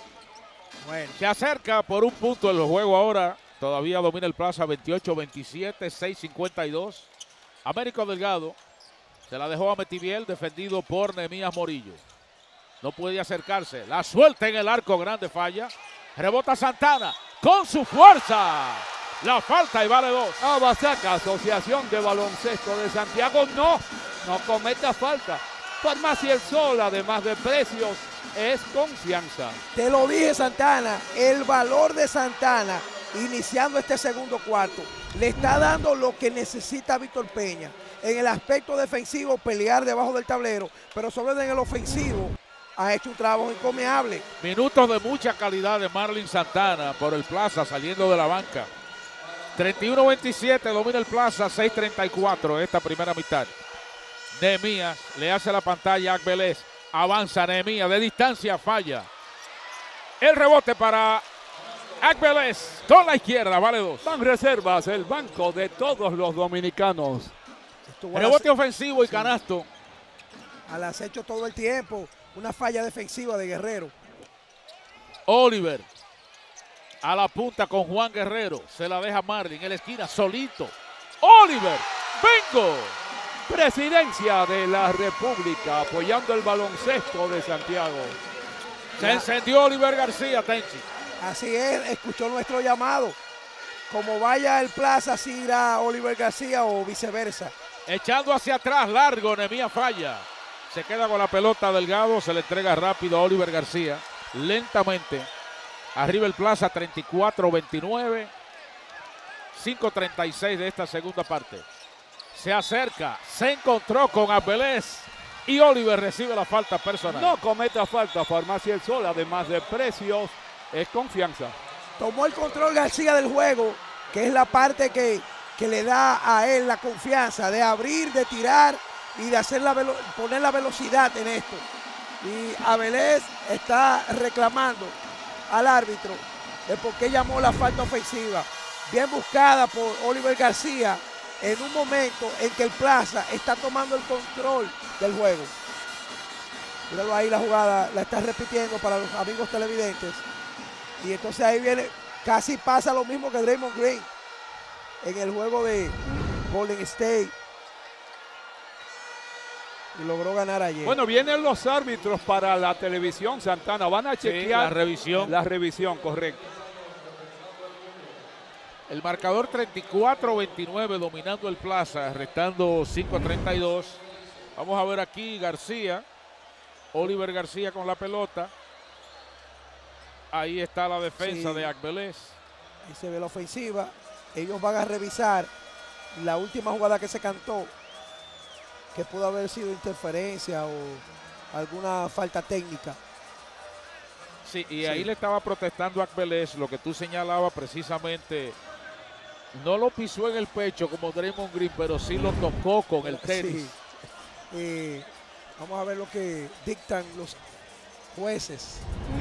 Bueno. Se acerca por un punto en el juego ahora. Todavía domina el Plaza veintiocho veintisiete, seis cincuenta y dos. Américo Delgado se la dejó a Metiviel, defendido por Nehemías Morillo. No puede acercarse. La suelta en el arco, grande falla. Rebota Santana con su fuerza. La falta y vale dos. Abasaca, Asociación de Baloncesto de Santiago. No, no cometa falta. Farmacia El Sol, además de precios, es confianza. Te lo dije, Santana. El valor de Santana, iniciando este segundo cuarto, le está dando lo que necesita Víctor Peña. En el aspecto defensivo, pelear debajo del tablero, pero sobre todo en el ofensivo, ha hecho un trabajo encomiable. Minutos de mucha calidad de Marlin Santana por el Plaza saliendo de la banca. treinta y uno veintisiete, domina el Plaza, seis treinta y cuatro esta primera mitad. Nehemías le hace la pantalla a Vélez. Avanza Nehemías, de distancia falla. El rebote para Vélez con la izquierda, vale dos. Van Reservas, el banco de todos los dominicanos. Rebote ofensivo y canasto. Al acecho todo el tiempo. Una falla defensiva de Guerrero. Oliver a la punta con Juan Guerrero. Se la deja Marlin en la esquina solito. Oliver, bingo. Presidencia de la República apoyando el baloncesto de Santiago. Se encendió Oliver García, Tenchi. Así es, escuchó nuestro llamado. Como vaya el Plaza, así irá Oliver García o viceversa. Echando hacia atrás, largo, Nehemías falla. Se queda con la pelota Delgado, se le entrega rápido a Oliver García. Lentamente. Arriba el Plaza, treinta y cuatro veintinueve. cinco treinta y seis de esta segunda parte. Se acerca, se encontró con Abelés y Oliver recibe la falta personal. No cometa falta, Farmacia El Sol, además de Precios, es confianza. Tomó el control García del juego, que es la parte que, que le da a él la confianza de abrir, de tirar y de hacer la velo- poner la velocidad en esto. Y Abelés está reclamando al árbitro de por qué llamó la falta ofensiva. Bien buscada por Oliver García en un momento en que el Plaza está tomando el control del juego. Míralo ahí, la jugada la está repitiendo para los amigos televidentes. Y entonces ahí viene, casi pasa lo mismo que Draymond Green en el juego de Golden State. Y logró ganar ayer. Bueno, vienen los árbitros para la televisión, Santana. Van a chequear Sí, la revisión. La revisión, correcto. El marcador treinta y cuatro veintinueve dominando el Plaza, restando cinco a treinta y dos. Vamos a ver aquí García, Oliver García con la pelota. Ahí está la defensa Sí. de Agbelés. Ahí se ve la ofensiva. Ellos van a revisar la última jugada que se cantó, que pudo haber sido interferencia o alguna falta técnica. Sí, y Sí. ahí le estaba protestando a Agbelés, lo que tú señalabas precisamente. No lo pisó en el pecho como Draymond Green, pero sí lo tocó con el tenis. Sí. Eh, vamos a ver lo que dictan los jueces.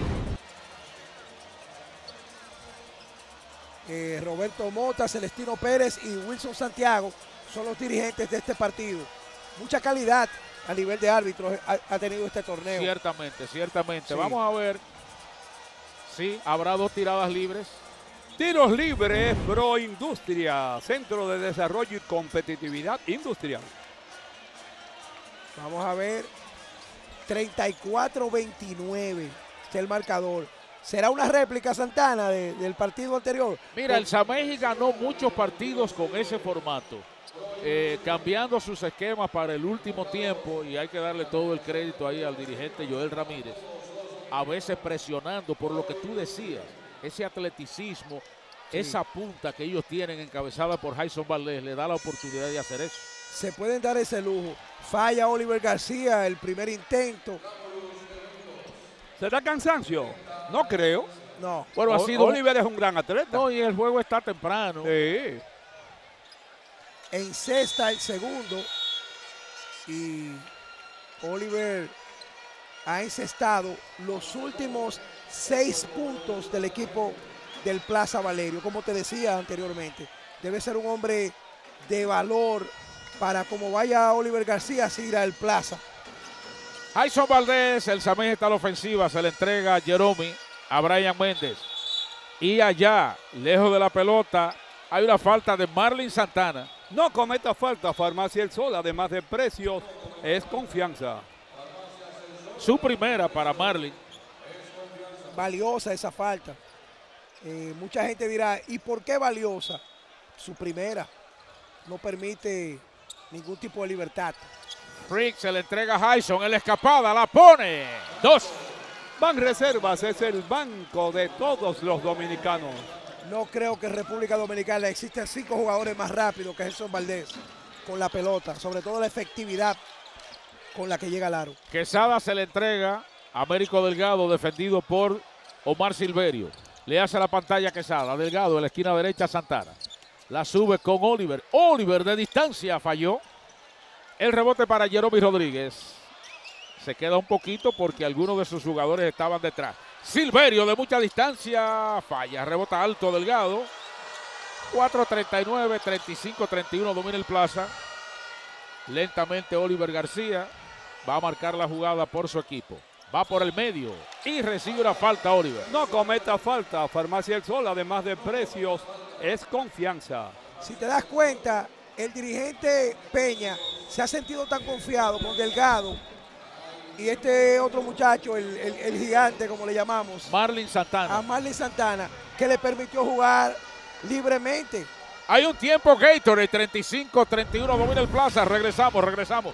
Eh, Roberto Mota, Celestino Pérez y Wilson Santiago son los dirigentes de este partido. Mucha calidad a nivel de árbitros ha, ha tenido este torneo. Ciertamente, ciertamente. Sí. Vamos a ver. Sí, habrá dos tiradas libres. Tiros libres, Pro Industria, Centro de Desarrollo y Competitividad Industrial. Vamos a ver. treinta y cuatro veintinueve. Este es el marcador. ¿Será una réplica, Santana, de- del partido anterior? Mira, el Sameji ganó muchos partidos con ese formato, eh, cambiando sus esquemas para el último tiempo, y hay que darle todo el crédito ahí al dirigente Joel Ramírez, a veces presionando por lo que tú decías, ese atleticismo, Sí. esa punta que ellos tienen encabezada por Jason Valdés, le da la oportunidad de hacer eso. Se pueden dar ese lujo. Falla Oliver García el primer intento. ¿Será cansancio? No creo. No. Bueno, ha O- sido- Oliver es un gran atleta. No, y el juego está temprano. Sí. Encesta el segundo. Y Oliver ha encestado los últimos seis puntos del equipo del Plaza Valerio. Como te decía anteriormente, debe ser un hombre de valor para como vaya Oliver García, así irá el Plaza. Jason Valdés, el Sameji está a la ofensiva, se le entrega a Jeromy, a Brian Méndez. Y allá, lejos de la pelota, hay una falta de Marlin Santana. No cometa falta, Farmacia El Sol, además de Precios, es confianza. Su primera para Marlin. Valiosa esa falta. Eh, mucha gente dirá, ¿y por qué valiosa? Su primera. No permite ningún tipo de libertad. Frick se le entrega a Jason, en la escapada, la pone. Dos. Banreservas es el banco de todos los dominicanos. No creo que en República Dominicana existen cinco jugadores más rápidos que Jesús Valdés con la pelota, sobre todo la efectividad con la que llega al aro. Quesada se le entrega a Américo Delgado, defendido por Omar Silverio. Le hace la pantalla a Quesada, Delgado en la esquina derecha, Santana. La sube con Oliver. Oliver de distancia falló. El rebote para Jeromy Rodríguez. Se queda un poquito porque algunos de sus jugadores estaban detrás. Silverio de mucha distancia falla. Rebota alto Delgado. cuatro treinta y nueve, treinta y cinco treinta y uno domina el Plaza. Lentamente Oliver García va a marcar la jugada por su equipo. Va por el medio y recibe una falta Oliver. No cometa falta, Farmacia El Sol, además de Precios, es confianza. Si te das cuenta, el dirigente Peña se ha sentido tan confiado con Delgado y este otro muchacho, el, el- el gigante, como le llamamos, Marlin Santana. a Marlin Santana, que le permitió jugar libremente. Hay un tiempo Gatorade, treinta y cinco treinta y uno domina el Plaza. Regresamos, regresamos.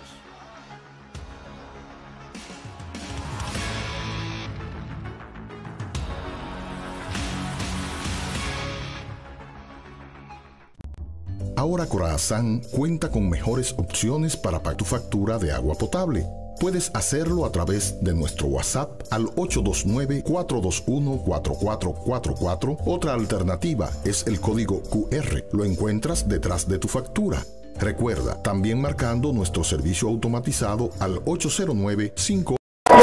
Ahora Corazán cuenta con mejores opciones para pagar tu factura de agua potable. Puedes hacerlo a través de nuestro WhatsApp al ocho dos nueve, cuatro dos uno, cuatro cuatro cuatro cuatro. Otra alternativa es el código cu erre. Lo encuentras detrás de tu factura. Recuerda, también marcando nuestro servicio automatizado al ocho cero nueve, cinco.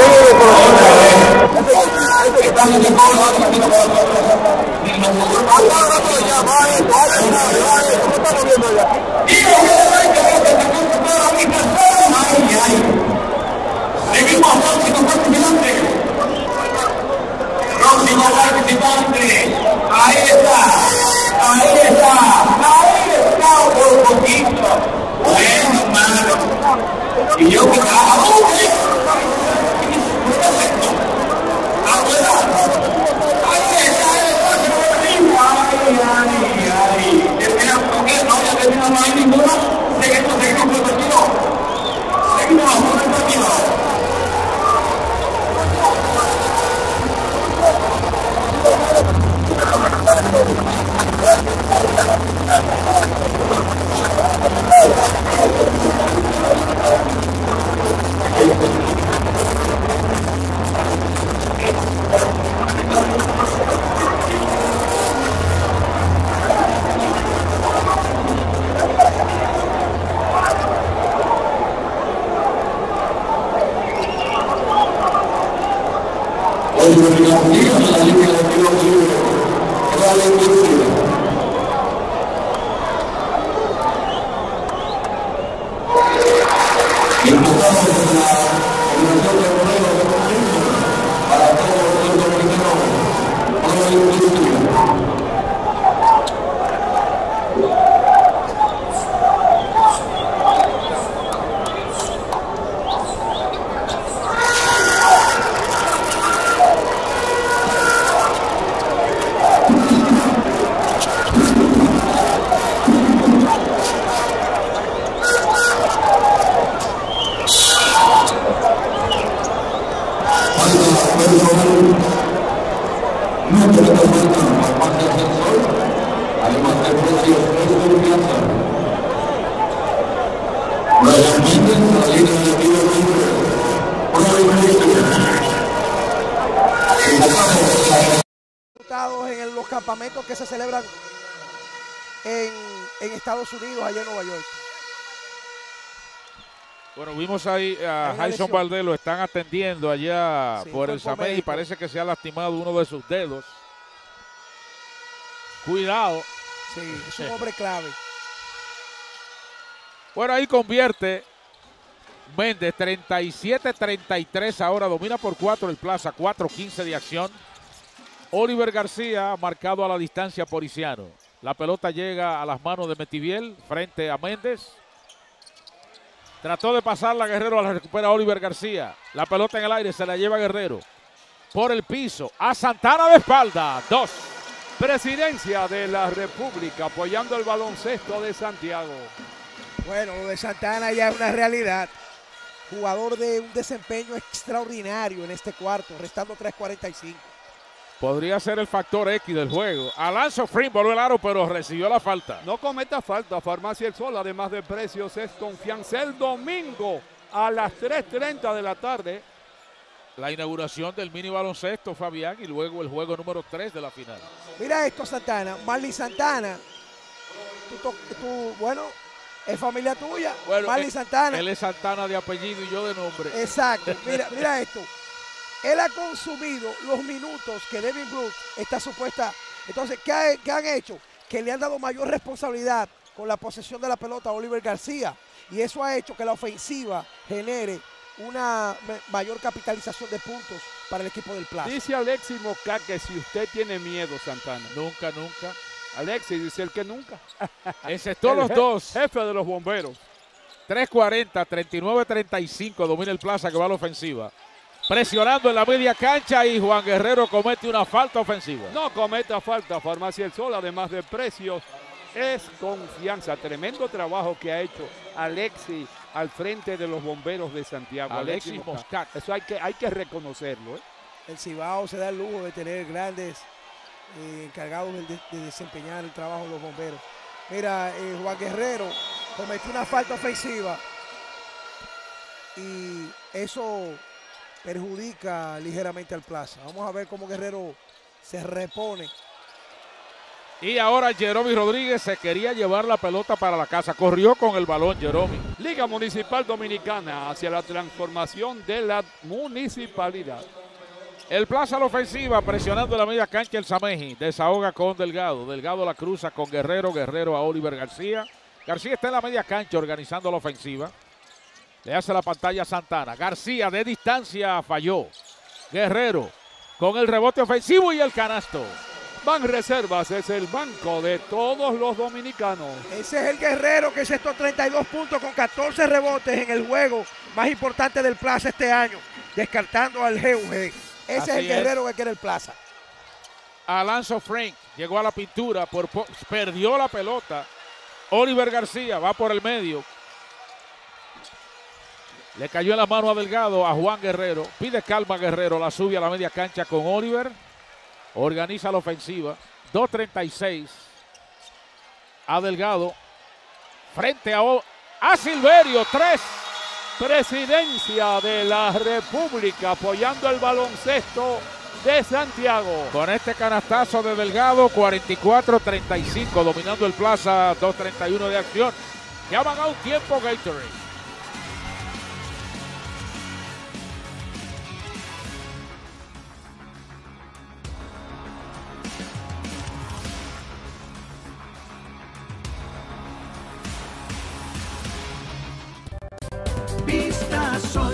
Seguimos próximo participante. Próximo participante. Ahí está. Ahí está. Ahí está por un poquito. Bueno, hermano. Y yo que no hay ninguno. Seguimos, seguimos el partido. Seguimos con el partido. En los campamentos que se celebran en, en Estados Unidos, allá en Nueva York. Bueno, vimos ahí a Jason Valdés, lo están atendiendo allá sí, por el Samé y parece que se ha lastimado uno de sus dedos. Cuidado. Sí, es un hombre clave. Bueno, ahí convierte Méndez, treinta y siete treinta y tres ahora, domina por cuatro el Plaza, cuatro quince de acción. Oliver García marcado a la distancia por Isiano. La pelota llega a las manos de Metiviel frente a Méndez. Trató de pasarla Guerrero, la recupera Oliver García. La pelota en el aire, se la lleva Guerrero. Por el piso, a Santana de espalda, dos. Presidencia de la República apoyando el baloncesto de Santiago. Bueno, lo de Santana ya es una realidad. Jugador de un desempeño extraordinario en este cuarto, restando tres cuarenta y cinco. Podría ser el factor X del juego. Alonso Frim volvió el aro, pero recibió la falta. No cometa falta. Farmacia El Sol, además de precios, es confianza. El domingo a las tres treinta de la tarde. La inauguración del mini baloncesto, Fabián, y luego el juego número tres de la final. Mira esto, Santana. Marley Santana. Tú, tú, bueno, es familia tuya. Bueno, Marley él, Santana. Él es Santana de apellido y yo de nombre. Exacto. Mira, mira esto. Él ha consumido los minutos que Devin Brooks está supuesta. Entonces, ¿qué, ha, ¿qué han hecho? Que le han dado mayor responsabilidad con la posesión de la pelota a Oliver García. Y eso ha hecho que la ofensiva genere una mayor capitalización de puntos para el equipo del Plaza. Dice Alexis Mosca que si usted tiene miedo, Santana. Nunca, nunca. Alexis dice el que nunca. Excepto los dos. Jefe de los bomberos. tres cuarenta, treinta y nueve treinta y cinco. Domina el Plaza que va a la ofensiva. Presionando en la media cancha y Juan Guerrero comete una falta ofensiva. No cometa falta, Farmacia El Sol, además de precios, es confianza. Tremendo trabajo que ha hecho Alexis al frente de los bomberos de Santiago. Alexis, Alexis Moscat. Eso hay que, hay que reconocerlo. ¿eh? El Cibao se da el lujo de tener grandes eh, encargados de, de desempeñar el trabajo de los bomberos. Mira, eh, Juan Guerrero cometió una falta ofensiva y eso perjudica ligeramente al Plaza. Vamos a ver cómo Guerrero se repone. Y ahora Jeromy Rodríguez se quería llevar la pelota para la casa. Corrió con el balón Jeromy. Liga Municipal Dominicana hacia la transformación de la municipalidad. El Plaza a la ofensiva, presionando la media cancha el Sameji. Desahoga con Delgado. Delgado la cruza con Guerrero. Guerrero a Oliver García. García está en la media cancha organizando la ofensiva. Le hace la pantalla a Santana. García de distancia falló. Guerrero con el rebote ofensivo y el canasto. Banreservas es el banco de todos los dominicanos. Ese es el Guerrero que encestó treinta y dos puntos con catorce rebotes en el juego más importante del Plaza este año, descartando al G U G. Ese Así es el Guerrero es. que quiere el Plaza. Alonso Frank llegó a la pintura, por, perdió la pelota. Oliver García va por el medio. Le cayó en la mano a Delgado, a Juan Guerrero. Pide calma Guerrero, la sube a la media cancha con Oliver. Organiza la ofensiva. dos treinta y seis. A Delgado. Frente a, o a Silverio. tres. Presidencia de la República apoyando el baloncesto de Santiago. Con este canastazo de Delgado, cuarenta y cuatro treinta y cinco. Dominando el Plaza. dos treinta y uno de acción. Llaman a un tiempo Gatorade. Vista Sol.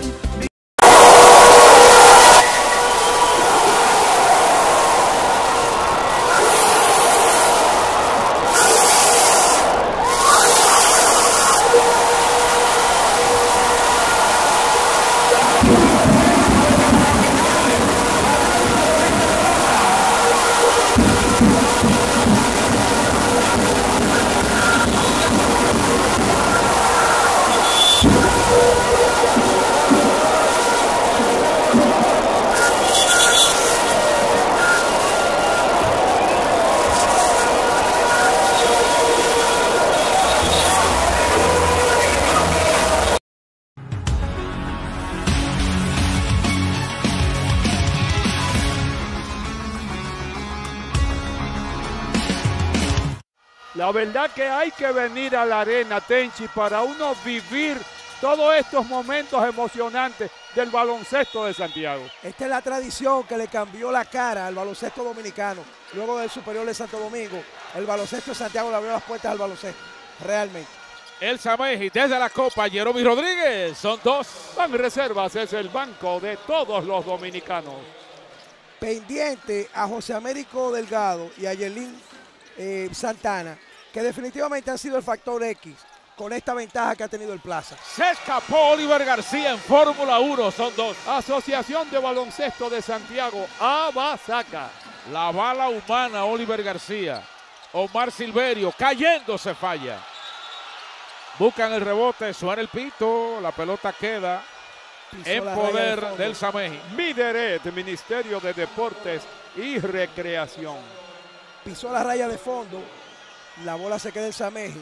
La verdad que hay que venir a la arena, Tenchi, para uno vivir todos estos momentos emocionantes del baloncesto de Santiago. Esta es la tradición que le cambió la cara al baloncesto dominicano. Luego del Superior de Santo Domingo, el baloncesto de Santiago le abrió las puertas al baloncesto, realmente. El Sameji desde la Copa, Jeromy Rodríguez, son dos. Banreservas es el banco de todos los dominicanos. Pendiente a José Américo Delgado y a Yelín eh, Santana, que definitivamente han sido el factor X con esta ventaja que ha tenido el Plaza. Se escapó Oliver García en Fórmula uno, son dos. Asociación de Baloncesto de Santiago, Abasaca. La bala humana, Oliver García. Omar Silverio, cayendo se falla. Buscan el rebote, suena el pito, la pelota queda Pisó en poder del, del Sameji. Mideret, Ministerio de Deportes y Recreación. Pisó la raya de fondo, la bola se queda el Sameji,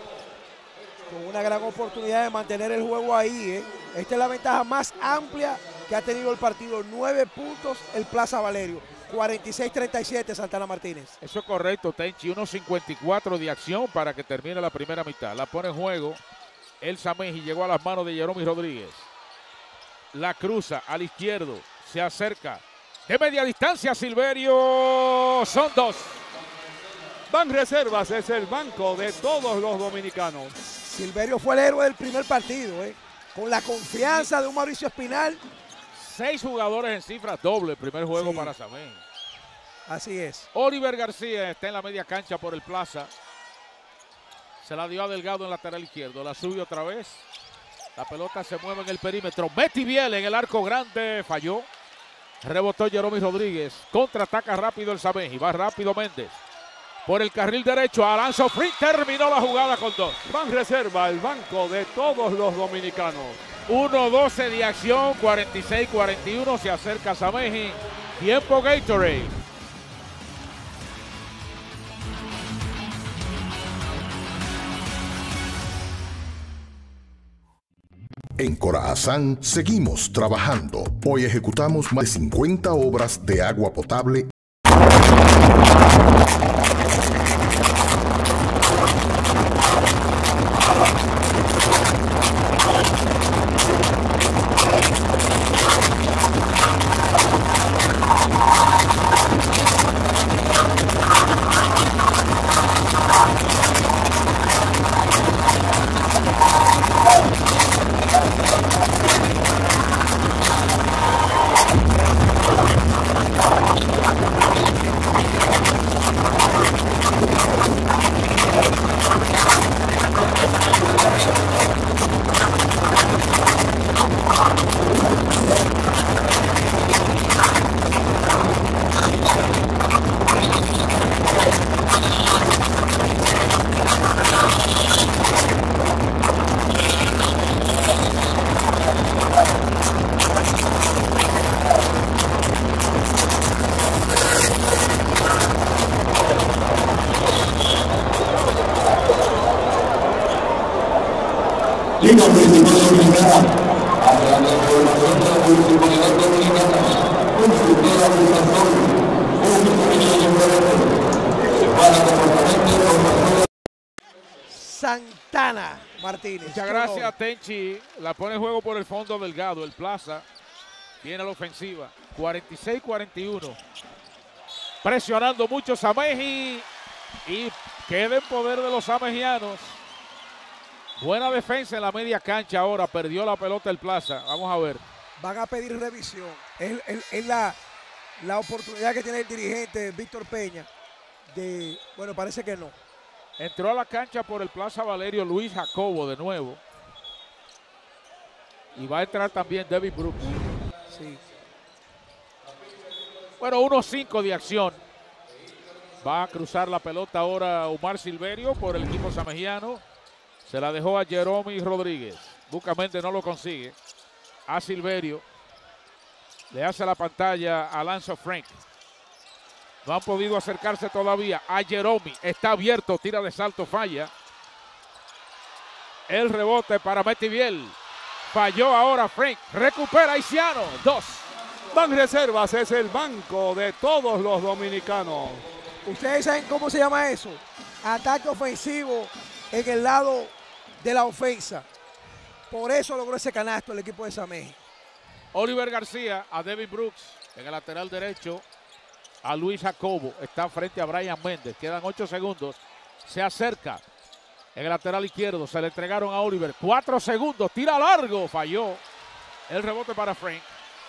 con una gran oportunidad de mantener el juego ahí. ¿eh? Esta es la ventaja más amplia que ha tenido el partido. Nueve puntos el Plaza Valerio. cuarenta y seis treinta y siete Santana Martínez. Eso es correcto, Tenchi. uno cincuenta y cuatro de acción para que termine la primera mitad. La pone en juego el Sameji. Llegó a las manos de Jeromy Rodríguez. La cruza al izquierdo. Se acerca. De media distancia Silverio. Son dos. Banreservas es el banco de todos los dominicanos. Silverio fue el héroe del primer partido, ¿eh? Con la confianza de un Mauricio Espinal. Seis jugadores en cifras doble, primer juego sí. para Sameji. Así es. Oliver García está en la media cancha por el Plaza. Se la dio a Delgado en lateral izquierdo. La sube otra vez. La pelota se mueve en el perímetro. Betty Biel en el arco grande. Falló. Rebotó Jeromy Rodríguez. Contraataca rápido el Sameji. Va rápido Méndez. Por el carril derecho, Alonso Free terminó la jugada con dos. Banreserva, el banco de todos los dominicanos. uno doce de acción, cuarenta y seis cuarenta y uno, se acerca Sameji. Tiempo Gatorade. En Corazán seguimos trabajando. Hoy ejecutamos más de cincuenta obras de agua potable. Liga Municipal Dominicana, a la transformación de la Municipalidad Dominicana, un futuro aplicación, un pequeño diferente, para comportamiento Santana Martínez. Muchas gracias, Tenchi. La pone en juego por el fondo Delgado. El Plaza viene a la ofensiva. cuarenta y seis cuarenta y uno. Presionando mucho Sameji. Y queda en poder de los samejianos. Buena defensa en la media cancha ahora. Perdió la pelota el Plaza. Vamos a ver. Van a pedir revisión. Es, es, es la, la oportunidad que tiene el dirigente Víctor Peña de... Bueno, parece que no. Entró a la cancha por el Plaza Valerio Luis Jacobo de nuevo. Y va a entrar también David Brooks. Sí. Bueno, uno cinco de acción. Va a cruzar la pelota ahora Omar Silverio por el equipo samejiano. Se la dejó a Jeromy Rodríguez. Bucamente no lo consigue. A Silverio. Le hace la pantalla a Lanzo Frank. No han podido acercarse todavía a Jeromy. Está abierto, tira de salto, falla. El rebote para Metiviel. Falló ahora Frank. Recupera Isiano. Dos. Banreservas es el banco de todos los dominicanos. ¿Ustedes saben cómo se llama eso? Ataque ofensivo en el lado de la ofensa. Por eso logró ese canasto el equipo de Sameji. Oliver García a David Brooks en el lateral derecho. A Luis Jacobo. Está frente a Brian Méndez. Quedan ocho segundos. Se acerca en el lateral izquierdo. Se le entregaron a Oliver. Cuatro segundos. Tira largo. Falló. El rebote para Frank.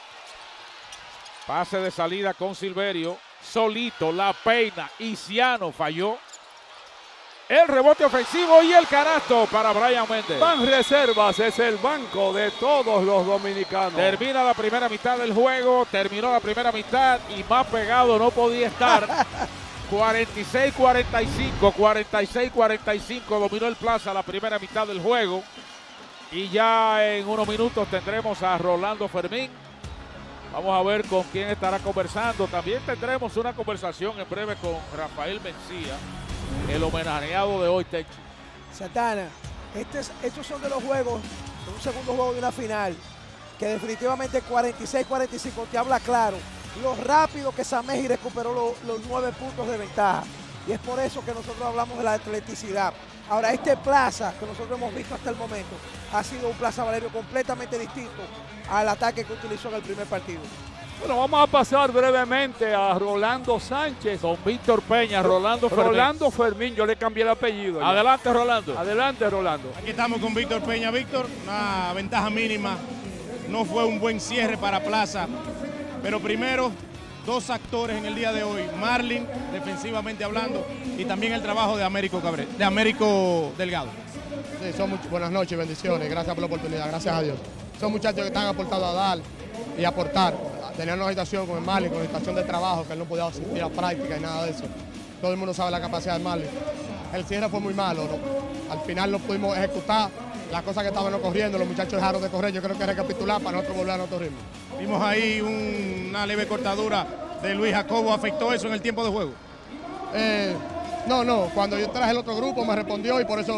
Pase de salida con Silverio. Solito. La peina. Isiano falló. El rebote ofensivo y el canasto para Brian Méndez. Banreservas es el banco de todos los dominicanos. Termina la primera mitad del juego. Terminó la primera mitad y más pegado no podía estar. cuarenta y seis cuarenta y cinco. cuarenta y seis cuarenta y cinco. Dominó el Plaza la primera mitad del juego. Y ya en unos minutos tendremos a Rolando Fermín. Vamos a ver con quién estará conversando. También tendremos una conversación en breve con Rafael Mencía, el homenajeado de hoy, Techi. Santana, este es, estos son de los juegos, de un segundo juego de una final, que definitivamente cuarenta y seis cuarenta y cinco te habla claro lo rápido que Sameji recuperó lo, los nueve puntos de ventaja. Y es por eso que nosotros hablamos de la atleticidad. Ahora, este Plaza que nosotros hemos visto hasta el momento ha sido un Plaza Valerio completamente distinto al ataque que utilizó en el primer partido. Bueno, vamos a pasar brevemente a Rolando Sánchez. Don Víctor Peña, Rolando Fermín. Rolando Fermín, yo le cambié el apellido. Ya. Adelante, Rolando. Adelante, Rolando. Aquí estamos con Víctor Peña. Víctor, una ventaja mínima. No fue un buen cierre para Plaza. Pero primero, dos actores en el día de hoy. Marlin, defensivamente hablando, y también el trabajo de Américo Cabrera, de Américo Delgado. Sí, son much- buenas noches, bendiciones. Gracias por la oportunidad, gracias a Dios. Son muchachos que están aportados a dar y aportar. Tenían una situación con el Marlin, con la situación de trabajo, que él no podía asistir a práctica y nada de eso. Todo el mundo sabe la capacidad de Marlin. El cierre fue muy malo, ¿no? Al final no pudimos ejecutar las cosas que estaban corriendo, los muchachos dejaron de correr. Yo creo que recapitular para nosotros volver a nuestro ritmo. Vimos ahí un- una leve cortadura de Luis Jacobo. ¿Afectó eso en el tiempo de juego? Eh, no, no, cuando yo traje el otro grupo me respondió y por eso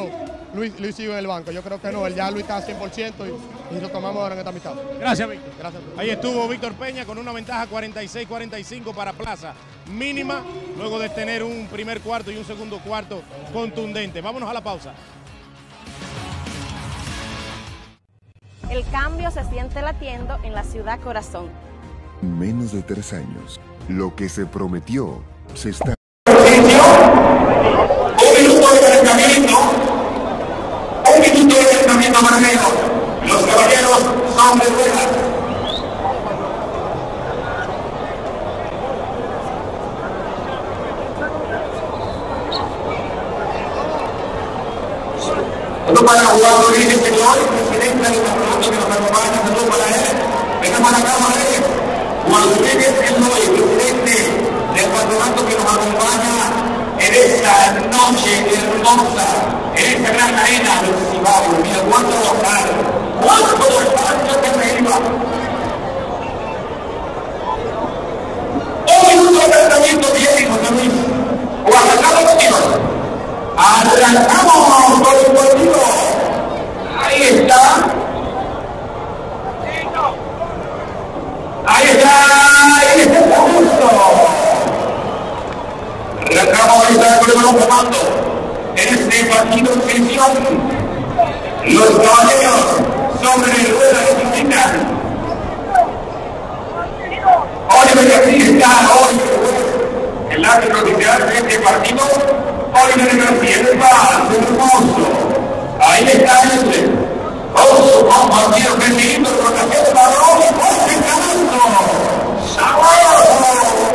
Luis, Luis sigue en el banco. Yo creo que no, él ya Luis está a cien por ciento y, y lo tomamos ahora en esta mitad. Gracias, Víctor. Gracias. Ahí estuvo Víctor Peña con una ventaja cuarenta y seis cuarenta y cinco para Plaza, mínima, luego de tener un primer cuarto y un segundo cuarto contundente. Vámonos a la pausa. El cambio se siente latiendo en la ciudad corazón. Menos de tres años, lo que se prometió se está... Un minuto de calentamiento. Un minuto de calentamiento más o menos. Los caballeros son de ruedas. Saludos para Juan Rodríguez, señor, presidente del campeonato que nos acompaña. Saludos para él. Venga para acá, Madrid. Juan Rodríguez, el presidente del patronato que nos acompaña en esta noche hermosa, en esta gran arena del Cibao. Mira cuánto local, cuánto espacio que se iba. Un minuto de tratamiento bien, José Luis. O arrancamos contigo. Arrancamos con el partido. Ahí está. Ahí está. Ahí está justo. Arrancamos ahorita con el balón comando. En este partido de selección, los caballeros sobre el rueda de Quintana. Oliver García está hoy. El árbitro oficial de este partido, Oliver García, es más hermoso. Ahí está el oso compañero presidiendo con la gente de balón y fuerte ganando. ¡Sabroso!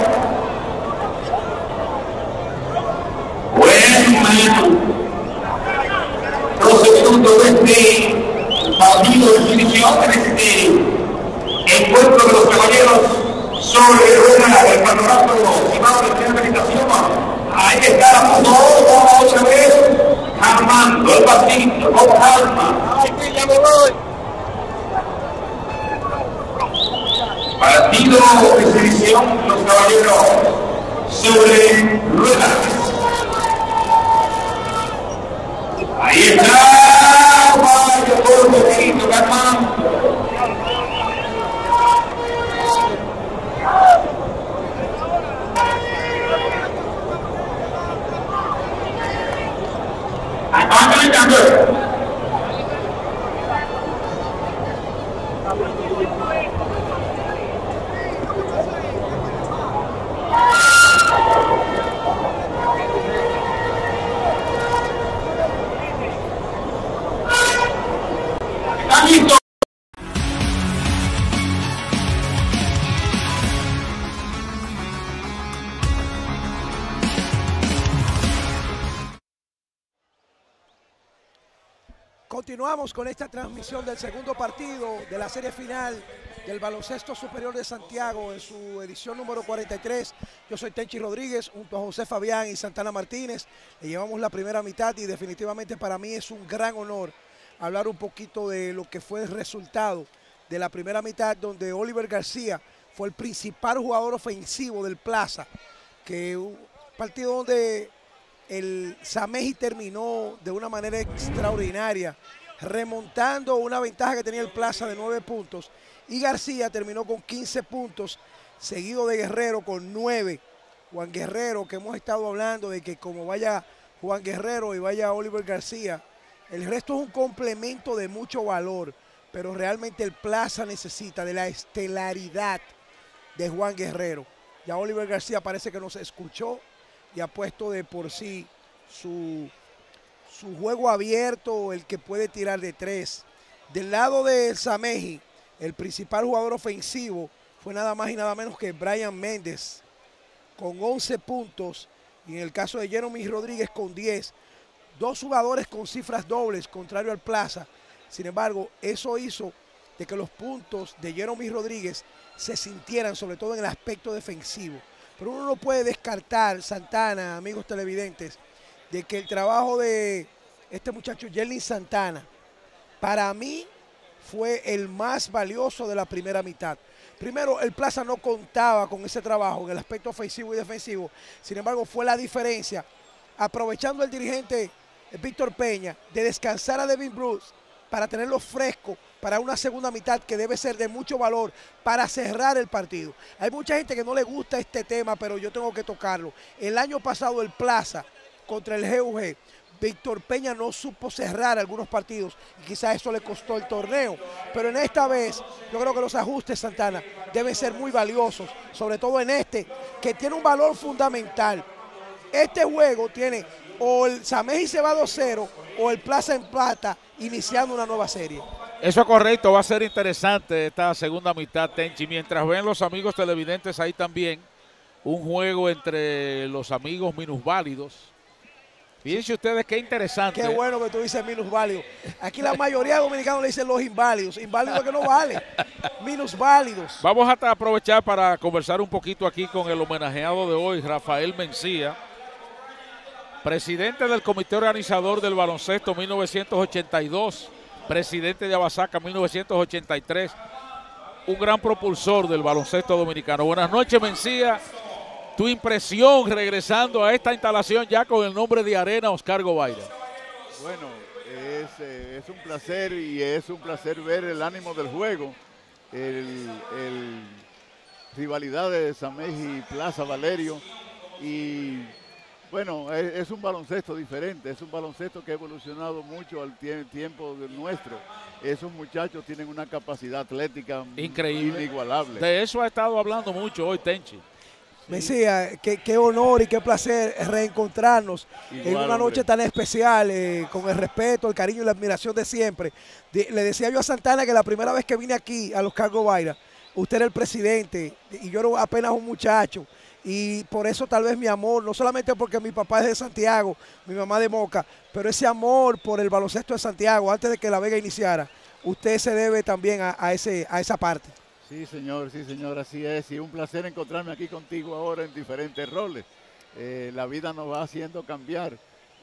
Buen momento. doce minutos de este partido de definición, en este encuentro de los caballeros sobre el rueda del patronato Cibao de Rehabilitación. Ahí está todo otra vez, armando el pasito con calma. Ay, ya me voy. Partido de selección, los caballeros sobre ruedas. Ahí está, vaya por un poquito, calma. I'm going to do it. ¿Están listos? Continuamos con esta transmisión del segundo partido de la serie final del Baloncesto Superior de Santiago en su edición número cuarenta y tres. Yo soy Tenchi Rodríguez junto a José Fabián y Santana Martínez. Le llevamos la primera mitad y definitivamente para mí es un gran honor hablar un poquito de lo que fue el resultado de la primera mitad, donde Oliver García fue el principal jugador ofensivo del Plaza, que un partido donde el Sameji terminó de una manera extraordinaria, remontando una ventaja que tenía el Plaza de nueve puntos, y García terminó con quince puntos, seguido de Guerrero con nueve. Juan Guerrero, que hemos estado hablando de que como vaya Juan Guerrero y vaya Oliver García, el resto es un complemento de mucho valor, pero realmente el Plaza necesita de la estelaridad de Juan Guerrero. Ya Oliver García parece que nos escuchó y ha puesto de por sí su, su juego abierto, el que puede tirar de tres. Del lado de Sameji, el principal jugador ofensivo fue nada más y nada menos que Brian Méndez, con once puntos, y en el caso de Jeremy Rodríguez con diez. Dos jugadores con cifras dobles, contrario al Plaza. Sin embargo, eso hizo de que los puntos de Jeremy Rodríguez se sintieran, sobre todo en el aspecto defensivo. Pero uno no puede descartar, Santana, amigos televidentes, de que el trabajo de este muchacho Yerlin Santana, para mí, fue el más valioso de la primera mitad. Primero, el Plaza no contaba con ese trabajo en el aspecto ofensivo y defensivo. Sin embargo, fue la diferencia, aprovechando el dirigente Víctor Peña, de descansar a Devin Brooks para tenerlo fresco para una segunda mitad que debe ser de mucho valor para cerrar el partido. Hay mucha gente que no le gusta este tema, pero yo tengo que tocarlo. El año pasado el Plaza contra el G U G, Víctor Peña no supo cerrar algunos partidos y quizás eso le costó el torneo, pero en esta vez yo creo que los ajustes, Santana, deben ser muy valiosos, sobre todo en este, que tiene un valor fundamental. Este juego tiene o el Sameji se va dos cero o el Plaza empata iniciando una nueva serie. Eso es correcto, va a ser interesante esta segunda mitad, Tenchi. Mientras ven los amigos televidentes ahí también, un juego entre los amigos minusválidos. Fíjense ustedes qué interesante. Qué bueno que tú dices minusválidos. Aquí la mayoría de dominicanos le dicen los inválidos. Inválidos que no vale. Minusválidos. Vamos a aprovechar para conversar un poquito aquí con el homenajeado de hoy, Rafael Mencía, presidente del comité organizador del baloncesto mil novecientos ochenta y dos, presidente de Abasaca mil novecientos ochenta y tres, un gran propulsor del baloncesto dominicano. Buenas noches, Mencía. Tu impresión regresando a esta instalación ya con el nombre de Arena Oscar Gobaira. Bueno, es, eh, es un placer y es un placer ver el ánimo del juego, el, el rivalidad de Sameji y Plaza Valerio, y bueno, es, es un baloncesto diferente, es un baloncesto que ha evolucionado mucho al tie tiempo de nuestro. Esos muchachos tienen una capacidad atlética increíble, inigualable. De eso ha estado hablando mucho hoy Tenchi. Mesía, qué, qué honor y qué placer reencontrarnos Igual, en una noche hombre. tan especial, eh, con el respeto, el cariño y la admiración de siempre. De, le decía yo a Santana que la primera vez que vine aquí a los Oscar Gobaira, usted era el presidente y yo era apenas un muchacho. Y por eso tal vez mi amor, no solamente porque mi papá es de Santiago, mi mamá de Moca, pero ese amor por el baloncesto de Santiago, antes de que La Vega iniciara, usted se debe también a, a, ese, a esa parte. Sí, señor, sí, señor, así es. Y un placer encontrarme aquí contigo ahora en diferentes roles. Eh, la vida nos va haciendo cambiar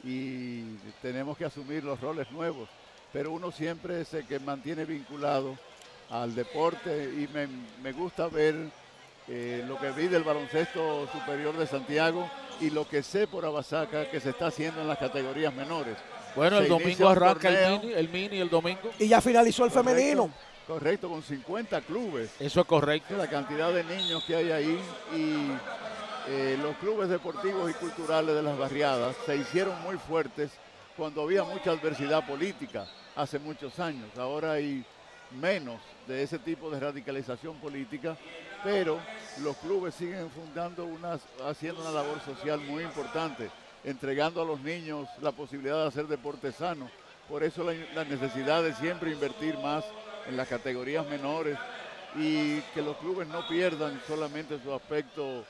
y tenemos que asumir los roles nuevos. Pero uno siempre es el que mantiene vinculado al deporte y me, me gusta ver eh, lo que vi del baloncesto superior de Santiago y lo que sé por Abasaca que se está haciendo en las categorías menores. Bueno, el domingo arranca el mini, el mini el domingo. Y ya finalizó el Correcto. femenino. Correcto, con cincuenta clubes. Eso es correcto. La cantidad de niños que hay ahí y eh, los clubes deportivos y culturales de las barriadas se hicieron muy fuertes cuando había mucha adversidad política hace muchos años. Ahora hay menos de ese tipo de radicalización política, pero los clubes siguen fundando unas, haciendo una labor social muy importante, entregando a los niños la posibilidad de hacer deporte sano. Por eso la, la necesidad de siempre invertir más en las categorías menores y que los clubes no pierdan solamente su aspecto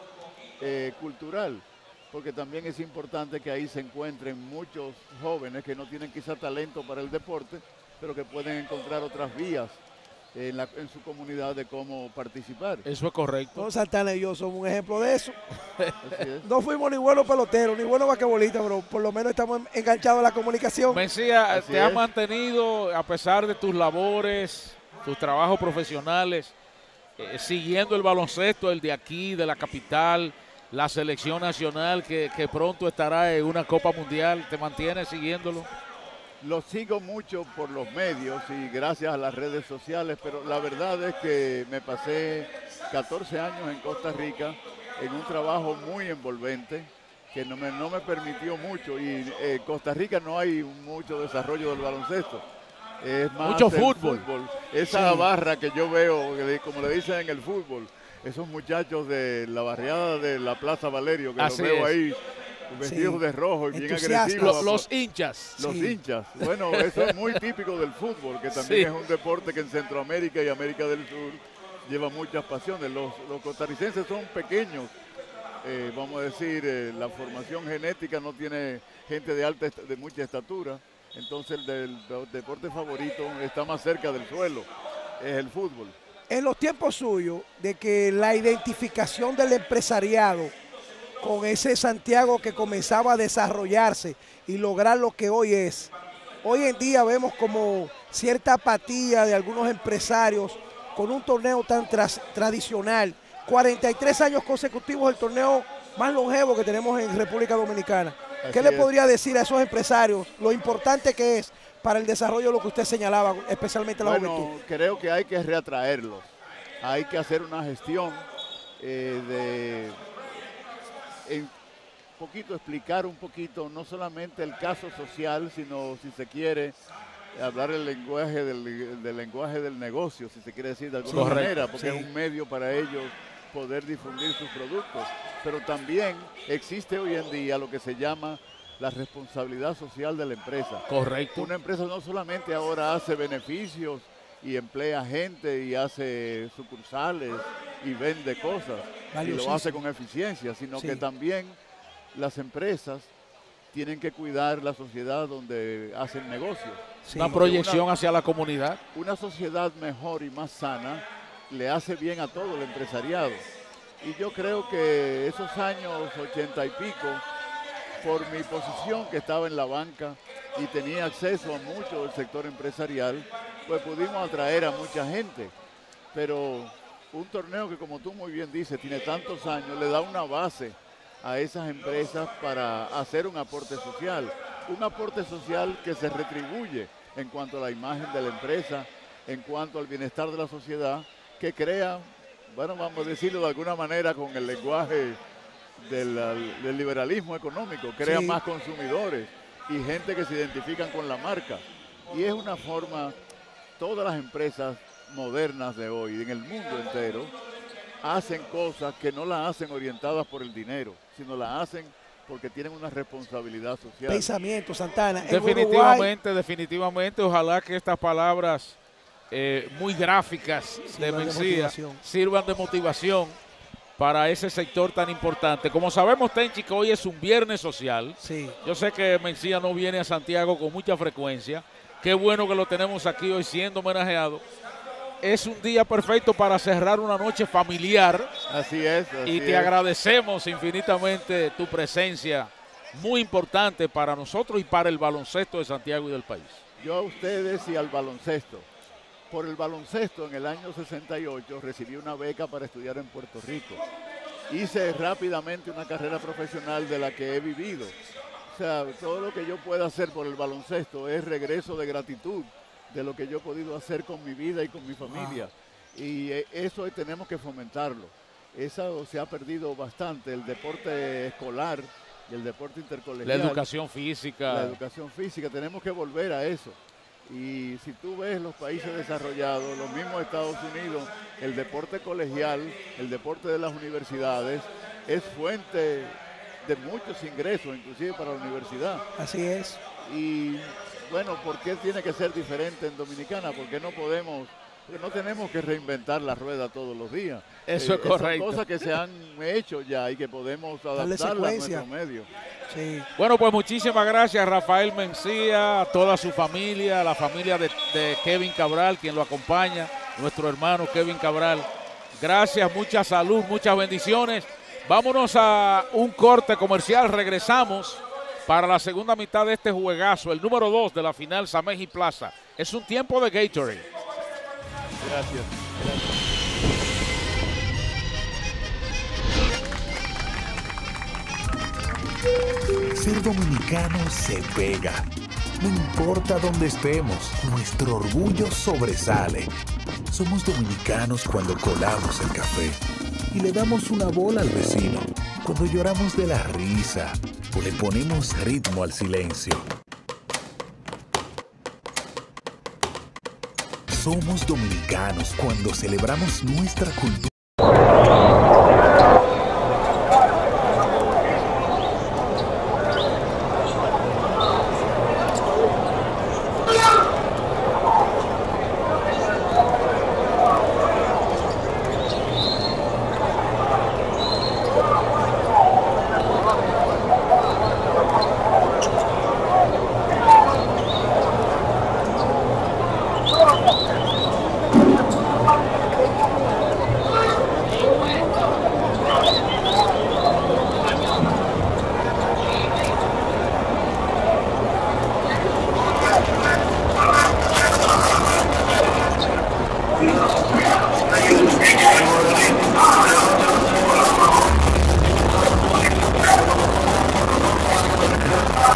eh, cultural, porque también es importante que ahí se encuentren muchos jóvenes que no tienen quizá talento para el deporte, pero que pueden encontrar otras vías en, la, en su comunidad de cómo participar. Eso es correcto. No, Santana y yo somos un ejemplo de eso. No fuimos ni buenos peloteros, ni buenos basquetbolistas, pero por lo menos estamos enganchados a la comunicación. Mencía, te has mantenido, a pesar de tus labores, tus trabajos profesionales, eh, siguiendo el baloncesto, el de aquí, de la capital, la selección nacional que, que pronto estará en una Copa Mundial. ¿Te mantienes siguiéndolo? Lo sigo mucho por los medios y gracias a las redes sociales, pero la verdad es que me pasé catorce años en Costa Rica en un trabajo muy envolvente que no me, no me permitió mucho y en eh, Costa Rica no hay mucho desarrollo del baloncesto. Es más mucho fútbol. fútbol. Esa Sí. barra que yo veo, como le dicen en el fútbol, esos muchachos de la barriada de la Plaza Valerio, que los Así veo es. ahí vestidos Sí. de rojo y bien Entusiastas. agresivos. Los, los hinchas. Los Sí. hinchas. Bueno, eso es muy típico del fútbol, que también Sí. es un deporte que en Centroamérica y América del Sur lleva muchas pasiones. Los, los costarricenses son pequeños, eh, vamos a decir, eh, la formación genética no tiene gente de alta, de mucha estatura, entonces el del, del deporte favorito está más cerca del suelo, es el fútbol. En los tiempos suyos, de que la identificación del empresariado con ese Santiago que comenzaba a desarrollarse y lograr lo que hoy es. Hoy en día vemos como cierta apatía de algunos empresarios con un torneo tan tras, tradicional. cuarenta y tres años consecutivos, el torneo más longevo que tenemos en República Dominicana. ¿Qué le podría decir a esos empresarios lo importante que es para el desarrollo de lo que usted señalaba, especialmente la bueno, juventud? Creo que hay que reatraerlos. Hay que hacer una gestión eh, de un poquito explicar un poquito, no solamente el caso social, sino, si se quiere, hablar el lenguaje del, del lenguaje del negocio, si se quiere decir de alguna Correcto, manera, porque sí. es un medio para ellos poder difundir sus productos. Pero también existe hoy en día lo que se llama la responsabilidad social de la empresa. Correcto. Una empresa no solamente ahora hace beneficios y emplea gente y hace sucursales y vende cosas y lo hace con eficiencia, sino Sí. que también las empresas tienen que cuidar la sociedad donde hacen negocios. Una proyección hacia la comunidad. Una sociedad mejor y más sana le hace bien a todo el empresariado. Y yo creo que esos años ochenta y pico, por mi posición que estaba en la banca y tenía acceso a mucho del sector empresarial, pues pudimos atraer a mucha gente. Pero un torneo que, como tú muy bien dices, tiene tantos años, le da una base a esas empresas para hacer un aporte social. Un aporte social que se retribuye en cuanto a la imagen de la empresa, en cuanto al bienestar de la sociedad, que crea, bueno, vamos a decirlo de alguna manera con el lenguaje del, del liberalismo económico, crea Sí. más consumidores y gente que se identifican con la marca. Y es una forma, todas las empresas modernas de hoy, en el mundo entero, hacen cosas que no las hacen orientadas por el dinero, sino las hacen porque tienen una responsabilidad social. Pensamiento, Santana. En Definitivamente, Uruguay, definitivamente, ojalá que estas palabras eh, muy gráficas de Sirvan de Mencía motivación. sirvan de motivación para ese sector tan importante. Como sabemos, Tenchi, que hoy es un viernes social. Sí. Yo sé que Mencía no viene a Santiago con mucha frecuencia. Qué bueno que lo tenemos aquí hoy siendo homenajeado. Es un día perfecto para cerrar una noche familiar. Así es. Así y te es. agradecemos infinitamente tu presencia, muy importante para nosotros y para el baloncesto de Santiago y del país. Yo a ustedes y al baloncesto. Por el baloncesto, en el año sesenta y ocho, recibí una beca para estudiar en Puerto Rico. Hice rápidamente una carrera profesional de la que he vivido. O sea, todo lo que yo pueda hacer por el baloncesto es regreso de gratitud de lo que yo he podido hacer con mi vida y con mi familia. Y eh, eso tenemos que fomentarlo. Eso se ha perdido bastante, el deporte escolar y el deporte intercolegial. La educación física. La educación física, tenemos que volver a eso. Y si tú ves los países desarrollados, los mismos Estados Unidos, el deporte colegial, el deporte de las universidades, es fuente de muchos ingresos, inclusive para la universidad. Así es. Y bueno, ¿por qué tiene que ser diferente en Dominicana? Porque no podemos, porque no tenemos que reinventar la rueda todos los días. Eso es Son correcto. cosas que se han hecho ya y que podemos adaptarlas a nuestro medio. Sí. Bueno, pues muchísimas gracias Rafael Mencía, a toda su familia, a la familia de, de Kevin Cabral, quien lo acompaña, nuestro hermano Kevin Cabral. Gracias, mucha salud, muchas bendiciones. Vámonos a un corte comercial, regresamos para la segunda mitad de este juegazo, el número dos de la final Sameji Plaza. Es un tiempo de Gatorade. Gracias. Gracias. Ser dominicano se pega. No importa dónde estemos, nuestro orgullo sobresale. Somos dominicanos cuando colamos el café y le damos una bola al vecino, cuando lloramos de la risa o le ponemos ritmo al silencio. Somos dominicanos cuando celebramos nuestra cultura.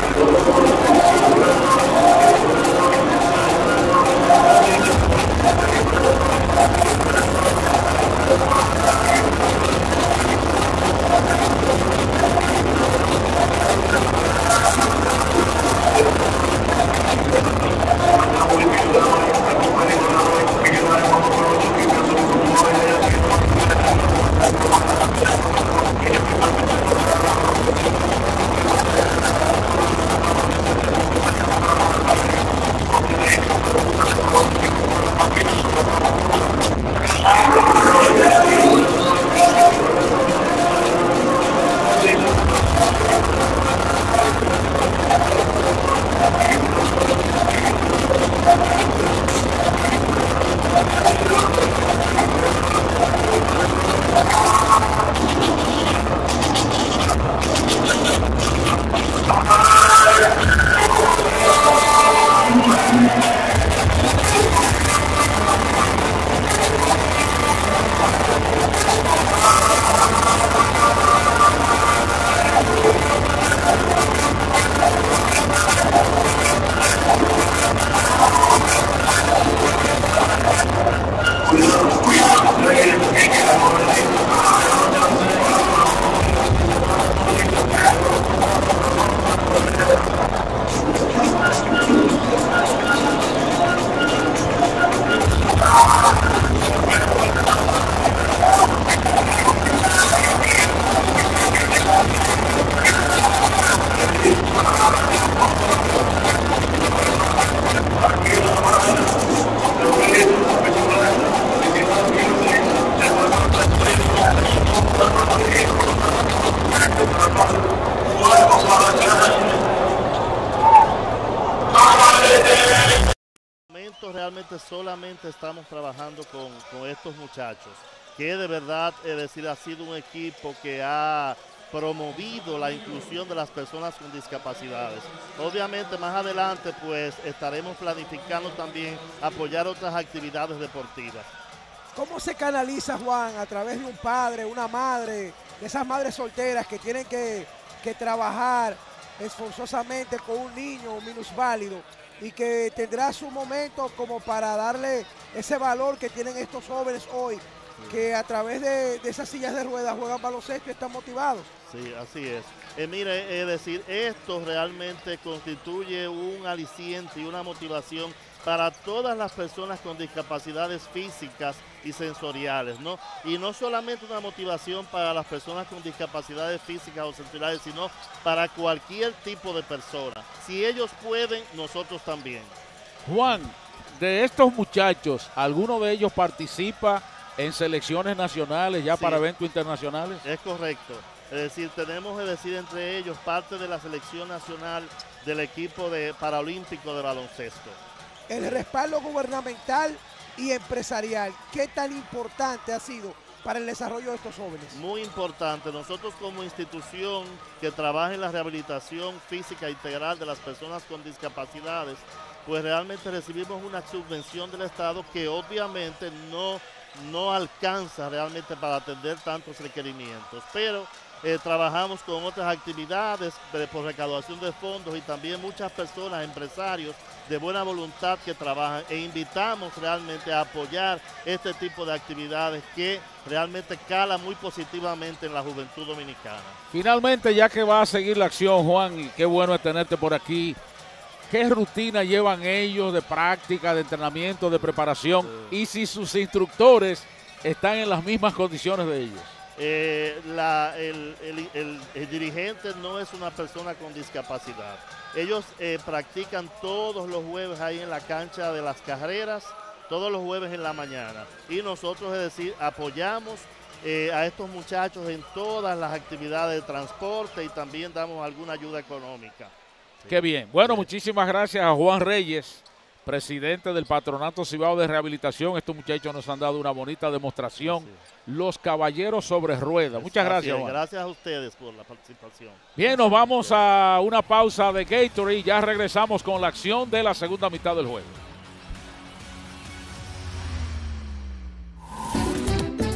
Realmente solamente estamos trabajando con, con estos muchachos, que de verdad, es decir, ha sido un equipo que ha promovido la inclusión de las personas con discapacidades. Obviamente más adelante pues estaremos planificando también apoyar otras actividades deportivas. ¿Cómo se canaliza, Juan, a través de un padre, una madre, de esas madres solteras que tienen que, que trabajar esforzosamente con un niño, un minusválido, y que tendrá su momento como para darle ese valor que tienen estos jóvenes hoy, que a través de, de esas sillas de ruedas juegan baloncesto y están motivados? Sí, así es. Eh, mire, es decir, esto realmente constituye un aliciente y una motivación para todas las personas con discapacidades físicas y sensoriales, ¿no? Y no solamente una motivación para las personas con discapacidades físicas o sensoriales, sino para cualquier tipo de persona. Si ellos pueden, nosotros también. Juan, de estos muchachos, ¿alguno de ellos participa en selecciones nacionales ya sí, para eventos internacionales? Es correcto. Es decir, tenemos, es decir, entre ellos parte de la selección nacional del equipo de paralímpico de baloncesto. El respaldo gubernamental y empresarial, ¿qué tan importante ha sido para el desarrollo de estos jóvenes? Muy importante. Nosotros como institución que trabaja en la rehabilitación física integral de las personas con discapacidades, pues realmente recibimos una subvención del Estado que obviamente no, no alcanza realmente para atender tantos requerimientos, pero Eh, trabajamos con otras actividades de, por recaudación de fondos y también muchas personas, empresarios de buena voluntad que trabajan, e invitamos realmente a apoyar este tipo de actividades que realmente cala muy positivamente en la juventud dominicana. Finalmente, ya que va a seguir la acción, Juan, y qué bueno es tenerte por aquí, ¿qué rutina llevan ellos de práctica, de entrenamiento, de preparación? Sí. Y si sus instructores están en las mismas condiciones de ellos. Eh, la, el, el, el, el dirigente no es una persona con discapacidad. Ellos eh, practican todos los jueves ahí en la cancha de las carreras, todos los jueves en la mañana. Y nosotros, es decir, apoyamos eh, a estos muchachos en todas las actividades de transporte y también damos alguna ayuda económica. Sí. Qué bien. Bueno, sí. Muchísimas gracias a Juan Reyes, presidente del Patronato Cibao de Rehabilitación. Estos muchachos nos han dado una bonita demostración. Sí. Los caballeros sobre ruedas. Muchas gracias, Juan. Gracias a ustedes por la participación. Bien, nos vamos a una pausa de Gatorade y ya regresamos con la acción de la segunda mitad del juego. Yo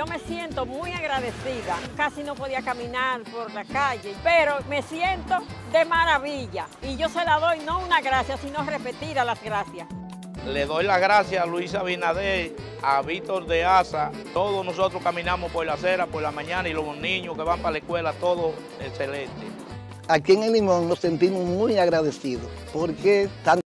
yo me siento muy agradecida. Casi no podía caminar por la calle, pero me siento de maravilla. Y yo se la doy no una gracia, sino repetir a las gracias. Le doy las gracias a Luis Abinader, a Víctor de Asa. Todos nosotros caminamos por la acera, por la mañana, y los niños que van para la escuela, todo excelente. Aquí en El Limón nos sentimos muy agradecidos porque tanto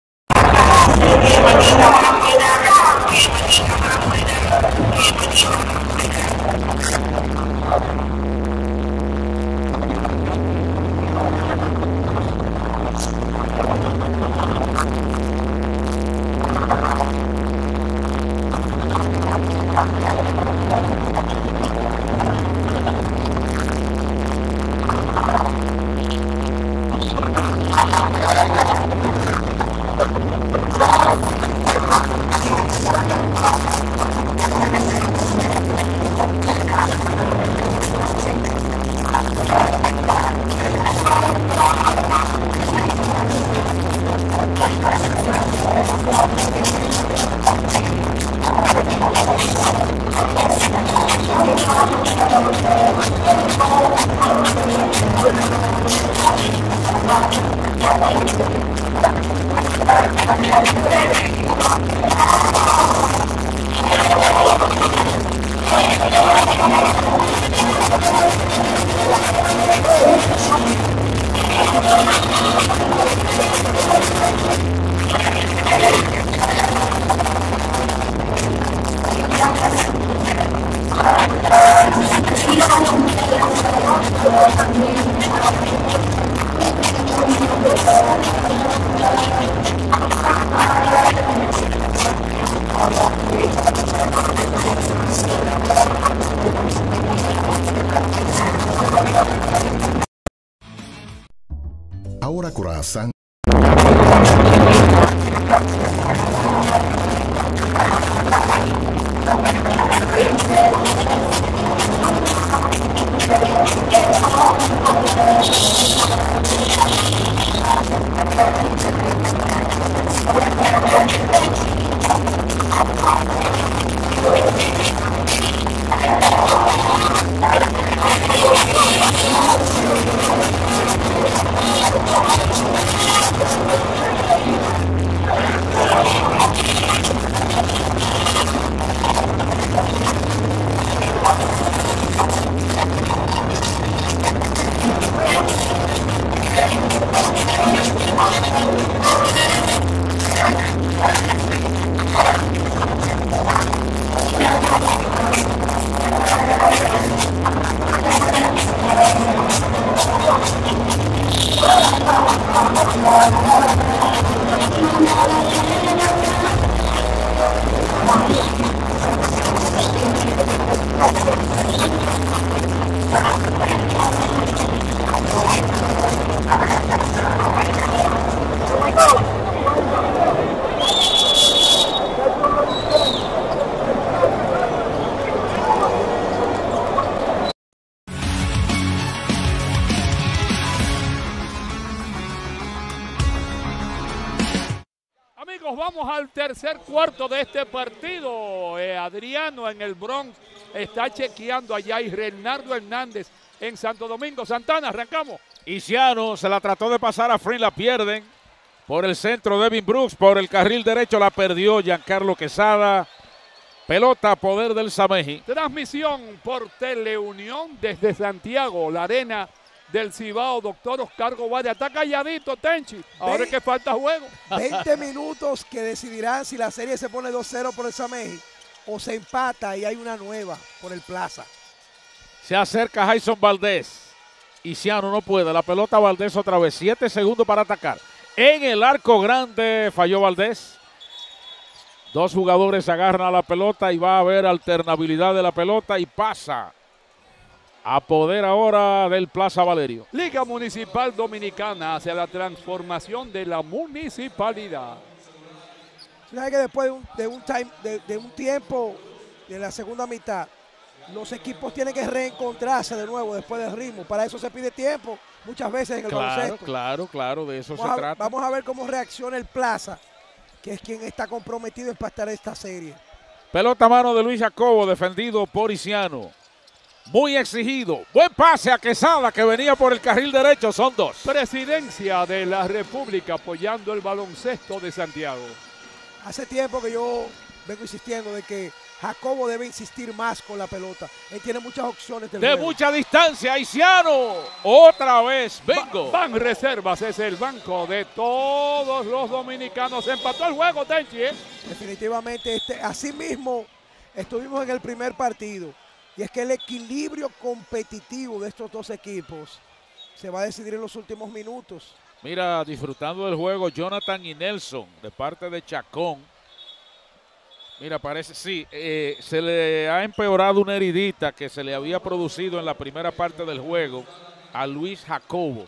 Ahora Corazán. Vamos al tercer cuarto de este partido. Eh, Adriano en el Bronx está chequeando allá y Renardo Hernández en Santo Domingo. Santana, arrancamos. Isiano se la trató de pasar a Frin, la pierden. Por el centro Devin Brooks, por el carril derecho la perdió Giancarlo Quesada. Pelota a poder del Sameji. Transmisión por Teleunión desde Santiago, la arena del Cibao, doctor Oscar Govaria. Está calladito, Tenchi. Ahora es que falta juego. veinte minutos que decidirán si la serie se pone dos cero por el Sameji o se empata y hay una nueva por el Plaza. Se acerca Jason Valdés. Isiano no puede. La pelota Valdés otra vez. Siete segundos para atacar. En el arco grande falló Valdés. Dos jugadores agarran a la pelota y va a haber alternabilidad de la pelota y pasa a poder ahora del Plaza Valerio. Liga Municipal Dominicana hacia la transformación de la municipalidad. ¿Sabes que después de un, de un, time, de, de un tiempo de la segunda mitad, los equipos tienen que reencontrarse de nuevo después del ritmo? Para eso se pide tiempo muchas veces en el claro, baloncesto. Claro, claro, de eso vamos se a, trata. Vamos a ver cómo reacciona el Plaza, que es quien está comprometido en pasar esta serie. Pelota a mano de Luis Jacobo, defendido por Isiano. Muy exigido. Buen pase a Quesada, que venía por el carril derecho. Son dos. Presidencia de la República apoyando el baloncesto de Santiago. Hace tiempo que yo vengo insistiendo de que Jacobo debe insistir más con la pelota. Él tiene muchas opciones del De juego. mucha distancia, Isiano. Otra vez, vengo. Ban Reservas es el banco de todos los dominicanos. Empató el juego, Tenchi. ¿eh? Definitivamente, este, así mismo estuvimos en el primer partido. Y es que el equilibrio competitivo de estos dos equipos se va a decidir en los últimos minutos. Mira, disfrutando del juego, Jonathan y Nelson, de parte de Chacón. Mira, parece, sí, eh, se le ha empeorado una heridita que se le había producido en la primera parte del juego a Luis Jacobo.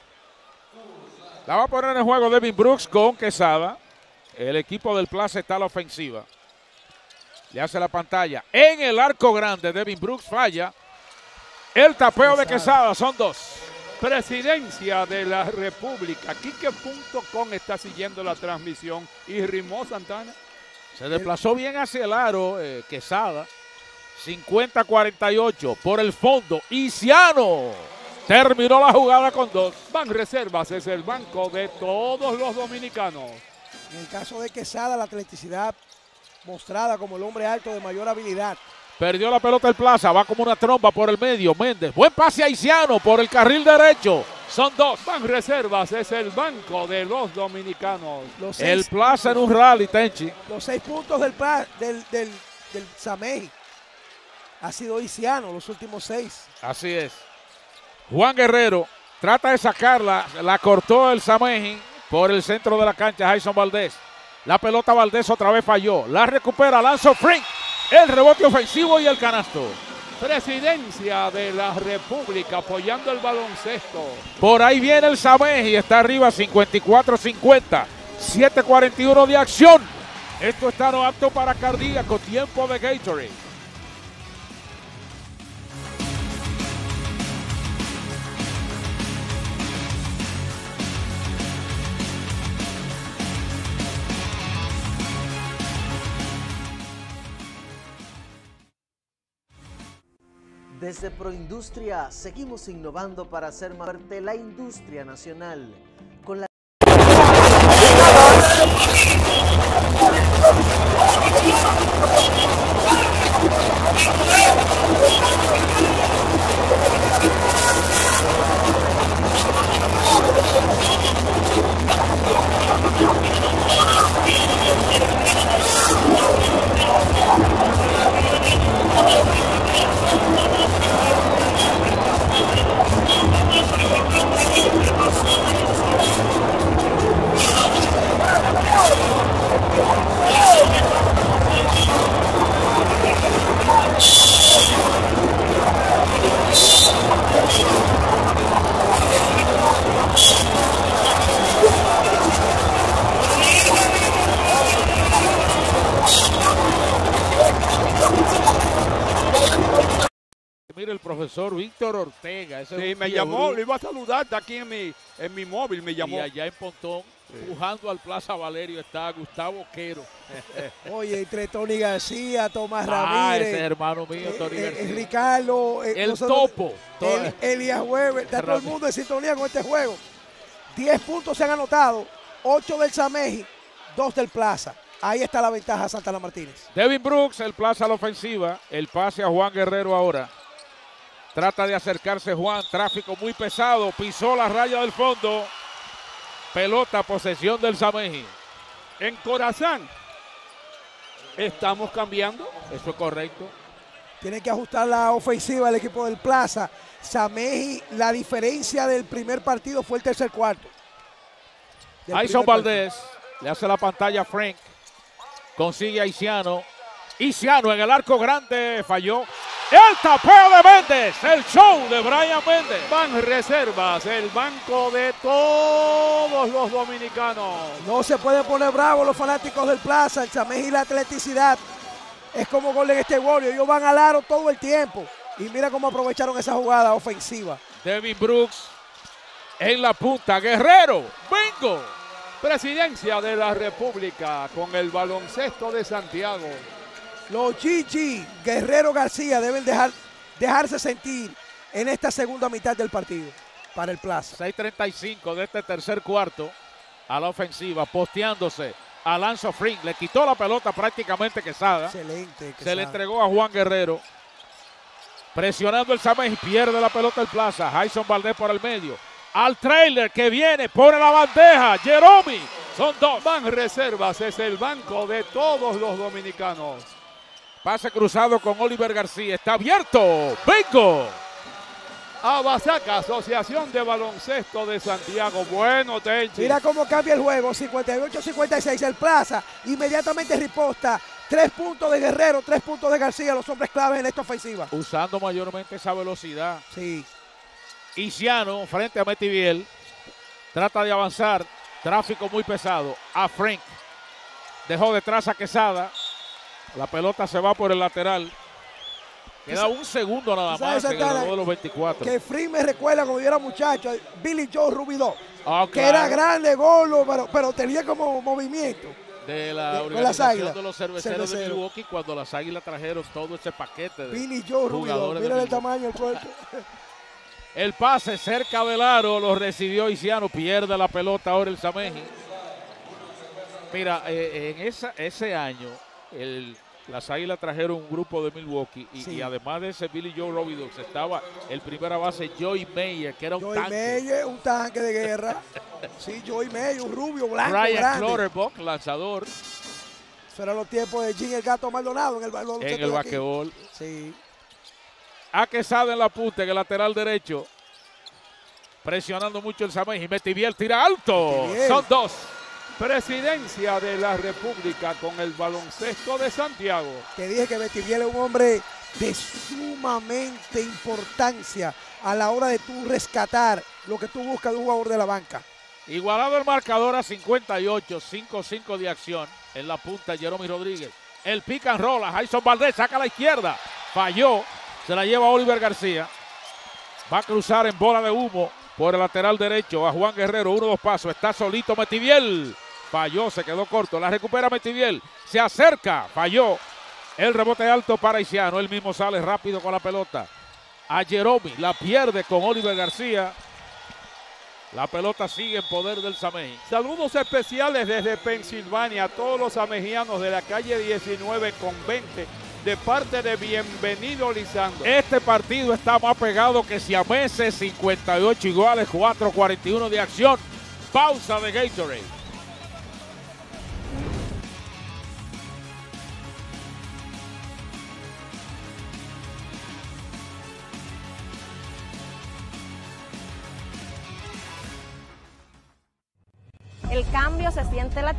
La va a poner en el juego Devin Brooks con Quesada. El equipo del Plaza está a la ofensiva. Le hace la pantalla. En el arco grande, Devin Brooks falla. El tapeo de Quesada, son dos. Presidencia de la República. Quique punto com está siguiendo la transmisión. Y Rimó Santana. Se desplazó bien hacia el aro, eh, Quesada. cincuenta cuarenta y ocho por el fondo. Isiano terminó la jugada con dos. Ban Reservas es el banco de todos los dominicanos. En el caso de Quesada, la atleticidad mostrada como el hombre alto de mayor habilidad. Perdió la pelota el Plaza, va como una tromba por el medio. Méndez, buen pase a Isiano por el carril derecho. Son dos. Ban Reservas es el banco de los dominicanos. Los el seis, Plaza en un rally, Tenchi. Los seis puntos del, del, del, del Sameji ha sido Isiano, los últimos seis. Así es. Juan Guerrero trata de sacarla, la cortó el Sameji por el centro de la cancha, Jason Valdés. La pelota Valdés otra vez falló. La recupera Lanzo Frink. El rebote ofensivo y el canasto. Presidencia de la República apoyando el baloncesto. Por ahí viene el Sameji. Está arriba cincuenta y cuatro cincuenta. siete cuarenta y uno de acción. Esto está no apto para cardíaco. Tiempo de Gatorade. Desde Proindustria seguimos innovando para hacer más fuerte la industria nacional. Con la Mira el profesor Víctor Ortega. Ese sí, me llamó, lo iba a saludar, está aquí en mi, en mi móvil, me llamó. Y allá en Pontón, sí, pujando al Plaza Valerio, está Gustavo Quero. Oye, entre Tony García, Tomás ah, Ramírez. Ese hermano mío, eh, Tony eh, García. Ricardo. Eh, el nosotros, topo. El, Elías Weber. Está todo el mundo en sintonía con este juego. diez puntos se han anotado, ocho del Sameji, dos del Plaza. Ahí está la ventaja Santana Martínez. Devin Brooks, el Plaza a la ofensiva. El pase a Juan Guerrero ahora. Trata de acercarse Juan, tráfico muy pesado, pisó la raya del fondo. Pelota, posesión del Sameji. En Corazán, estamos cambiando. Eso es correcto. Tiene que ajustar la ofensiva del equipo del Plaza. Sameji, la diferencia del primer partido fue el tercer cuarto. Jason Valdés le hace la pantalla a Frank. Consigue a Isiano. Isiano en el arco grande, falló. El tapeo de Méndez, el show de Brian Méndez. Ban Reservas, el banco de todos los dominicanos. No se pueden poner bravos los fanáticos del Plaza. El Sameji y la atleticidad es como Golden State Warriors. Ellos van al aro todo el tiempo. Y mira cómo aprovecharon esa jugada ofensiva. Devin Brooks en la punta. Guerrero, bingo. Presidencia de la República con el baloncesto de Santiago. Los Gigi Guerrero García deben dejar, dejarse sentir en esta segunda mitad del partido para el Plaza. seis treinta y cinco de este tercer cuarto a la ofensiva, posteándose a Lanzo Frink. Le quitó la pelota prácticamente Quesada. Excelente. Quesada. Se le entregó a Juan Guerrero. Presionando el Samej, pierde la pelota el Plaza. Jason Valdés por el medio. Al trailer que viene, pone la bandeja. Jeromi. Son dos. Banreservas es el banco de todos los dominicanos. Pase cruzado con Oliver García. Está abierto. ¡Bingo! Abasaca, Asociación de Baloncesto de Santiago. Bueno, Tenchi. Mira cómo cambia el juego. cincuenta y ocho a cincuenta y seis. El Plaza inmediatamente riposta. Tres puntos de Guerrero, tres puntos de García, los hombres claves en esta ofensiva. Usando mayormente esa velocidad. Sí. Isiano frente a Metiviel. Trata de avanzar. Tráfico muy pesado. A Frank. Dejó detrás a Quesada. La pelota se va por el lateral. Queda un segundo nada más en el reloj de los veinticuatro. Que Free me recuerda como yo era muchacho, Billy Joe Rubidó. Oh, que claro. era grande, golo, pero, pero tenía como movimiento. De la de, organización de los cerveceros Cervecero. de Milwaukee, cuando las Águilas trajeron todo ese paquete de Billy Joe Rubidó, mira el tamaño del cuerpo. El pase cerca del aro lo recibió Isiano, pierde la pelota ahora el Sameji. Mira, eh, en esa, ese año, el, las Águilas trajeron un grupo de Milwaukee y, sí. y además de ese Billy Joe Robidoux estaba el primera base Joey Meyer, que era un Joey tanque. Meyer, un tanque de guerra. Sí, Joey Meyer, un rubio blanco Brian grande. Clutterbuck, lanzador. Eso eran los tiempos de Jim el Gato Maldonado en el balón. En el basquetbol. Sí. A Quesada en la punta, en el lateral derecho. Presionando mucho el Sameji. Metiviel tira alto. Metiviel. Son dos. Presidencia de la República con el baloncesto de Santiago. Te dije que Metiviel es un hombre de sumamente importancia a la hora de tú rescatar lo que tú buscas de un jugador de la banca. Igualado el marcador a cincuenta y ocho, cinco cinco de acción. En la punta, Jeromy Rodríguez. El pick and roll a Jason Valdés, saca a la izquierda. Falló, se la lleva Oliver García. Va a cruzar en bola de humo por el lateral derecho a Juan Guerrero. Uno, dos pasos, está solito Metiviel. Falló, se quedó corto, la recupera Metiviel. Se acerca, falló. El rebote alto para Isiano, él mismo sale rápido con la pelota. A Jeromy, la pierde con Oliver García. La pelota sigue en poder del Sameji. Saludos especiales desde Pensilvania a todos los samejianos de la calle diecinueve con veinte de parte de Bienvenido Lisandro. Este partido está más pegado que siameses, cincuenta y ocho iguales, cuatro cuarenta y uno de acción. Pausa de Gatorade. El cambio se siente en la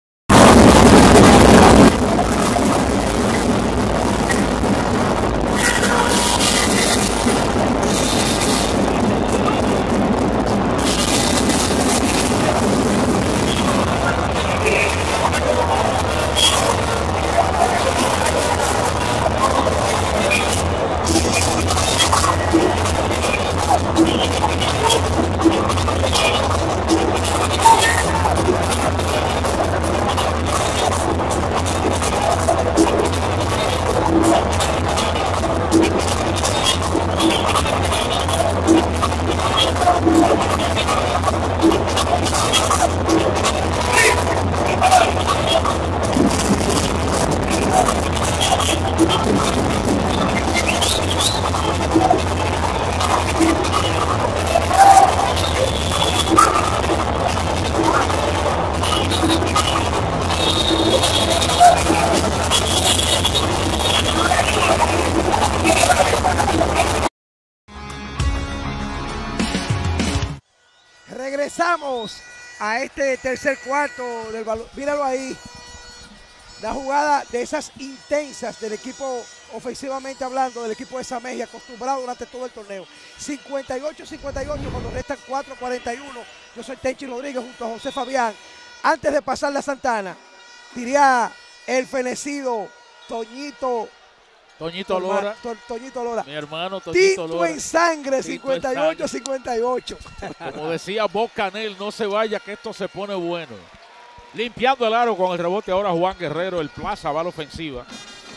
Regresamos a este tercer cuarto del balón. Míralo ahí. La jugada de esas intensas del equipo, ofensivamente hablando, del equipo de Sameji, acostumbrado durante todo el torneo. cincuenta y ocho a cincuenta y ocho cuando restan cuatro cuarenta y uno. Yo soy Tenchi Rodríguez junto a José Fabián. Antes de pasar la Santana, diría el fenecido Toñito. Toñito Lora. To, Toñito Lora. Mi hermano Toñito Tito Lora. en sangre, cincuenta y ocho a cincuenta y ocho. Como decía Bob Canel, no se vaya que esto se pone bueno. Limpiando el aro con el rebote ahora Juan Guerrero. El Plaza va a la ofensiva.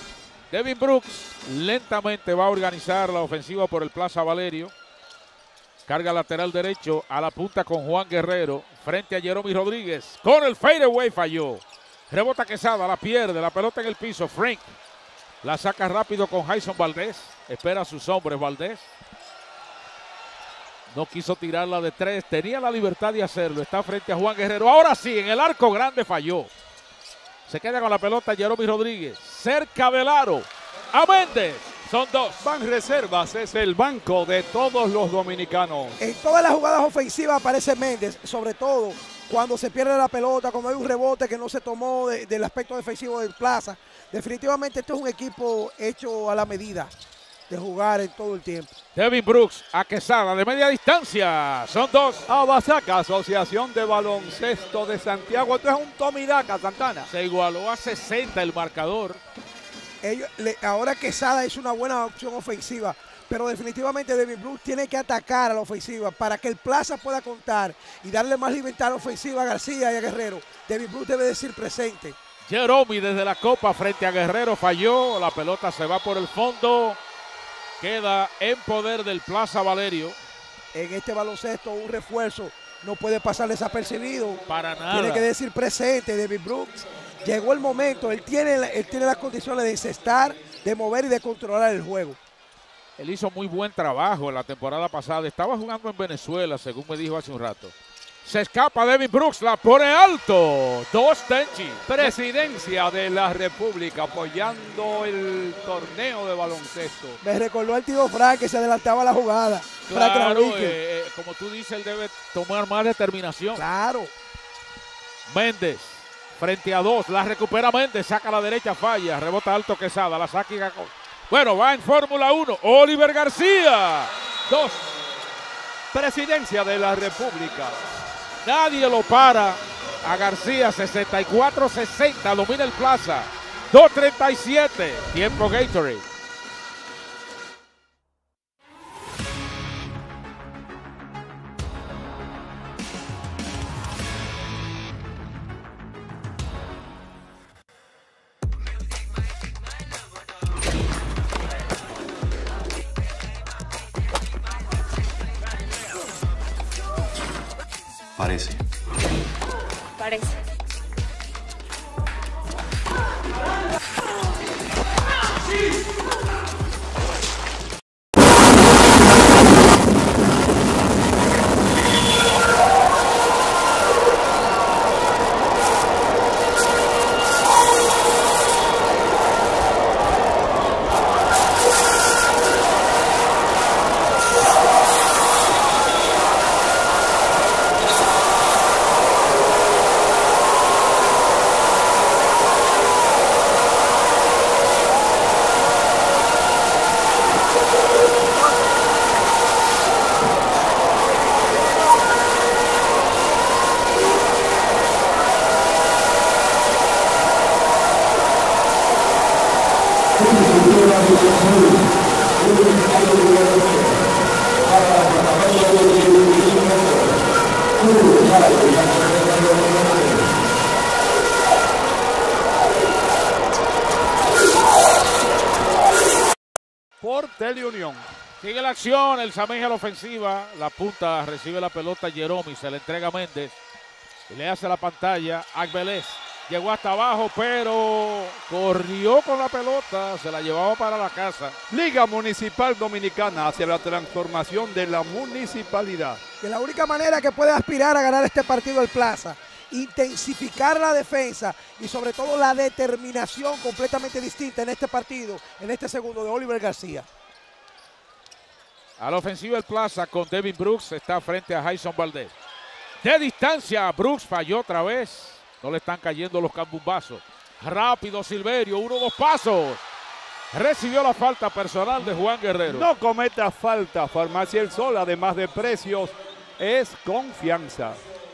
Devin Brooks lentamente va a organizar la ofensiva por el Plaza Valerio. Carga lateral derecho a la punta con Juan Guerrero. Frente a Jeromy Rodríguez. Con el fadeaway falló. Rebota Quesada, la pierde. La pelota en el piso. Frank la saca rápido con Jason Valdés. Espera a sus hombres Valdés. No quiso tirarla de tres. Tenía la libertad de hacerlo. Está frente a Juan Guerrero. Ahora sí, en el arco grande falló. Se queda con la pelota Jeromy Rodríguez. Cerca del aro. A Méndez. Son dos. Banreservas es el banco de todos los dominicanos. En todas las jugadas ofensivas aparece Méndez, sobre todo cuando se pierde la pelota, cuando hay un rebote que no se tomó de, del aspecto defensivo del Plaza. Definitivamente este es un equipo hecho a la medida de jugar en todo el tiempo. Devin Brooks a Quesada de media distancia. Son dos. Abasaca, Asociación de Baloncesto de Santiago. Esto es un tomidaca, Santana. Se igualó a sesenta el marcador. Ellos, le, ahora Quesada es una buena opción ofensiva, pero definitivamente Devin Brooks tiene que atacar a la ofensiva para que el Plaza pueda contar y darle más libertad ofensiva a García y a Guerrero. Devin Brooks debe decir presente. Jeromy desde la copa frente a Guerrero falló. La pelota se va por el fondo. Queda en poder del Plaza Valerio. En este baloncesto un refuerzo no puede pasar desapercibido. Para nada. Tiene que decir presente Devin Brooks. Llegó el momento, él tiene, él tiene las condiciones de encestar, de mover y de controlar el juego. Él hizo muy buen trabajo en la temporada pasada. Estaba jugando en Venezuela, según me dijo hace un rato. Se escapa Devin Brooks, la pone alto. Dos Tenchi. Presidencia de la República apoyando el torneo de baloncesto. Me recordó al tío Frank que se adelantaba a la jugada. Claro, eh, eh, como tú dices, él debe tomar más determinación. Claro. Méndez. Frente a dos, la recupera Méndez, saca a la derecha, falla, rebota alto Quesada, la saca y Gacón. Bueno, va en Fórmula uno, Oliver García. Dos. Presidencia de la República. Nadie lo para a García, sesenta y cuatro sesenta, domina el Plaza. dos treinta y siete, tiempo Gatorade. Parece. Parece. Por Teleunión. Sigue la acción, el Sameja a la ofensiva, la punta recibe la pelota Jeromy, se le entrega a Méndez y le hace la pantalla a Agbelés. Llegó hasta abajo, pero corrió con la pelota, se la llevaba para la casa. Liga Municipal Dominicana hacia la transformación de la municipalidad. Que la única manera que puede aspirar a ganar este partido el Plaza, intensificar la defensa y sobre todo la determinación completamente distinta en este partido, en este segundo de Oliver García. A la ofensiva el Plaza con Devin Brooks, está frente a Jason Valdés. De distancia, Brooks falló otra vez. No le están cayendo los cambumbazos. Rápido Silverio, uno, dos pasos. Recibió la falta personal de Juan Guerrero. No cometa falta, Farmacia El Sol, además de precios, es confianza.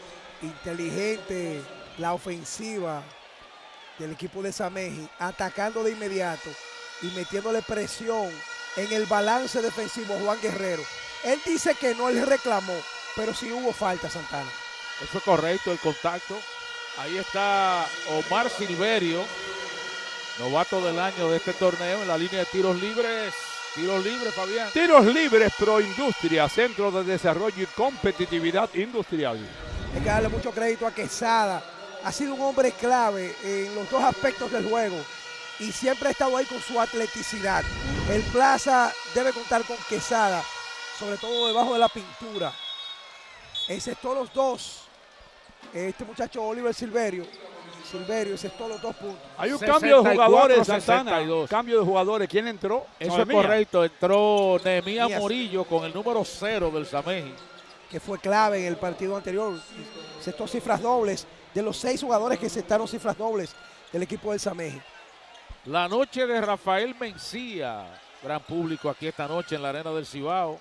Inteligente la ofensiva del equipo de Sameji, atacando de inmediato y metiéndole presión en el balance defensivo Juan Guerrero. Él dice que no, él reclamó, pero sí hubo falta, Santana. Eso fue correcto, el contacto. Ahí está Omar Silverio. Novato del año de este torneo en la línea de tiros libres. Tiros libres, Fabián. Tiros libres Pro Industria, Centro de Desarrollo y Competitividad Industrial. Hay que darle mucho crédito a Quesada. Ha sido un hombre clave en los dos aspectos del juego y siempre ha estado ahí con su atleticidad. El Plaza debe contar con Quesada, sobre todo debajo de la pintura. Encestó los dos. Este muchacho Oliver Silverio. Silverio encestó los dos puntos. Hay un cambio de jugadores, Santana. Cambio de jugadores. ¿Quién entró? Eso es correcto. Entró Nehemías Morillo con el número cero del Sameji. Que fue clave en el partido anterior. Encestó cifras dobles. De los seis jugadores que encestaron cifras dobles del equipo del Sameji. La noche de Rafael Mencía. Gran público aquí esta noche en la Arena del Cibao.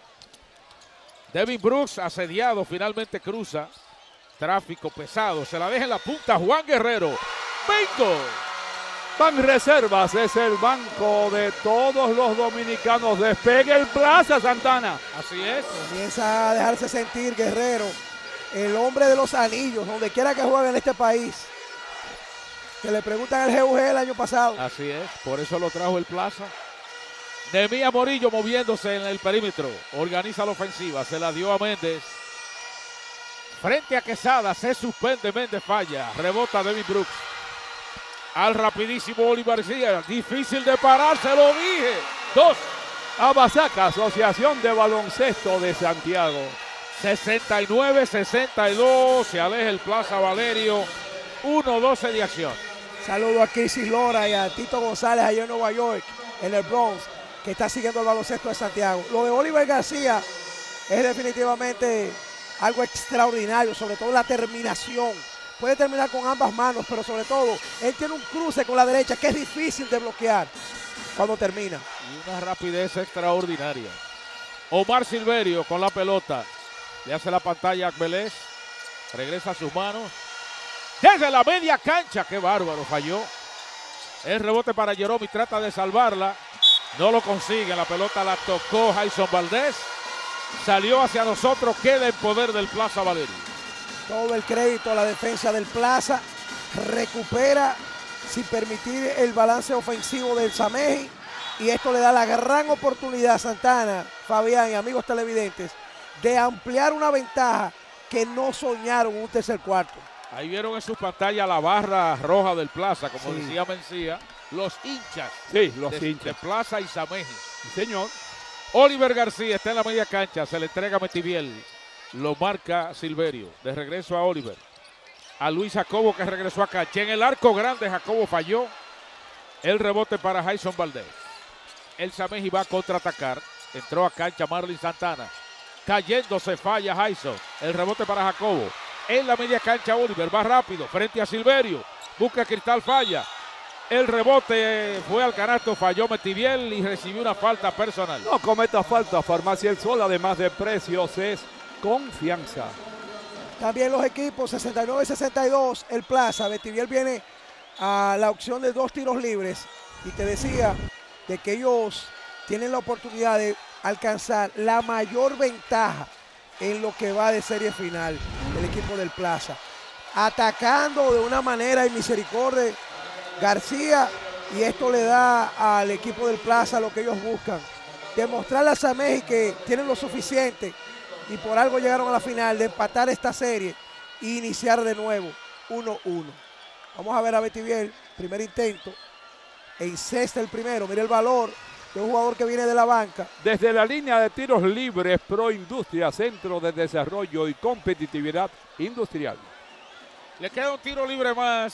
Devin Brooks asediado, finalmente cruza. Tráfico pesado, se la deja en la punta Juan Guerrero. ¡Bingo! Banreservas es el banco de todos los dominicanos. Despegue el Plaza, Santana. Así es. Comienza a dejarse sentir Guerrero, el hombre de los anillos, donde quiera que juegue en este país. Que le preguntan al G U G el año pasado. Así es, por eso lo trajo el Plaza. Nehemías Morillo moviéndose en el perímetro. Organiza la ofensiva, se la dio a Méndez. Frente a Quesada, se suspende, Méndez falla. Rebota Devin Brooks. Al rapidísimo Oliver García. Difícil de parar, se lo dije. Dos. Abasaca, Asociación de Baloncesto de Santiago. sesenta y nueve sesenta y dos. Se aleja el Plaza Valerio. uno doce de acción. Saludo a Crisis Lora y a Tito González allá en Nueva York, en el Bronx, que está siguiendo el baloncesto de Santiago. Lo de Oliver García es definitivamente algo extraordinario, sobre todo la terminación. Puede terminar con ambas manos, pero sobre todo, él tiene un cruce con la derecha que es difícil de bloquear cuando termina. Y una rapidez extraordinaria. Omar Silverio con la pelota. Le hace la pantalla a Akbelés. Regresa a sus manos. Desde la media cancha. ¡Qué bárbaro! Falló. El rebote para Jeromy. Trata de salvarla. No lo consigue. La pelota la tocó Jason Valdés. Salió hacia nosotros, queda en poder del Plaza Valerio. Todo el crédito a la defensa del Plaza. Recupera sin permitir el balance ofensivo del Sameji. Y esto le da la gran oportunidad a Santana, Fabián y amigos televidentes, de ampliar una ventaja que no soñaron en un tercer cuarto. Ahí vieron en su pantalla la barra roja del Plaza, como sí. decía Mencía. Los hinchas. Sí, los de, hinchas. de Plaza y Sameji. Sí, señor. Oliver García está en la media cancha, se le entrega a Metiviel, lo marca Silverio, de regreso a Oliver, a Luis Jacobo que regresó a cancha, en el arco grande Jacobo falló, el rebote para Jason Valdés, el Sameji va a contraatacar, entró a cancha Marlin Santana, cayendo se falla Jason, el rebote para Jacobo, en la media cancha Oliver, va rápido, frente a Silverio, busca Cristal, falla. El rebote fue al canasto, falló Metiviel y recibió una falta personal. No cometa falta, Farmacia El Sol, además de precios, es confianza. También los equipos sesenta y nueve sesenta y dos, el Plaza. Metiviel viene a la opción de dos tiros libres. Y te decía de que ellos tienen la oportunidad de alcanzar la mayor ventaja en lo que va de serie final del equipo del Plaza. Atacando de una manera y misericordia García, y esto le da al equipo del Plaza lo que ellos buscan. Demostrarle a Sameji que tienen lo suficiente y por algo llegaron a la final de empatar esta serie e iniciar de nuevo uno uno. Vamos a ver a Metiviel, primer intento. Encesta el primero, mira el valor de un jugador que viene de la banca. Desde la línea de tiros libres Pro Industria, Centro de Desarrollo y Competitividad Industrial. Le queda un tiro libre más.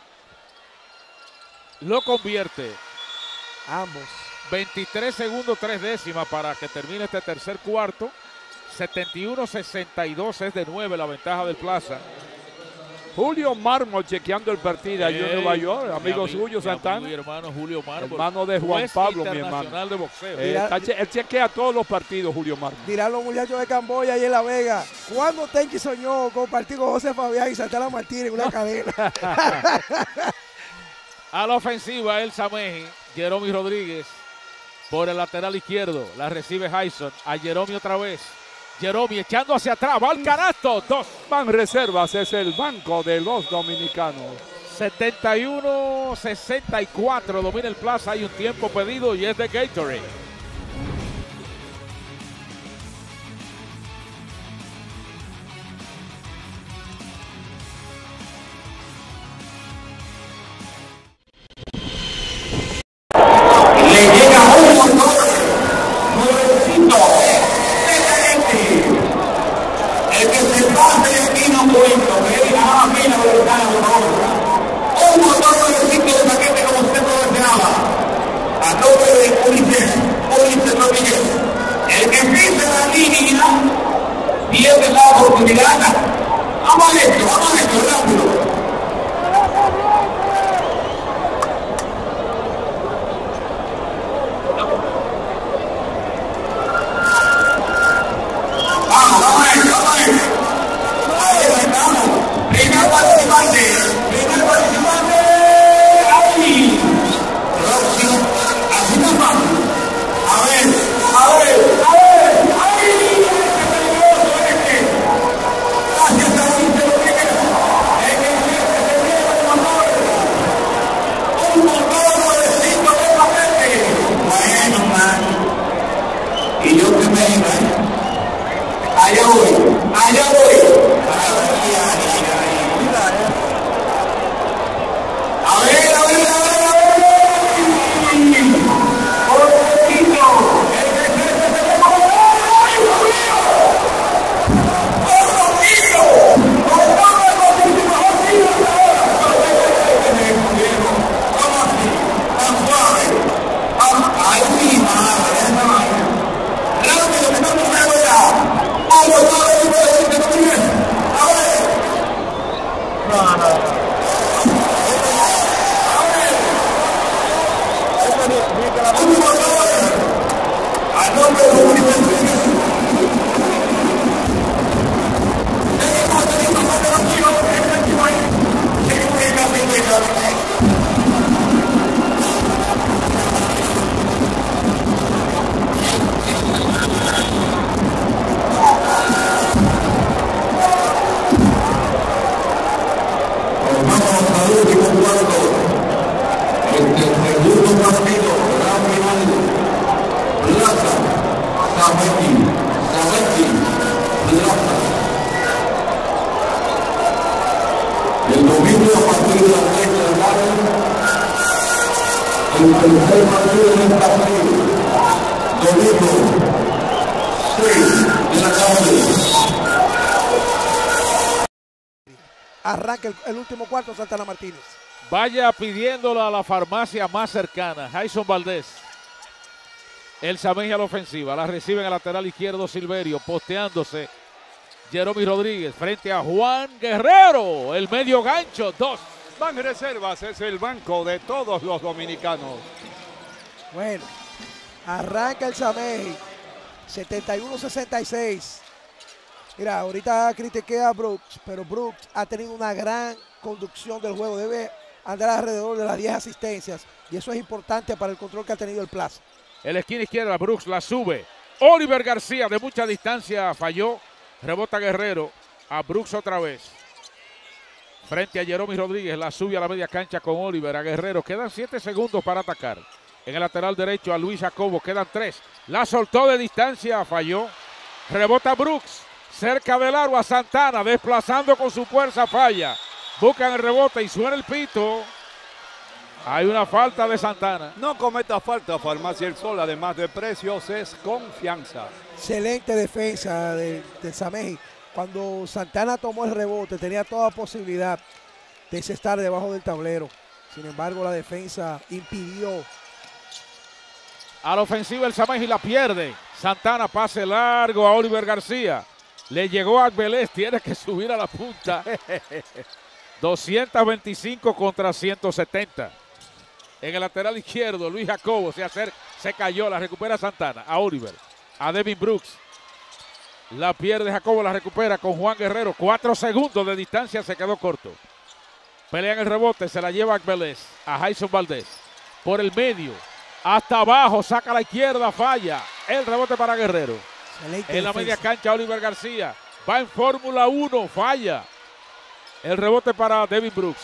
Lo convierte. Ambos. veintitrés segundos, tres décimas para que termine este tercer cuarto. setenta y uno sesenta y dos es de nueve la ventaja del Plaza. Julio Mármol chequeando el partido allí en Nueva York, amigo suyo, Santana. Mi hermano Julio Mármol. Hermano de Juan Pablo, mi hermano. De boxeo. Eh, está, él chequea todos los partidos, Julio Mármol. Dirán los muchachos de Camboya y en La Vega, ¿cuándo Tenchi soñó compartir con José Fabián y Santana Martínez en una cadena? A la ofensiva, el Sameji, Jeromy Rodríguez, por el lateral izquierdo, la recibe Jason, a Jeromy otra vez, Jeromy echando hacia atrás, va al canasto, dos. Banreservas es el banco de los dominicanos. setenta y uno sesenta y cuatro domina el Plaza. Hay un tiempo pedido y es de Gatorade. Le llega un motor nuevecito, excelente. El que se pase de aquí no cuento, que diga, ah, mira, lo que gana, por favor. Un motor nuevecito de paquete como usted lo deseaba. A nombre de Ulises, Ulises Rodríguez. El que pise la línea pierde la oportunidad. Vamos a esto, vamos a esto, rápido. Vamos, vamos a esto, vamos a esto. Ahí estamos. Primer participante, primer participante. Ahí. Próximo. Así no vamos. A ver, a ver, a ver. Ahí. Gracias a Ulises Rodríguez. Es que se lleva el motor. Un motor nuevecito de paquete. Bueno, man. Y yo que me iba. Allá voy, allá voy. A ver, a ver, a ver, a ver. Por poquito. El domingo a partir de las seis de la tarde, el tercer partido de esta serie, domingo, seis de la tarde. Arranca el, el último cuarto, Santana Martínez. Vaya pidiéndola a la farmacia más cercana. Jason Valdés. El Samey a la ofensiva. La recibe en el lateral izquierdo Silverio. Posteándose. Jeromy Rodríguez frente a Juan Guerrero. El medio gancho. Dos. Banreservas es el banco de todos los dominicanos. Bueno. Arranca el Samey. setenta y uno sesenta y seis. Mira, ahorita critiqué a Brooks, pero Brooks ha tenido una gran conducción del juego. Debe andar alrededor de las diez asistencias y eso es importante para el control que ha tenido el Plaza. En la esquina izquierda, Brooks la sube. Oliver García de mucha distancia falló. Rebota Guerrero. A Brooks otra vez. Frente a Jeromy Rodríguez, la sube a la media cancha con Oliver. A Guerrero, quedan siete segundos para atacar. En el lateral derecho a Luis Jacobo, quedan tres. La soltó de distancia, falló. Rebota Brooks. Cerca del aro a Santana, desplazando con su fuerza, falla. Buscan el rebote y suena el pito. Hay una falta de Santana. No cometa falta, Farmacia El Sol, además de precios, es confianza. Excelente defensa de, de Samey. Cuando Santana tomó el rebote, tenía toda posibilidad de estar debajo del tablero. Sin embargo, la defensa impidió. A la ofensiva el Samey la pierde. Santana pase largo a Oliver García. Le llegó a Vélez, tiene que subir a la punta. doscientos veinticinco contra ciento setenta. En el lateral izquierdo, Luis Jacobo se acerca, se cayó, la recupera Santana. A Oliver, a Devin Brooks. La pierde Jacobo, la recupera con Juan Guerrero. Cuatro segundos de distancia, se quedó corto. Pelean el rebote, se la lleva a Vélez, a Jason Valdés. Por el medio, hasta abajo, saca a la izquierda, falla. El rebote para Guerrero. Excelente en la defensa. Media cancha, Oliver García. Va en Fórmula uno, falla. El rebote para Devin Brooks.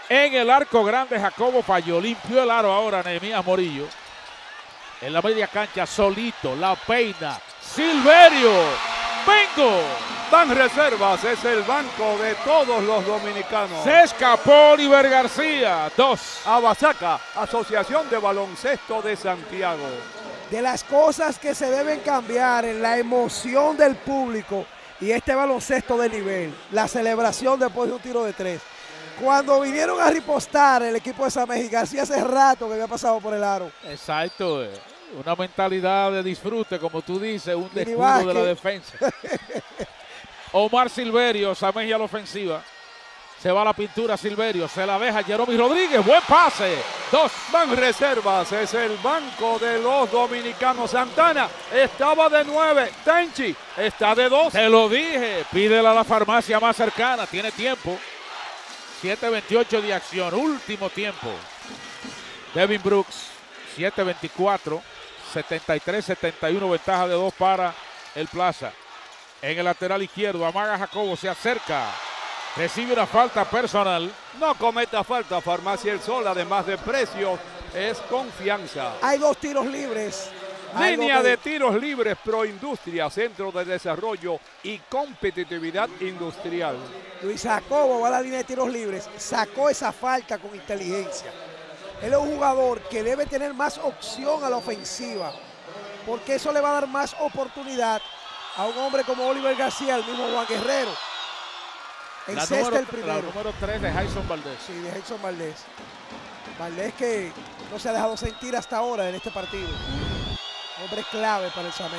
En el arco grande, Jacobo falló. Limpió el aro ahora Nehemías Morillo. En la media cancha, solito, la peina. Silverio. ¡Bingo! Banreservas es el banco de todos los dominicanos. Se escapó Oliver García. Dos. Abasaca, Asociación de Baloncesto de Santiago. De las cosas que se deben cambiar en la emoción del público y este baloncesto de nivel, la celebración después de un tiro de tres. Cuando vinieron a ripostar el equipo de San México, hacía hace rato que había pasado por el aro. Exacto, eh. Una mentalidad de disfrute, como tú dices, un descuido de la defensa. Omar Silverio, San México a la ofensiva. Se va a la pintura Silverio, se la deja Jeromy Rodríguez, buen pase. Dos. Banreservas es el banco de los dominicanos. Santana estaba de nueve, Tenchi está de dos. Te lo dije, pídela a la farmacia más cercana, tiene tiempo. siete veintiocho de acción, último tiempo. Devin Brooks, siete veinticuatro, setenta y tres setenta y uno, ventaja de dos para el Plaza. En el lateral izquierdo, amaga Jacobo, se acerca. Recibe una falta personal. No cometa falta, Farmacia El Sol, además de precios, es confianza. Hay dos tiros libres. Línea de tiros libres Proindustria, Centro de Desarrollo y Competitividad Industrial. Luis Jacobo va a la línea de tiros libres, sacó esa falta con inteligencia. Él es un jugador que debe tener más opción a la ofensiva, porque eso le va a dar más oportunidad a un hombre como Oliver García, el mismo Juan Guerrero. La número, el primero. La número tres de Jason Valdés. Sí, de Jason Valdés. Valdés que no se ha dejado sentir hasta ahora en este partido. Hombre clave para el Sameji.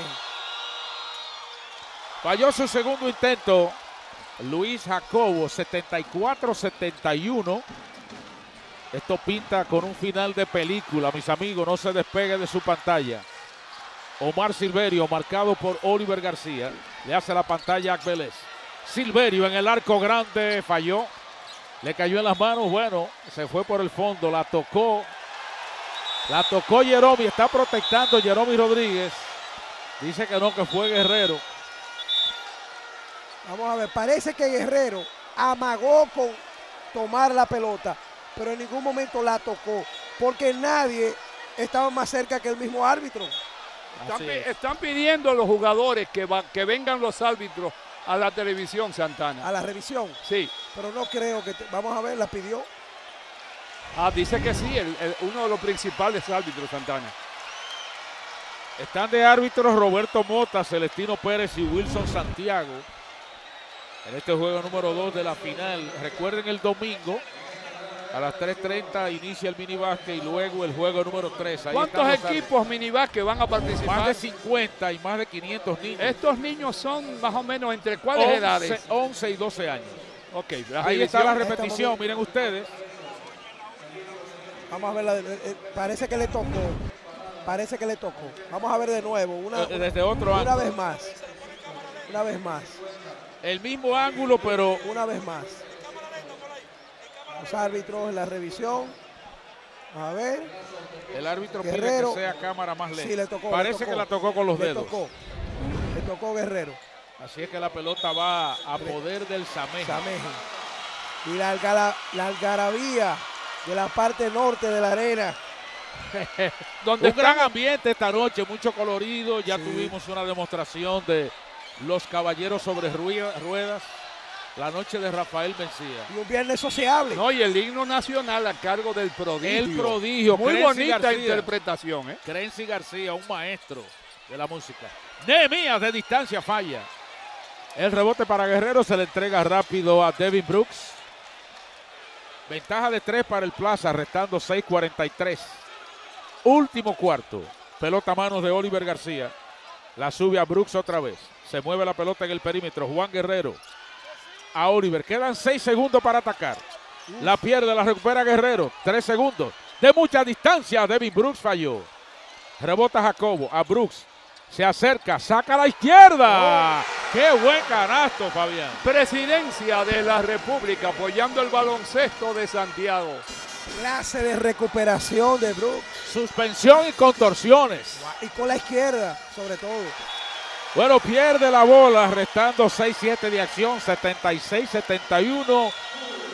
Falló su segundo intento. Luis Jacobo, setenta y cuatro setenta y uno. Esto pinta con un final de película, mis amigos. No se despegue de su pantalla. Omar Silverio, marcado por Oliver García. Le hace la pantalla a Vélez. Silverio en el arco grande, falló. Le cayó en las manos, bueno, se fue por el fondo, la tocó. La tocó Jeromy, está protestando Jeromy Rodríguez. Dice que no, que fue Guerrero. Vamos a ver, parece que Guerrero amagó con tomar la pelota, pero en ningún momento la tocó, porque nadie estaba más cerca que el mismo árbitro. Están, están pidiendo a los jugadores que, va, que vengan los árbitros a la televisión, Santana. ¿A la revisión? Sí. Pero no creo que... Te, vamos a ver, la pidió. Ah, dice que sí, el, el, uno de los principales árbitros, Santana. Están de árbitros Roberto Mota, Celestino Pérez y Wilson Santiago. En este juego número dos de la final. Recuerden el domingo, a las tres treinta inicia el minibásquet y luego el juego número tres. Ahí ¿cuántos equipos minibásquet van a participar? Más de cincuenta y más de quinientos niños. Estos niños son más o menos entre cuáles edades? once y doce años. Ok, ahí está la repetición, miren ustedes. Vamos a ver, la, eh, parece que le tocó. Parece que le tocó. Vamos a ver de nuevo. Una, eh, desde otro una ángulo. vez más. Una vez más. El mismo ángulo, pero... Una vez más. Los árbitros en la revisión. A ver. El árbitro Guerrero, pide que sea cámara más lenta. Sí, le tocó. Parece le tocó, que la tocó con los le dedos. Tocó. Le tocó Guerrero. Así es que la pelota va a poder del Sameji. Sameji. Y la, algara, la algarabía de la parte norte de la arena. Donde un gran ambiente esta noche, mucho colorido. Ya sí. Tuvimos una demostración de los caballeros sobre ruedas. La noche de Rafael Mencía. Y un viernes sociable. No, y el himno nacional a cargo del prodigio. El prodigio. Muy Crency bonita García. interpretación, ¿eh? Crency García, un maestro de la música. Nehemías de distancia falla. El rebote para Guerrero se le entrega rápido a Devin Brooks. Ventaja de tres para el Plaza, restando seis cuarenta y tres. Último cuarto. Pelota a manos de Oliver García. La sube a Brooks otra vez. Se mueve la pelota en el perímetro. Juan Guerrero a Oliver. Quedan seis segundos para atacar. La pierde, la recupera Guerrero. Tres segundos. De mucha distancia, Devin Brooks falló. Rebota Jacobo a Brooks. Se acerca, saca a la izquierda. Oh. ¡Qué buen canasto, Fabián! Presidencia de la República apoyando el baloncesto de Santiago. Clase de recuperación de Brooks. Suspensión y contorsiones. Y con la izquierda, sobre todo. Bueno, pierde la bola, restando seis siete de acción, setenta y seis setenta y uno.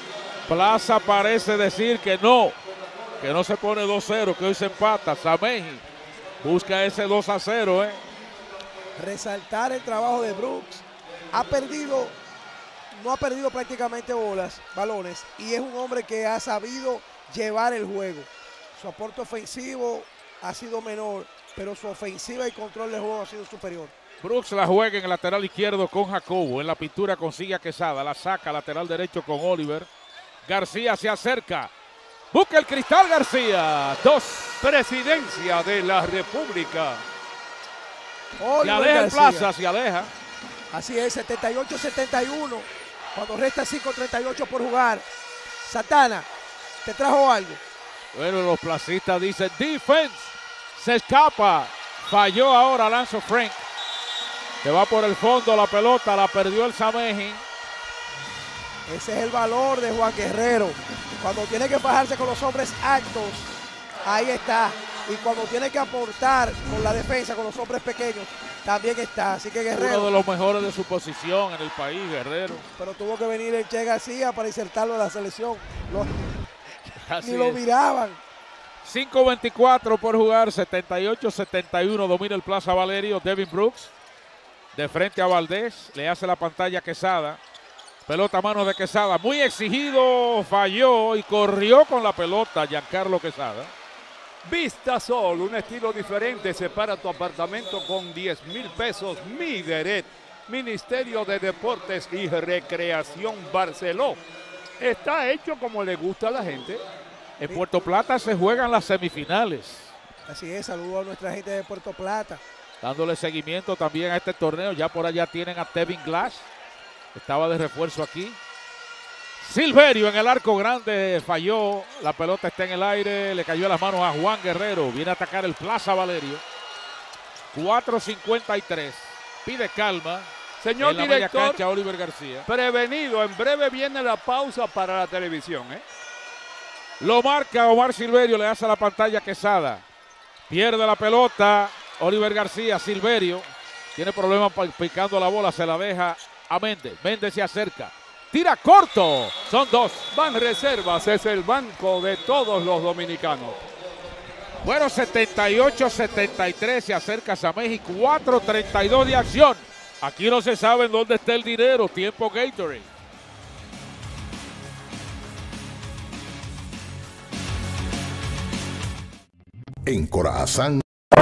Plaza parece decir que no, que no se pone dos cero, que hoy se empata. Sameji busca ese dos a cero. ¿eh? Resaltar el trabajo de Brooks. Ha perdido, no ha perdido prácticamente bolas, balones, y es un hombre que ha sabido llevar el juego. Su aporte ofensivo ha sido menor, pero su ofensiva y control de juego ha sido superior. Brooks la juega en el lateral izquierdo con Jacobo. En la pintura consigue a Quesada. La saca lateral derecho con Oliver. García se acerca. Busca el cristal García. Dos. Presidencia de la República. Oliver se aleja el García. Plaza, se aleja. Así es, setenta y ocho setenta y uno. Cuando resta cinco treinta y ocho por jugar. Santana, ¿te trajo algo? Bueno, los placistas dicen defense. Se escapa. Falló ahora Lanzo Frank. Que va por el fondo la pelota. La perdió el Sameji. Ese es el valor de Juan Guerrero. Cuando tiene que fajarse con los hombres altos, ahí está. Y cuando tiene que aportar con la defensa, con los hombres pequeños, también está. Así que Guerrero. Uno de los mejores de su posición en el país, Guerrero. Pero tuvo que venir el Che García para insertarlo en la selección. Lo, Así ni lo es. miraban. cinco veinticuatro por jugar, setenta y ocho setenta y uno. Domina el Plaza Valerio. Devin Brooks. De frente a Valdés. Le hace la pantalla a Quesada. Pelota a mano de Quesada. Muy exigido. Falló y corrió con la pelota Giancarlo Quesada. Vista Sol, un estilo diferente. Separa tu apartamento con diez mil pesos. Mideret, Ministerio de Deportes y Recreación Barceló. Está hecho como le gusta a la gente. En Puerto Plata se juegan las semifinales. Así es, saludo a nuestra gente de Puerto Plata. Dándole seguimiento también a este torneo. Ya por allá tienen a Tevin Glass. Estaba de refuerzo aquí. Silverio en el arco grande falló. La pelota está en el aire. Le cayó a las manos a Juan Guerrero. Viene a atacar el Plaza Valerio. cuatro cincuenta y tres. Pide calma. Señor en la media director, cancha, Oliver García. Prevenido. En breve viene la pausa para la televisión. ¿eh? Lo marca Omar Silverio. Le hace la pantalla a Quesada. Pierde la pelota. Oliver García. Silverio. Tiene problemas picando la bola. Se la deja a Méndez. Méndez se acerca. Tira corto. Son dos. Banreservas es el banco de todos los dominicanos. Bueno, setenta y ocho setenta y tres. Se acerca Sameji. cuatro treinta y dos de acción. Aquí no se sabe en dónde está el dinero. Tiempo Gatorade. En Corazán.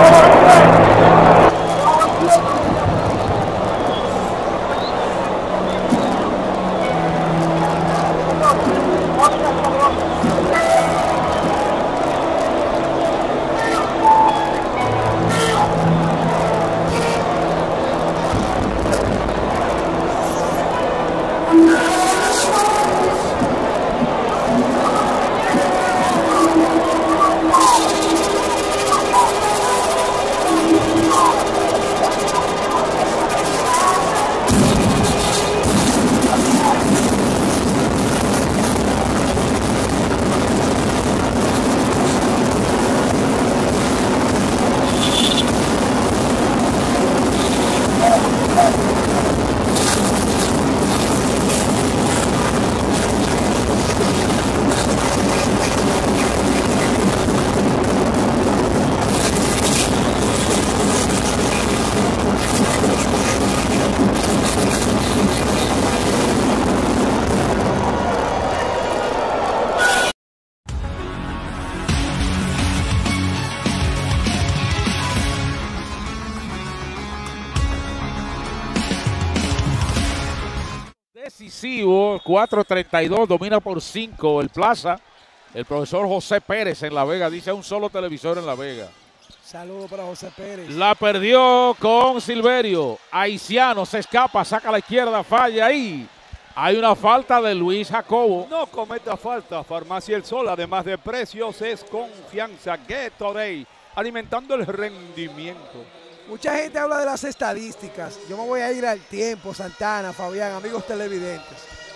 Decisivo, cuatro treinta y dos, domina por cinco el Plaza. El profesor José Pérez en La Vega, dice un solo televisor en La Vega. Saludos para José Pérez. La perdió con Silverio. Haitiano se escapa, saca a la izquierda, falla ahí. Hay una falta de Luis Jacobo. No cometa falta. Farmacia El Sol, además de precios, es confianza. Gatorade, alimentando el rendimiento. Mucha gente habla de las estadísticas. Yo me voy a ir al tiempo, Santana, Fabián, amigos televidentes.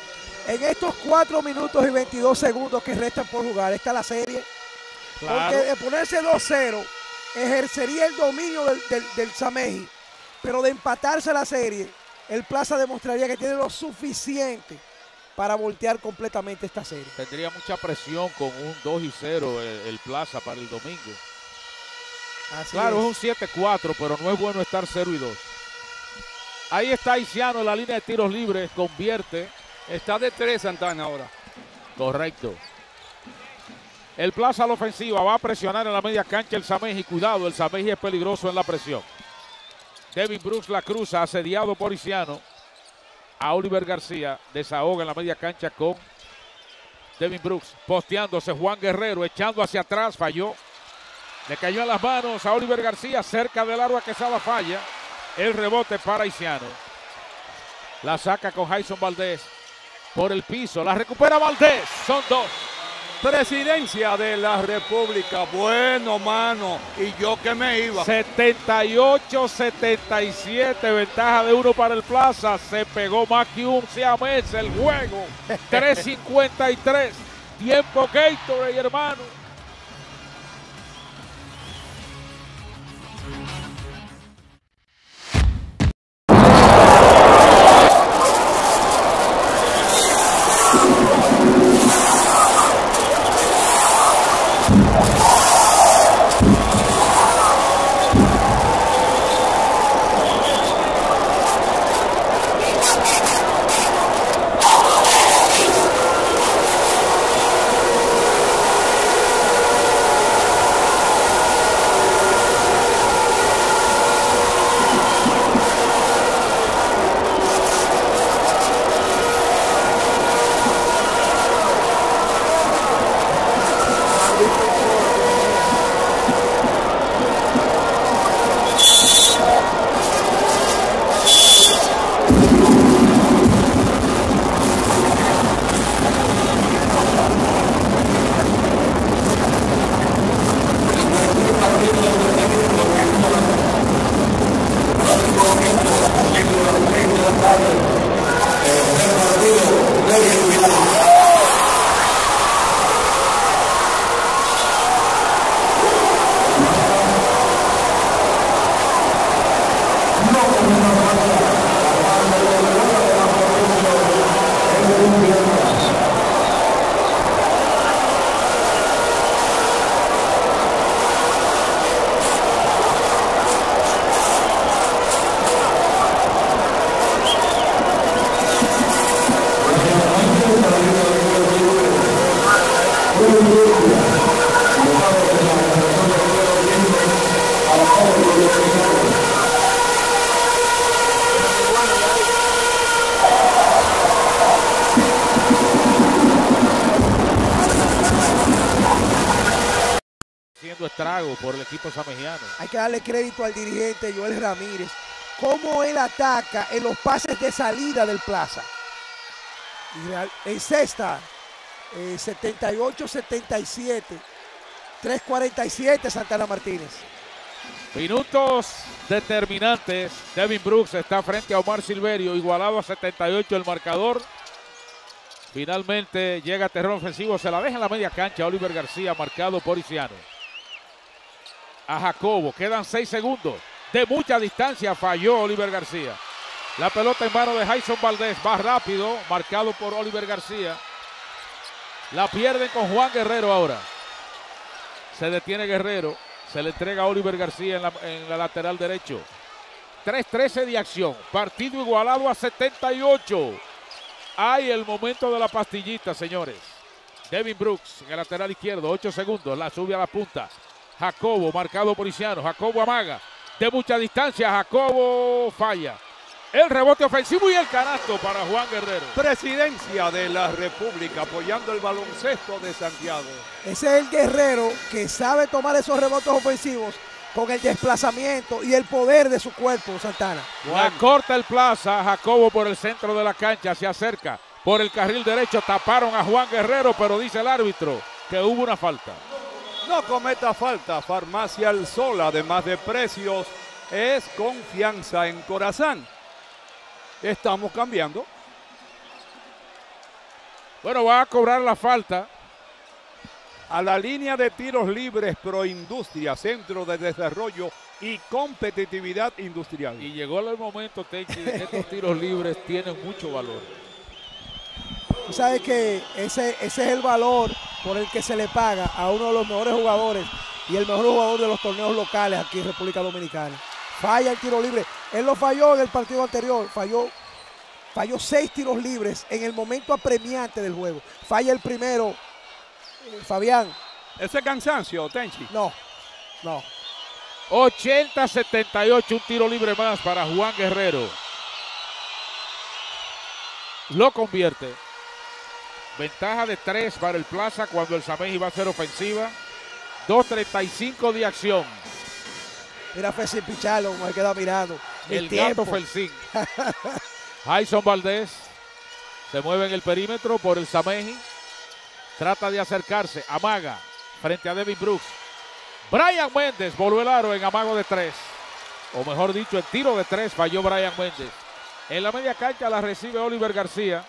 En estos cuatro minutos y veintidós segundos que restan por jugar, está la serie. Claro. Porque de ponerse dos cero, ejercería el dominio del, del, del Sameji. Pero de empatarse la serie, el Plaza demostraría que tiene lo suficiente para voltear completamente esta serie. Tendría mucha presión con un dos y cero el, el Plaza para el domingo. Así claro, es. es un siete cuatro, pero no es bueno estar cero y dos. Ahí está Isiano en la línea de tiros libres, convierte. Está de tres Santana ahora. Correcto. El Plaza a la ofensiva va a presionar en la media cancha el Sameji. Cuidado, el Sameji es peligroso en la presión. Devin Brooks la cruza, asediado por Isiano. A Oliver García, desahoga en la media cancha con Devin Brooks. Posteándose Juan Guerrero, echando hacia atrás, falló. Le cayó en las manos a Oliver García, cerca del aro a Quesada, falla. El rebote para Isiano. La saca con Jason Valdés por el piso, la recupera Valdés, son dos. Presidencia de la República, bueno, mano, y yo que me iba. setenta y ocho setenta y siete, ventaja de uno para el Plaza. Se pegó más que un siamés el juego. tres cincuenta y tres, tiempo Gatorade, hermano. Estrago por el equipo samejiano. Hay que darle crédito al dirigente Joel Ramírez, cómo él ataca en los pases de salida del Plaza. Y real, en sexta, eh, setenta y ocho setenta y siete, tres cuarenta y siete Santana Martínez. Minutos determinantes. Devin Brooks está frente a Omar Silverio, igualado a setenta y ocho el marcador. Finalmente llega a terreno ofensivo, se la deja en la media cancha Oliver García, marcado por Isiano. A Jacobo, quedan seis segundos, de mucha distancia falló Oliver García. La pelota en mano de Jason Valdés, va rápido, marcado por Oliver García. La pierden con Juan Guerrero ahora. Se detiene Guerrero, se le entrega a Oliver García en la, en la lateral derecho. tres trece de acción, partido igualado a setenta y ocho. Hay el momento de la pastillita, señores. Devin Brooks en el lateral izquierdo, ocho segundos, la sube a la punta. Jacobo, marcado por Isiano. Jacobo amaga de mucha distancia. Jacobo falla. El rebote ofensivo y el canasto para Juan Guerrero. Presidencia de la República apoyando el baloncesto de Santiago. Ese es el Guerrero que sabe tomar esos rebotes ofensivos con el desplazamiento y el poder de su cuerpo, Santana. La corta el Plaza. Jacobo por el centro de la cancha. Se acerca por el carril derecho. Taparon a Juan Guerrero, pero dice el árbitro que hubo una falta. No cometa falta. Farmacia El Sol, además de precios, es confianza en Corazán. Estamos cambiando. Bueno, va a cobrar la falta. A la línea de tiros libres Proindustria, Centro de Desarrollo y Competitividad Industrial. Y llegó el momento, Techi, de que estos tiros libres tienen mucho valor. Tú sabes que ese, ese es el valor por el que se le paga a uno de los mejores jugadores y el mejor jugador de los torneos locales aquí en República Dominicana. Falla el tiro libre. Él lo falló en el partido anterior. Falló, falló seis tiros libres en el momento apremiante del juego. Falla el primero, eh, Fabián. ¿Ese es cansancio, Tenchi? No, no. ochenta a setenta y ocho, un tiro libre más para Juan Guerrero. Lo convierte. Ventaja de tres para el Plaza cuando el Sameji va a ser ofensiva. dos treinta y cinco de acción. Mira a Felsín picharlo, como se queda mirando. El, el gato Felsín. Jason Valdés se mueve en el perímetro por el Sameji. Trata de acercarse. Amaga frente a Devin Brooks. Brian Méndez volvió el aro en amago de tres. O mejor dicho, en tiro de tres falló Brian Méndez. En la media cancha la recibe Oliver García.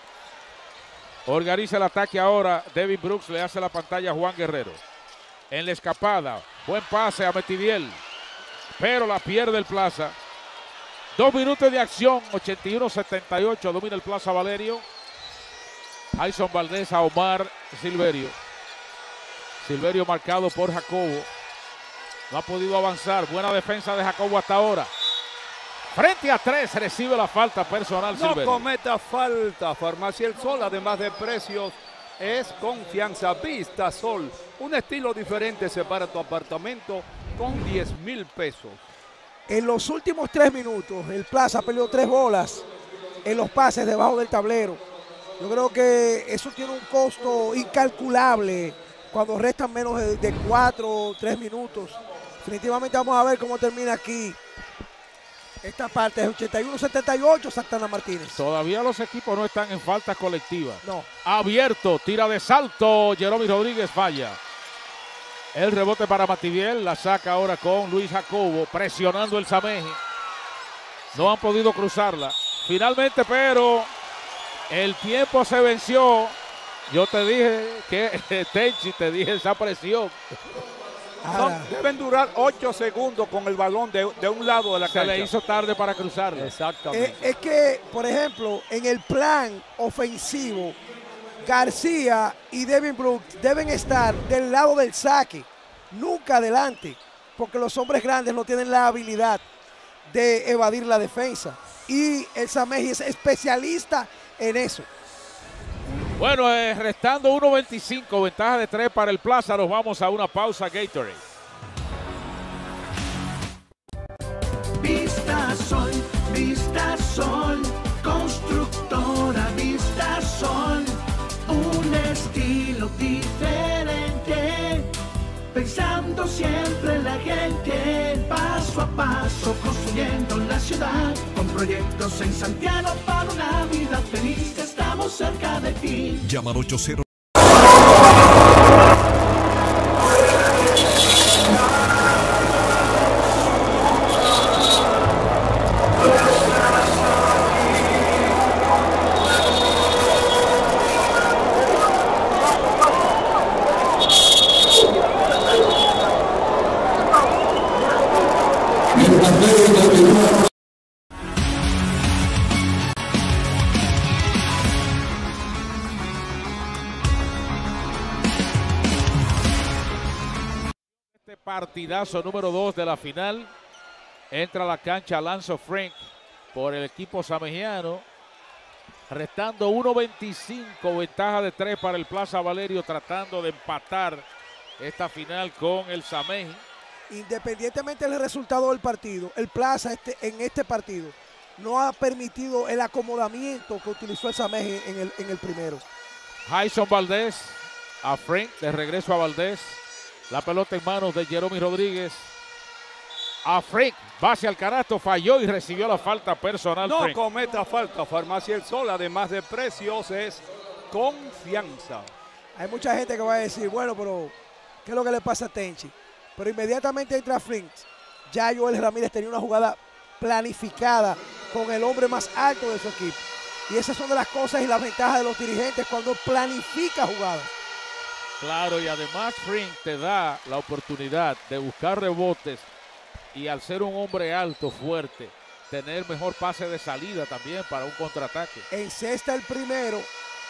Organiza el ataque ahora. Devin Brooks le hace la pantalla a Juan Guerrero. En la escapada. Buen pase a Metidiel. Pero la pierde el Plaza. Dos minutos de acción. ochenta y uno a setenta y ocho. Domina el Plaza Valerio. Jason Valdés a Omar Silverio. Silverio marcado por Jacobo. No ha podido avanzar. Buena defensa de Jacobo hasta ahora. Frente a tres recibe la falta personal No Silverio. cometa falta. Farmacia El Sol, además de precios, es confianza. Vista Sol, un estilo diferente. Separa tu apartamento con diez mil pesos. En los últimos tres minutos, el Plaza perdió tres bolas en los pases debajo del tablero. Yo creo que eso tiene un costo incalculable cuando restan menos de, de cuatro o tres minutos. Definitivamente vamos a ver cómo termina aquí esta parte. Es ochenta y uno a setenta y ocho, Santana Martínez. Todavía los equipos no están en faltas colectivas. No. Abierto, tira de salto. Jeromy Rodríguez falla. El rebote para Mativiel, la saca ahora con Luis Jacobo, presionando el Sameji. No han podido cruzarla. Finalmente, pero el tiempo se venció. Yo te dije que, Tenchi, te dije esa presión. Son, deben durar ocho segundos con el balón de, de un lado de la cancha. Se le hizo tarde para cruzarla. Exactamente. Eh, es que, por ejemplo, en el plan ofensivo, García y Devin Brooks deben estar del lado del saque, nunca adelante, porque los hombres grandes no tienen la habilidad de evadir la defensa. Y el Sameji es especialista en eso. Bueno, eh, restando uno veinticinco, ventaja de tres para el Plaza. Nos vamos a una pausa Gatorade. Vista Sol, Vista Sol, constructora Vista Sol, un estilo diferente, pensando siempre en la gente, paso a paso construyendo la ciudad, con proyectos en Santiago para una vida feliz, estamos cerca de ti. Llama al ochenta. Partidazo número dos de la final. Entra a la cancha Lanzo Frank por el equipo samejiano. Restando uno veinticinco, ventaja de tres para el Plaza Valerio, tratando de empatar esta final con el Sameji. Independientemente del resultado del partido, el Plaza este, en este partido no ha permitido el acomodamiento que utilizó el Sameji en el, en el primero. Jason Valdés a Frank, de regreso a Valdés. La pelota en manos de Jeromy Rodríguez. A Frank, va hacia el canasto, falló y recibió la falta personal. No Frank. cometa falta. Farmacia El Sol, además de precios, es confianza. Hay mucha gente que va a decir, bueno, pero ¿qué es lo que le pasa a Tenchi? Pero inmediatamente entra Frank. Ya Joel Ramírez tenía una jugada planificada con el hombre más alto de su equipo. Y esas son de las cosas y las ventajas de los dirigentes cuando planifica jugadas. Claro, y además Frank te da la oportunidad de buscar rebotes y al ser un hombre alto, fuerte, tener mejor pase de salida también para un contraataque. Encesta el primero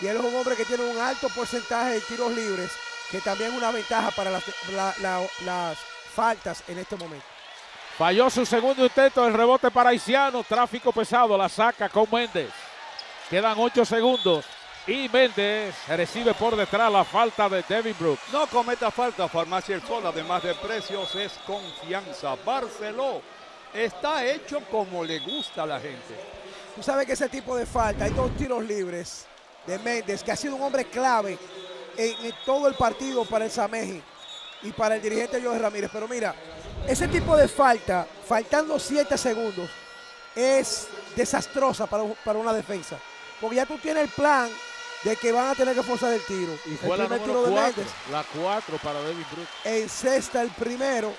y él es un hombre que tiene un alto porcentaje de tiros libres, que también es una ventaja para las, la, la, las faltas en este momento. Falló su segundo intento, el rebote para Haitiano, tráfico pesado, la saca con Méndez. Quedan ocho segundos y Méndez recibe por detrás la falta de Devin Brooks. No cometa falta, Farmacia El Sol, además de precios, es confianza. Barceló está hecho como le gusta a la gente. Tú sabes que ese tipo de falta, hay dos tiros libres de Méndez, que ha sido un hombre clave en, en todo el partido para el Sameji y para el dirigente Joe Ramírez. Pero mira, ese tipo de falta, faltando siete segundos, es desastrosa para, para una defensa. Porque ya tú tienes el plan de que van a tener que forzar el tiro. Y fue el la primer número tiro de cuatro, Méndez. la cuatro para Devin Brooks. En cesta el primero.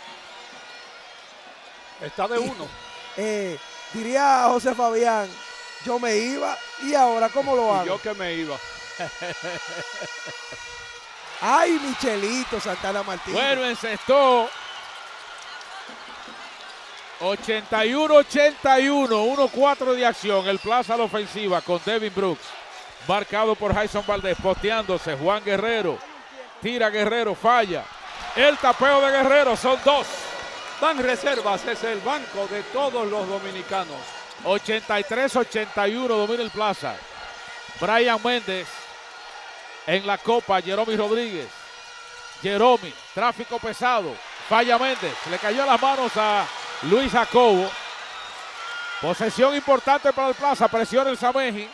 Está de uno. Eh, diría José Fabián, yo me iba y ahora ¿cómo lo hago? Y yo que me iba. Ay, Michelito Santana Martínez. Bueno, encestó. ochenta y uno ochenta y uno, uno cuatro de acción, el Plaza a la ofensiva con Devin Brooks, marcado por Jason Valdés, posteándose, Juan Guerrero, tira Guerrero, falla, el tapeo de Guerrero, son dos. Banreservas es el banco de todos los dominicanos. ochenta y tres ochenta y uno, domina el Plaza. Brian Méndez en la copa, Jeromy Rodríguez, Jeromy, tráfico pesado, falla Méndez, le cayó a las manos a Luis Jacobo. Posesión importante para el Plaza, presiona el Sameji.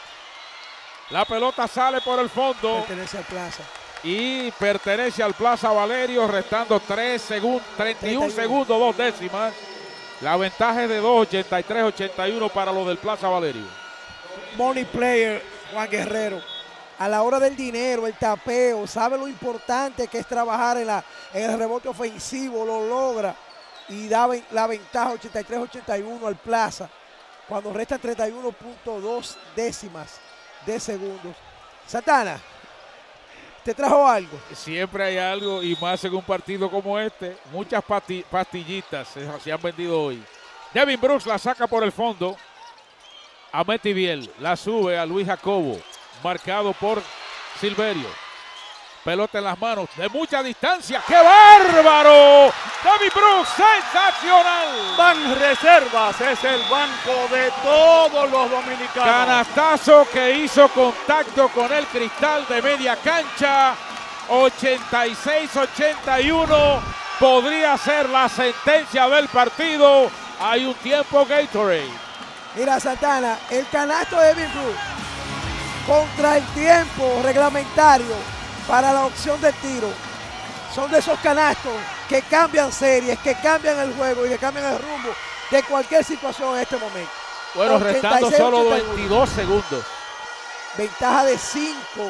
La pelota sale por el fondo. Pertenece al Plaza. Y pertenece al Plaza Valerio, restando tres segundos, treinta y uno segundos, dos décimas. La ventaja es de dos, ochenta y tres ochenta y uno para los del Plaza Valerio. Money player, Juan Guerrero. A la hora del dinero, el tapeo, sabe lo importante que es trabajar en, la, en el rebote ofensivo, lo logra. Y da la ventaja ochenta y tres ochenta y uno al Plaza, cuando resta treinta y uno punto dos décimas de segundos. Santana, ¿te trajo algo? Siempre hay algo, y más en un partido como este. Muchas pasti pastillitas se, se han vendido hoy. Devin Brooks la saca por el fondo a Metiviel, la sube a Luis Jacobo, marcado por Silverio. Pelota en las manos de mucha distancia. ¡Qué bárbaro! Devin Brooks, sensacional. Banreservas es el banco de todos los dominicanos. Canastazo que hizo contacto con el cristal de media cancha. ochenta y seis ochenta y uno. Podría ser la sentencia del partido. Hay un tiempo Gatorade. Mira, Santana, el canasto de Devin Brooks contra el tiempo reglamentario para la opción de tiro. Son de esos canastos que cambian series, que cambian el juego y que cambian el rumbo de cualquier situación en este momento. Bueno, restando solo veintidós segundos. Ventaja de cinco.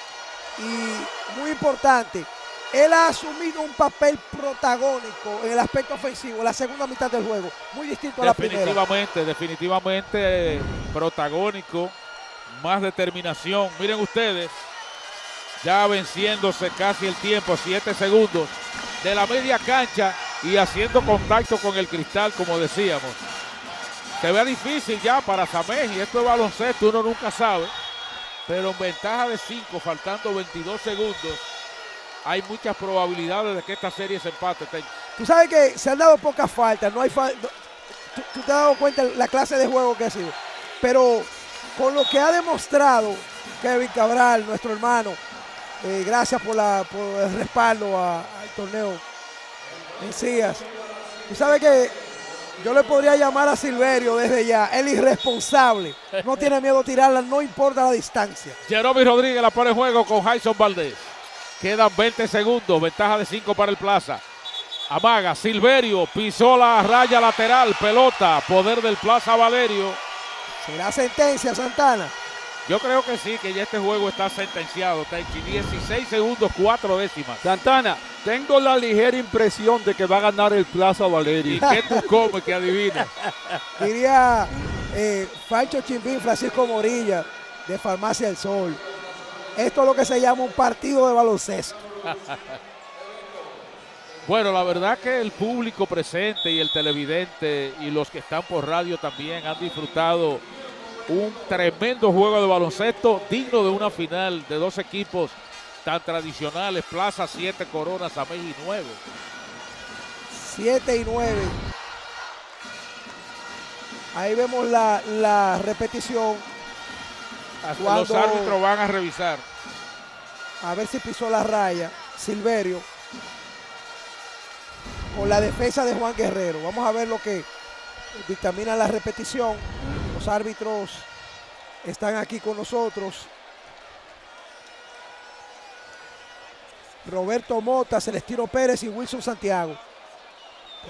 Y muy importante, él ha asumido un papel protagónico en el aspecto ofensivo, en la segunda mitad del juego. Muy distinto a la primera. Definitivamente, definitivamente eh, protagónico, más determinación. Miren ustedes. Ya venciéndose casi el tiempo, siete segundos de la media cancha y haciendo contacto con el cristal, como decíamos. Se ve difícil ya para Sameji, esto es baloncesto, uno nunca sabe, pero en ventaja de cinco, faltando veintidós segundos, hay muchas probabilidades de que esta serie se empate. Tú sabes que se han dado pocas faltas, no hay fa no, tú, tú te has dado cuenta la clase de juego que ha sido, pero con lo que ha demostrado Kevin Cabral, nuestro hermano, Eh, gracias por, la, por el respaldo a, al torneo Mencías. Tú sabes que yo le podría llamar a Silverio desde ya, el irresponsable. No tiene miedo a tirarla, no importa la distancia. Jeromy Rodríguez la pone en juego con Jason Valdés. Quedan veinte segundos, ventaja de cinco para el Plaza. Amaga, Silverio, pisó la raya lateral, pelota, poder del Plaza Valerio. ¿Será sentencia, Santana? Yo creo que sí, que ya este juego está sentenciado. Tenchi, dieciséis segundos, cuatro décimas. Santana, tengo la ligera impresión de que va a ganar el Plaza Valerio. ¿Y qué tú comes que adivinas? Diría eh, Fancho Chimbín, Francisco Morilla, de Farmacia El Sol. Esto es lo que se llama un partido de baloncesto. Bueno, la verdad que el público presente y el televidente y los que están por radio también han disfrutado Un tremendo juego de baloncesto, digno de una final de dos equipos tan tradicionales. Plaza siete, Coronas Ameji nueve. siete y nueve. Ahí vemos la, la repetición. Cuando los árbitros van a revisar. A ver si pisó la raya Silverio con la defensa de Juan Guerrero. Vamos a ver lo que dictamina la repetición. Los árbitros están aquí con nosotros. Roberto Mota, Celestino Pérez y Wilson Santiago.